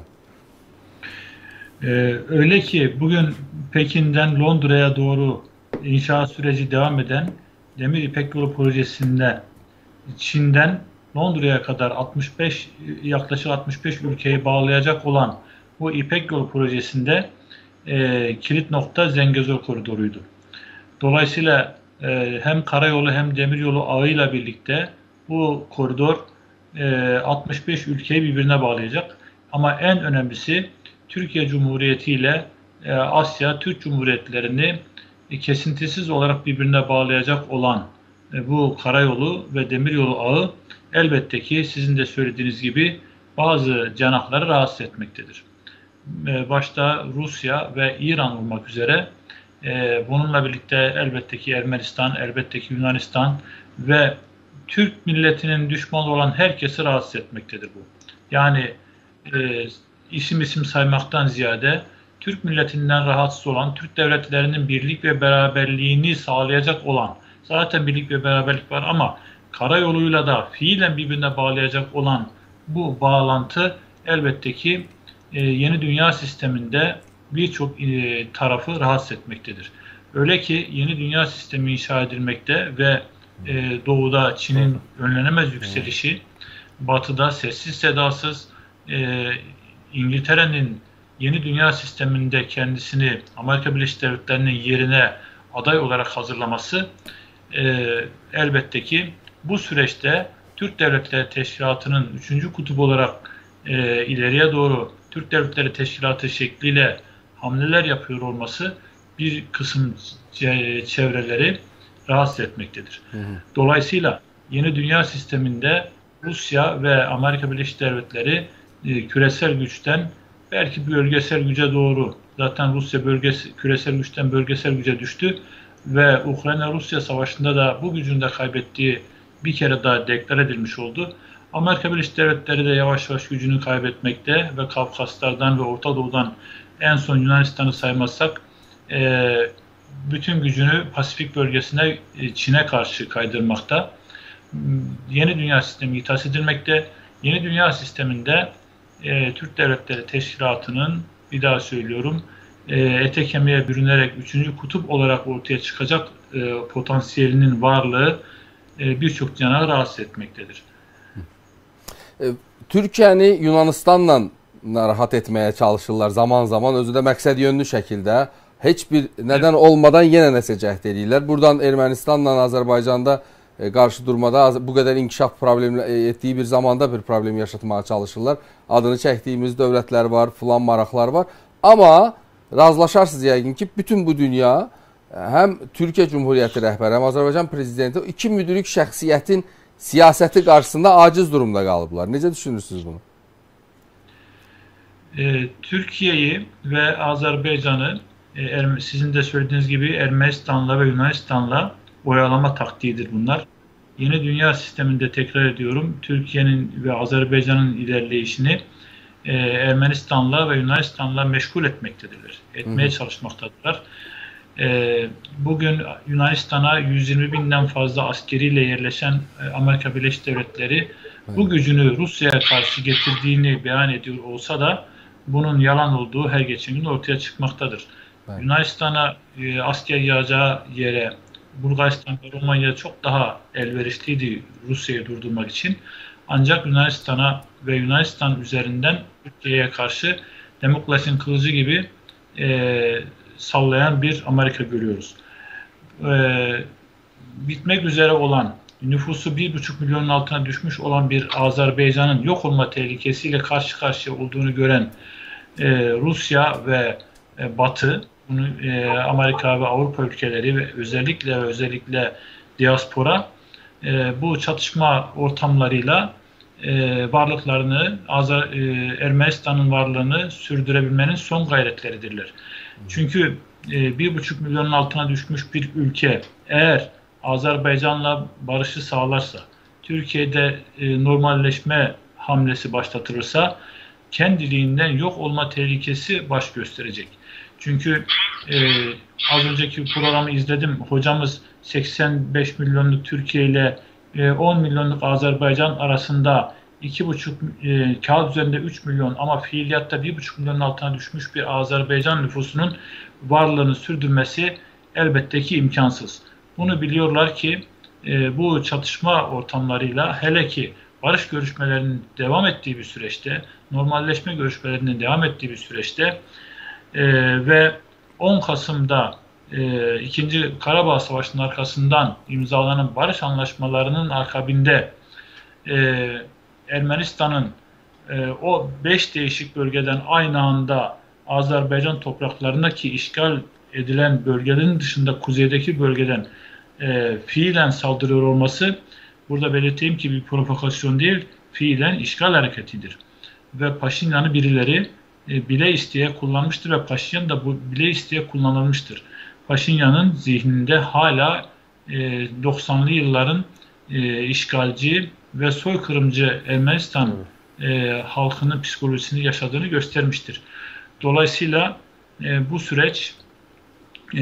Ee, öyle ki bugün Pekin'den Londra'ya doğru inşaat süreci devam eden Demir İpek Yolu projesinde Çin'den Londra'ya kadar altmış beş yaklaşık altmış beş ülkeyi bağlayacak olan bu İpek Yolu projesinde e, kilit nokta Zengezur koridoruydu. Dolayısıyla e, hem karayolu hem demiryolu ağıyla birlikte bu koridor e, altmış beş ülkeyi birbirine bağlayacak. Ama en önemlisi Türkiye Cumhuriyeti ile e, Asya Türk Cumhuriyetlerini e, kesintisiz olarak birbirine bağlayacak olan e, bu karayolu ve demiryolu ağı elbette ki sizin de söylediğiniz gibi bazı cenahları rahatsız etmektedir. E, başta Rusya ve İran olmak üzere e, bununla birlikte elbette ki Ermenistan, elbette ki Yunanistan ve Türk milletinin düşmanı olan herkesi rahatsız etmektedir bu. Yani e, isim isim saymaktan ziyade Türk milletinden rahatsız olan, Türk devletlerinin birlik ve beraberliğini sağlayacak olan, zaten birlik ve beraberlik var ama karayoluyla da fiilen birbirine bağlayacak olan bu bağlantı elbette ki e, yeni dünya sisteminde birçok e, tarafı rahatsız etmektedir. Öyle ki yeni dünya sistemi inşa edilmekte ve e, doğuda Çin'in önlenemez yükselişi, batıda sessiz sedasız e, İngiltere'nin yeni dünya sisteminde kendisini Amerika Birleşik Devletleri'nin yerine aday olarak hazırlaması e, elbette ki bu süreçte Türk Devletleri Teşkilatı'nın üçüncü kutup olarak e, ileriye doğru Türk Devletleri Teşkilatı şekliyle hamleler yapıyor olması bir kısım çevreleri rahatsız etmektedir. Hı hı. Dolayısıyla yeni dünya sisteminde Rusya ve Amerika Birleşik Devletleri e, küresel güçten belki bölgesel güce doğru, zaten Rusya bölgesi, küresel güçten bölgesel güce düştü ve Ukrayna-Rusya savaşında da bu gücünü de kaybettiği bir kere daha deklar edilmiş oldu. Amerika Birleşik Devletleri de yavaş yavaş gücünü kaybetmekte ve Kafkaslardan ve Orta Doğu'dan en son Yunanistan'ı saymazsak e, bütün gücünü Pasifik bölgesine, Çin'e karşı kaydırmakta. Yeni dünya sistemi ithas edilmekte. Yeni dünya sisteminde e, Türk Devletleri Teşkilatı'nın, bir daha söylüyorum, e, ete kemiğe bürünerek üçüncü kutup olarak ortaya çıkacak e, potansiyelinin varlığı e, birçok canağı rahatsız etmektedir. Türkiyəni Yunanistanla narahat etməyə çalışırlar zaman zaman, özü də məqsəd yönlü şəkildə. Heç bir nədən olmadan yenə nəsə cəhd edirlər. Buradan Ermənistanla Azərbaycanda qarşı durmada bu qədər inkişaf problemi etdiyi bir zamanda bir problem yaşatmağa çalışırlar. Adını çəkdiyimiz dövlətlər var, filan maraqlar var. Amma razılaşarsınız yəqin ki, bütün bu dünya həm Türkiyə Cumhuriyyəti rəhbəri, həm Azərbaycan prezidenti iki müdrik şəxsiyyətin siyasəti qarşısında aciz durumda qalıblar. Necə düşünürsünüz bunu? E, Türkiye'yi ve Azerbaycan'ı e, sizin de söylediğiniz gibi Ermenistan'la ve Yunanistan'la oyalama taktiğidir bunlar. Yeni dünya sisteminde, tekrar ediyorum, Türkiye'nin ve Azerbaycan'ın ilerleyişini e, Ermenistan'la ve Yunanistan'la meşgul etmektedirler. Etmeye Hı. çalışmaktadırlar. E, bugün Yunanistan'a yüz yirmi binden fazla askeriyle yerleşen e, Amerika Birleşik Devletleri evet. bu gücünü Rusya'ya karşı getirdiğini beyan ediyor olsa da bunun yalan olduğu her geçen gün ortaya çıkmaktadır. Evet. Yunanistan'a e, asker yağacağı yere Bulgaristan ve Romanya çok daha elverişliydi Rusya'yı durdurmak için. Ancak Yunanistan'a ve Yunanistan üzerinden Türkiye'ye karşı Demokrasinin kılıcı gibi e, sallayan bir Amerika görüyoruz. E, bitmek üzere olan, nüfusu bir buçuk milyonun altına düşmüş olan bir Azerbaycan'ın yok olma tehlikesiyle karşı karşıya olduğunu gören e, Rusya ve e, Batı, bunu e, Amerika ve Avrupa ülkeleri ve özellikle ve özellikle diaspora e, bu çatışma ortamlarıyla e, varlıklarını, Azer, e, Ermenistan'ın varlığını sürdürebilmenin son gayretleridirler. Çünkü e, bir buçuk milyonun altına düşmüş bir ülke eğer Azerbaycan'la barışı sağlarsa, Türkiye'de e, normalleşme hamlesi başlatılırsa kendiliğinden yok olma tehlikesi baş gösterecek. Çünkü e, az önceki programı izledim. Hocamız seksen beş milyonluk Türkiye ile e, on milyonluk Azerbaycan arasında iki buçuk e, kağıt üzerinde üç milyon ama fiiliyatta bir buçuk milyonun altına düşmüş bir Azerbaycan nüfusunun varlığını sürdürmesi elbette ki imkansız. Bunu biliyorlar ki e, bu çatışma ortamlarıyla, hele ki barış görüşmelerinin devam ettiği bir süreçte, normalleşme görüşmelerinin devam ettiği bir süreçte e, ve on Kasım'da e, ikinci Karabağ Savaşı'nın arkasından imzalanan barış anlaşmalarının akabinde e, Ermenistan'ın e, o beş değişik bölgeden aynı anda Azerbaycan topraklarına, ki işgal edilen bölgelerin dışında kuzeydeki bölgeden e, fiilen saldırıyor olması, burada belirteyim ki bir provokasyon değil, fiilen işgal hareketidir. Ve Paşinyan'ı birileri e, bile isteye kullanmıştır ve Paşinyan da bu bile isteye kullanılmıştır. Paşinyan'ın zihninde hala e, doksanlı yılların e, işgalci ve soykırımcı Ermenistan e, halkının psikolojisini yaşadığını göstermiştir. Dolayısıyla e, bu süreç e,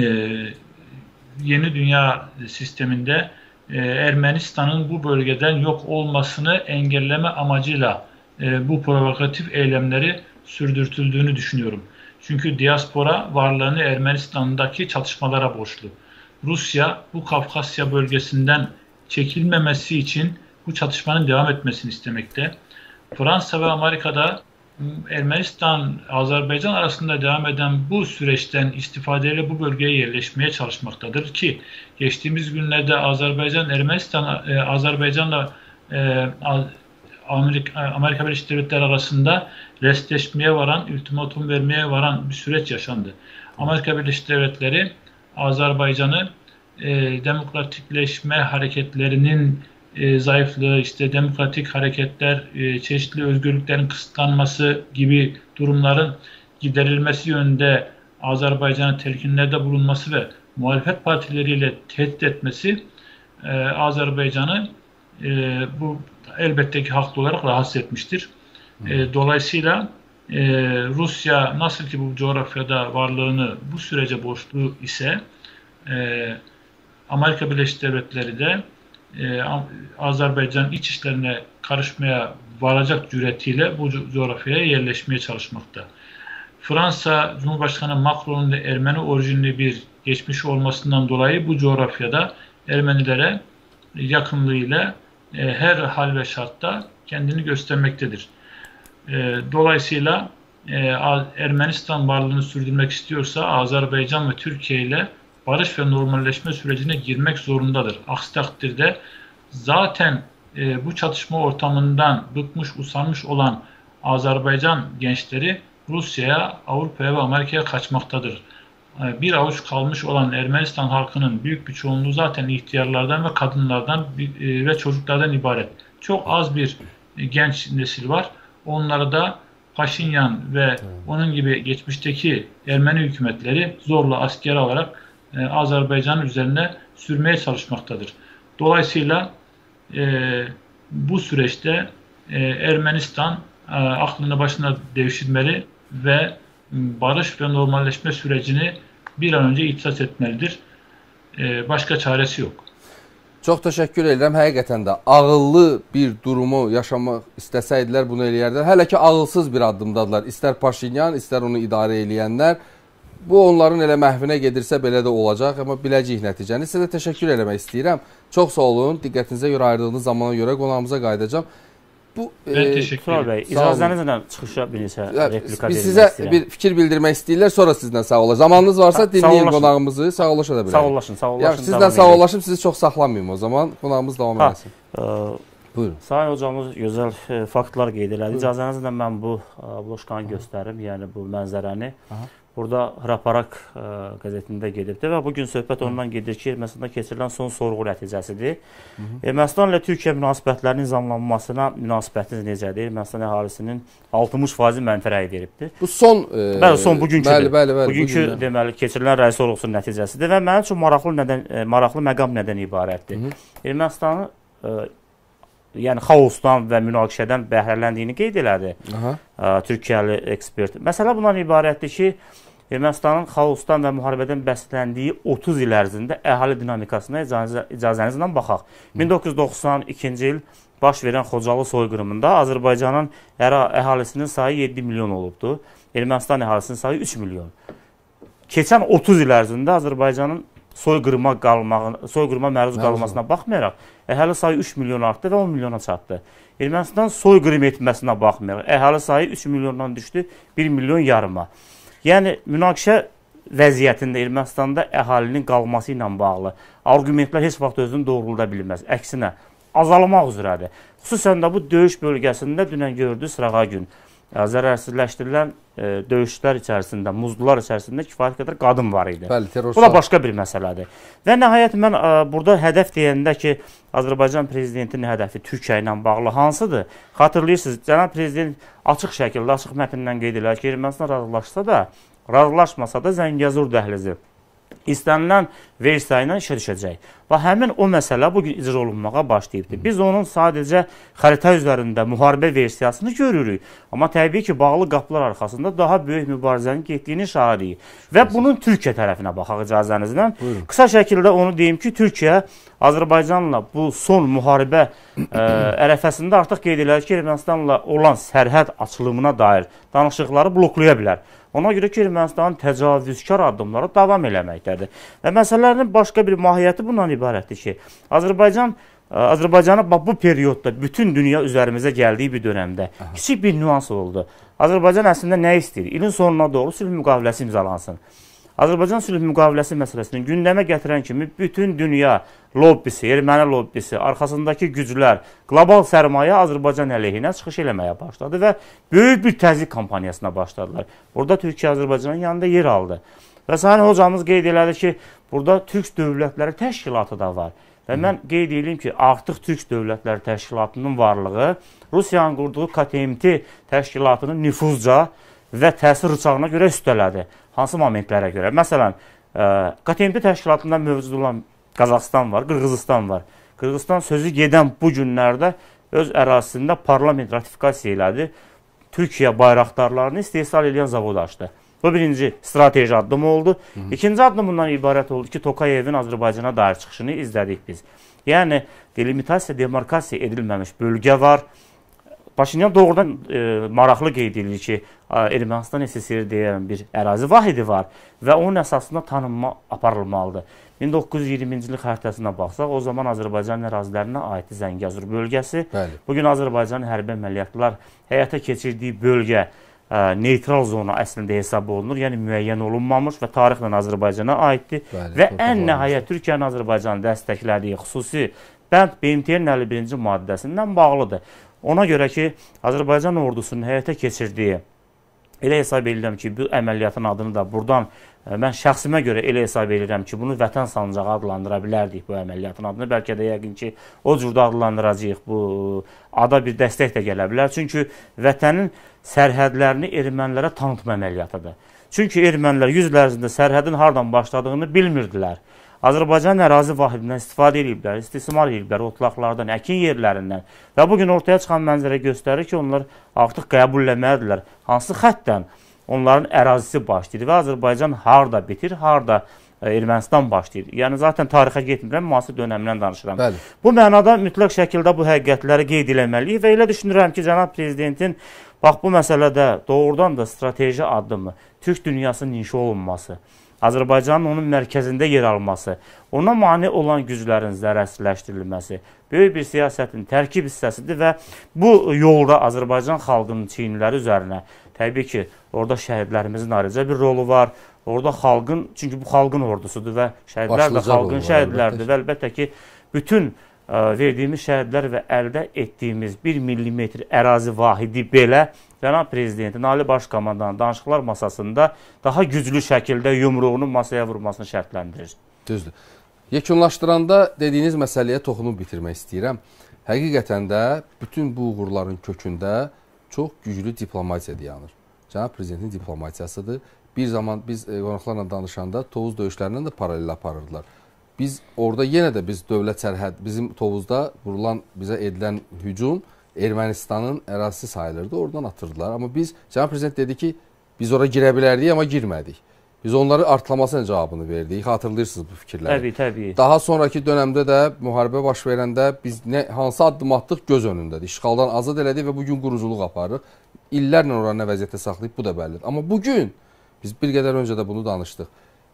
yeni dünya sisteminde e, Ermenistan'ın bu bölgeden yok olmasını engelleme amacıyla e, bu provokatif eylemleri sürdürtüldüğünü düşünüyorum. Çünkü diaspora varlığını Ermenistan'daki çatışmalara borçlu. Rusya bu Kafkasya bölgesinden çekilmemesi için bu çatışmanın devam etmesini istemekte. Fransa ve Amerika'da Ermenistan, Azerbaycan arasında devam eden bu süreçten istifadeyle bu bölgeye yerleşmeye çalışmaktadır ki geçtiğimiz günlerde Azerbaycan, Ermenistan, e, Azerbaycan'la e, Amerika, Amerika Birleşik Devletleri arasında restleşmeye varan, ultimatum vermeye varan bir süreç yaşandı. Amerika Birleşik Devletleri Azerbaycan'ı e, demokratikleşme hareketlerinin e, zayıflığı, işte demokratik hareketler, e, çeşitli özgürlüklerin kısıtlanması gibi durumların giderilmesi yönünde Azerbaycan'a telkinlerde bulunması ve muhalefet partileriyle tehdit etmesi e, Azerbaycan'ı e, bu elbette ki haklı olarak rahatsız etmiştir. E, dolayısıyla e, Rusya nasıl ki bu coğrafyada varlığını bu sürece borçlu ise e, Amerika Birleşik Devletleri de e, Azerbaycan iç işlerine karışmaya varacak cüretiyle bu coğrafyaya yerleşmeye çalışmakta. Fransa Cumhurbaşkanı Macron'un da Ermeni orijinli bir geçmiş olmasından dolayı bu coğrafyada Ermenilere yakınlığıyla e, her hal ve şartta kendini göstermektedir. E, dolayısıyla e, Ermenistan varlığını sürdürmek istiyorsa Azerbaycan ve Türkiye ile barış ve normalleşme sürecine girmek zorundadır. Aksi takdirde zaten e, bu çatışma ortamından bıkmış, usanmış olan Azerbaycan gençleri Rusya'ya, Avrupa'ya ve Amerika'ya kaçmaktadır. E, bir avuç kalmış olan Ermenistan halkının büyük bir çoğunluğu zaten ihtiyarlardan ve kadınlardan e, ve çocuklardan ibaret. Çok az bir e, genç nesil var. Onları da Paşinyan ve onun gibi geçmişteki Ermeni hükümetleri zorla askeri alarak e, Azerbaycan üzerine sürmeye çalışmaktadır. Dolayısıyla e, bu süreçte e, Ermenistan e, aklını başına devşirmeli ve barış ve normalleşme sürecini bir an önce ihtisas etmelidir. E, başka çaresi yok. Çox təşəkkür edirəm. Həqiqətən də ağıllı bir durumu yaşamaq istəsəydilər bunu eləyərdilər. Hələ ki ağılsız bir addımdadılar. İstər Paşinyan, istər onu idarə eləyənlər. Bu onların elə məhvinə gedirsə belə də olacaq, amma biləcəyik nəticəni. Sizə də təşəkkür eləmək istəyirəm. Çox sağ olun. Diqqətinizə görə ayırdığınız zamana görə qonağımıza qayıdacağam. Bu e, Tural bəy, icazənizlə çıxışa bir neçə replika biz sizə istəyirəm. Bir fikir bildirmək istəyirlər, sonra sizdən sağ olun. Zamanınız varsa dinləyin qonağımızı, sağollaşa da bilərik. Sağollaşın, sağollaşın. Sizdən sağollaşım, sizi çox saxlamayım o zaman. Qonağımız davam etsin. Buyurun. Sayın hocamız gözəl e, faktlar qeyd elədi. İcazənizlə mən bu bloşkanı göstərim, yəni bu mənzərəni. Aha. Burada Hraparak ə, qəzetində gedibdir və bugün söhbət ondan gedir ki, Ermənistanda keçirilən son sorğu nəticəsidir. Ermənistan ilə Türkiyə münasibətlərinin nizamlanmasına münasibətiniz necədir? Ermənistan əhalisinin altmış faizi mənfi rəy veribdir. Bu son e, bəli, son bugünküdür. Bəli, bəli, bəli, bugünkü bugündən. Deməli keçirilən rəy sorğusunun nəticəsidir və mənim üçün maraqlı nədən e, maraqlı məqam nədən ibarətdir? Hı -hı. Ermənistanı e, yəni xaosdan və münaqişədən bəhrələndiyini qeyd elədi ə, Türkiyəli ekspert. Məsələ bundan ibarətdir ki, Ermənistanın xaosdan və müharibədən bəsləndiyi otuz il ərzində əhali dinamikasına icazə, icazənizlə baxaq. min doqquz yüz doxsan ikinci il baş verən Xocalı soyqırımında Azərbaycanın əhalisinin sayı yeddi milyon olubdur. Ermənistan əhalisinin sayı üç milyon. Keçən otuz il ərzində Azərbaycanın soyqırıma qalmağına, soyqırıma məruz qalmasına baxmayaraq, əhali sayı üç milyon artdı və on milyona çatdı. Ermənistan soyqırım etməsinə baxmayaraq, əhali sayı üç milyondan düşdü bir milyon yarıma. Yəni, münaqişə vəziyyətində Ermənistanda əhalinin qalması ilə bağlı argumentlər heç vaxt özünü doğrulda bilməz. Əksinə, azalmaq üzrədir. Xüsusən də bu döyüş bölgəsində dünən gördü sırağa gün zərərsizləşdirilən e, döyüşlər içərisində, muzlular içərisində kifayət qədər qadın var idi. Bəli, terror. Bu da başqa bir məsələdir. Və nəhayət mən e, burada hədəf deyəndə ki, Azərbaycan prezidentinin hədəfi Türkiyə ilə bağlı hansıdır? Xatırlayırsınız, cənab prezident açıq şəkildə, açıq mətndən qeyd edir ki, Ermənistan razılaşsa da, razılaşmasa da Zəngəzur dəhlizi istənilən versiya ilə işə düşəcək. Və həmin o məsələ bugün icra olunmağa başlayıbdır. Biz onun sadəcə xəritə üzərində müharibə versiyasını görürük. Amma təbii ki, bağlı qapılar arxasında daha böyük mübarizənin getdiyini şahidiyik. Və bunun Türkiyə tərəfinə baxaq icazənizlə. Qısa şəkildə onu deyim ki, Türkiyə Azərbaycanla bu son müharibə ə, ərəfəsində artıq qeyd elədi ki, Ermənistanla olan sərhəd açılımına dair danışıqları bloklaya bilər. Ona görə ki, Ermənistanın təcavüzkar addımları davam eləməkdədir. Və məsələlərin başqa bir mahiyyəti bundan ibarətdir ki, Azərbaycan Azərbaycanı bu periodda bütün dünya üzərimizə gəldiyi bir dönəmdə kiçik bir nüans oldu. Azərbaycan əslində nə istəyir? İlin sonuna doğru sülh müqaviləsi imzalansın. Azərbaycan sülh müqaviləsi məsələsini gündəmə gətirən kimi bütün dünya lobbisi, erməni lobbisi, arxasındakı güclər, qlobal sərmayə Azərbaycan əleyhinə çıxış eləməyə başladı və böyük bir təzyiq kampaniyasına başladılar. Burada Türkiyə Azərbaycanın yanında yer aldı. Və Sayın Hocamız qeyd elədi ki, burada Türk Dövlətləri Təşkilatı da var. Və mən qeyd edeyim ki, artıq Türk Dövlətləri Təşkilatının varlığı Rusiyanın qurduğu K T M T təşkilatının nüfuzca və təsir rıçağına görə üstələdi. Hansı momentlərə görə? Məsələn, K T M T təşkilatından mövcud olan Qazaxıstan var, Qırğızistan var. Qırğızistan sözü gedən bu günlərdə öz ərazisində parlament ratifikasiya elədi. Türkiyə bayraqdarlarını istehsal edən zavod açdı. Bu birinci strateji addım oldu. Hı -hı. İkinci addım bundan ibarət oldu ki, Tokayevin Azərbaycana dair çıxışını izlədik biz. Yəni, delimitasiya, demarkasiya edilməmiş bölgə var. Paşinyan doğrudan e, maraqlı qeyd edir ki, Ermənistan S S R deyən bir ərazi vahidi var və onun əsasında tanınma aparılmalıdır. min doqquz yüz iyirminci il xəritəsinə baxsaq, o zaman Azərbaycan ərazilərinə aid Zəngəzur bölgəsi. Bəli. Bugün Azərbaycan hərbi əməliyyatlar həyata keçirdiyi bölgə ə, neytral zona əslində hesab olunur. Yəni müəyyən olunmamış və tarixlə Azərbaycana aiddir. Bəli, və ən nəhayət Türkiyənin Azərbaycanı dəstəklədiyi xüsusi bənd B M T-nin əlli birinci maddəsindən bağlıdır. Ona görə ki, Azərbaycan ordusunun həyata keçirdiyi, elə hesab edirəm ki, bu əməliyyatın adını da buradan, mən şəxsimə görə elə hesab edirəm ki, bunu vətən sancağı adlandıra bilərdik bu əməliyyatın adını. Bəlkə də yəqin ki, o cürdə adlandıracağıq. Bu ada bir dəstək də gələ bilər. Çünki vətənin sərhədlərini ermənilərə tanıtma əməliyyatıdır. Çünki ermənilər yüz il ərzində sərhədin hardan başladığını bilmirdilər. Azərbaycan ərazi vahidindən istifadə ediblər, istismar ediblər, otlaqlardan, əkin yerlərindən. Və bugün ortaya çıxan mənzərə göstərir ki, onlar artıq qəbulləməlidirlər. Hansı xəttdən onların ərazisi başlayır və Azərbaycan harda bitir, harda Ermənistan başlayır. Yəni, zaten tarixə getmirəm, müasir dönəmdən danışıram. Bəli. Bu mənada mütləq şəkildə bu həqiqətləri qeyd eləməliyik və elə düşünürəm ki, cənab prezidentin bax bu məsələdə doğrudan da strateji addımı, Türk dünyasının inşa olunması, Azərbaycanın onun mərkəzində yer alması, ona mane olan güclərin zərərsizləşdirilməsi böyük bir siyasətin tərkib hissəsidir və bu yolda Azərbaycan xalqının çiyinləri üzərinə təbii ki, orada şəhidlərimizin ayrıca bir rolu var. Orada xalqın, çünki bu xalqın ordusudur və şəhidlər də xalqın şəhidlərdir və əlbəttə ki, bütün ə, verdiyimiz şəhidlər və əldə etdiyimiz bir millimetr ərazi vahidi belə Cənab Prezidentin, Ali Baş Komandanın danışıqlar masasında daha güclü şəkildə yumruğunu masaya vurmasını şərtləndirir. Düzdür. Yekunlaşdıranda dediyiniz məsələyə toxunub bitirmək istəyirəm. Həqiqətən də bütün bu uğurların kökündə çox güclü diplomatiya dayanır. Cənab Prezidentin diplomatiyasıdır. Bir zaman biz qonaqlarla danışanda Tovuz döyüşlərindən də paralel aparırdılar. Biz orada yenə də biz dövlət sərhəd, bizim Tovuzda vurulan, bizə edilən hücum Ermənistanın ərazisi sayılırdı, oradan atırdılar. Amma biz, Cənab Prezident dedi ki, biz ora girə bilərdik, amma girmədik. Biz onları artlamasına cavabını verdik. Xatırlayırsınız bu fikirləri. Təbii, təbii. Daha sonraki dövrdə də müharibə baş verəndə biz nə, hansı addım atdıq göz önündədir. İşğaldan azad elədik və bugün quruculuq aparırıq. İllərlə oranı nə vəziyyətdə saxlayıb, bu da bəllidir. Amma bugün, biz bir qədər öncə də bunu danışdıq.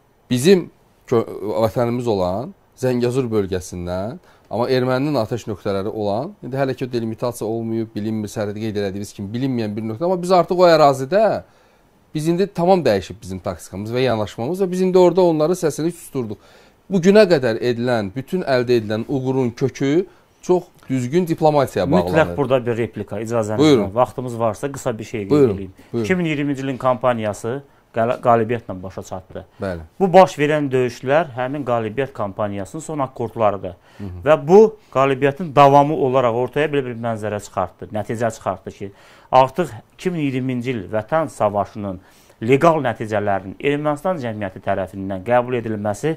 Bizim vətənimiz olan Zəngəzur bölgəsindən, amma erməninin atəş nöqtələri olan, indi hələ ki delimitasiya olmayıb, bilinmir, sərhədi qeyd elədiyimiz kimi bilinməyən bir nöqtə, amma biz artıq o ərazidə, biz indi tamam dəyişib bizim taksikamız və yanaşmamız və biz indi orada onların səsini susturduq. Bugünə qədər edilən, bütün əldə edilən uğurun kökü çox düzgün diplomatiyaya bağlanır. Mütləq burada bir replika, icazənizlə. Vaxtımız varsa qısa bir şey qeyd edeyim. iki min iyirminci ilin kampaniyası qalibiyyətlə başa çatdı. Bəli. Bu baş verən döyüşlər həmin qalibiyyət kampaniyasının son akkordlarıdır. Hı -hı. Və bu qalibiyyətin davamı olaraq ortaya belə bir mənzərə çıxartdı, nəticə çıxartdı ki, artıq iki min iyirminci il Vətən savaşının legal nəticələrinin Ermənistan cəmiyyəti tərəfindən qəbul edilməsi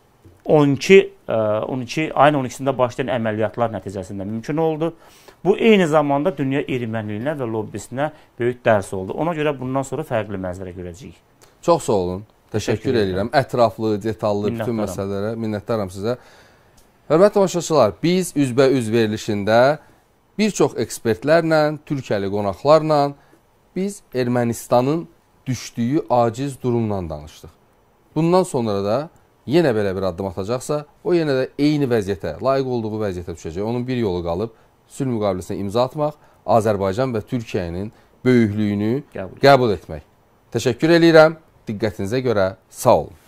on iki, on iki, ayın on ikisində başlayan əməliyyatlar nəticəsində mümkün oldu. Bu, eyni zamanda dünya erməniliyinə və lobbisinə böyük dərs oldu. Ona görə bundan sonra fərqli mənzərə görəcəyik. Çox sağ olun. Təşəkkür edirəm. Ətraflı, detallı bütün məsələlərə minnətdaram sizə. Hörmətli tamaşaçılar, biz üzbəüz verilişində bir çox ekspertlərlə, Türkiyəli qonaqlarla biz Ermənistanın düşdüyü aciz durumdan danışdıq. Bundan sonra da yenə belə bir addım atacaqsa, o yenə də eyni vəziyyətə, layiq olduğu vəziyyətə düşəcək. Onun bir yolu qalıb, sülh müqaviləsinə imza atmaq, Azərbaycan və Türkiyənin böyüklüyünü qəbul, qəbul etmək. Təşəkkür edirəm. Diqqətinizə görə sağ olun.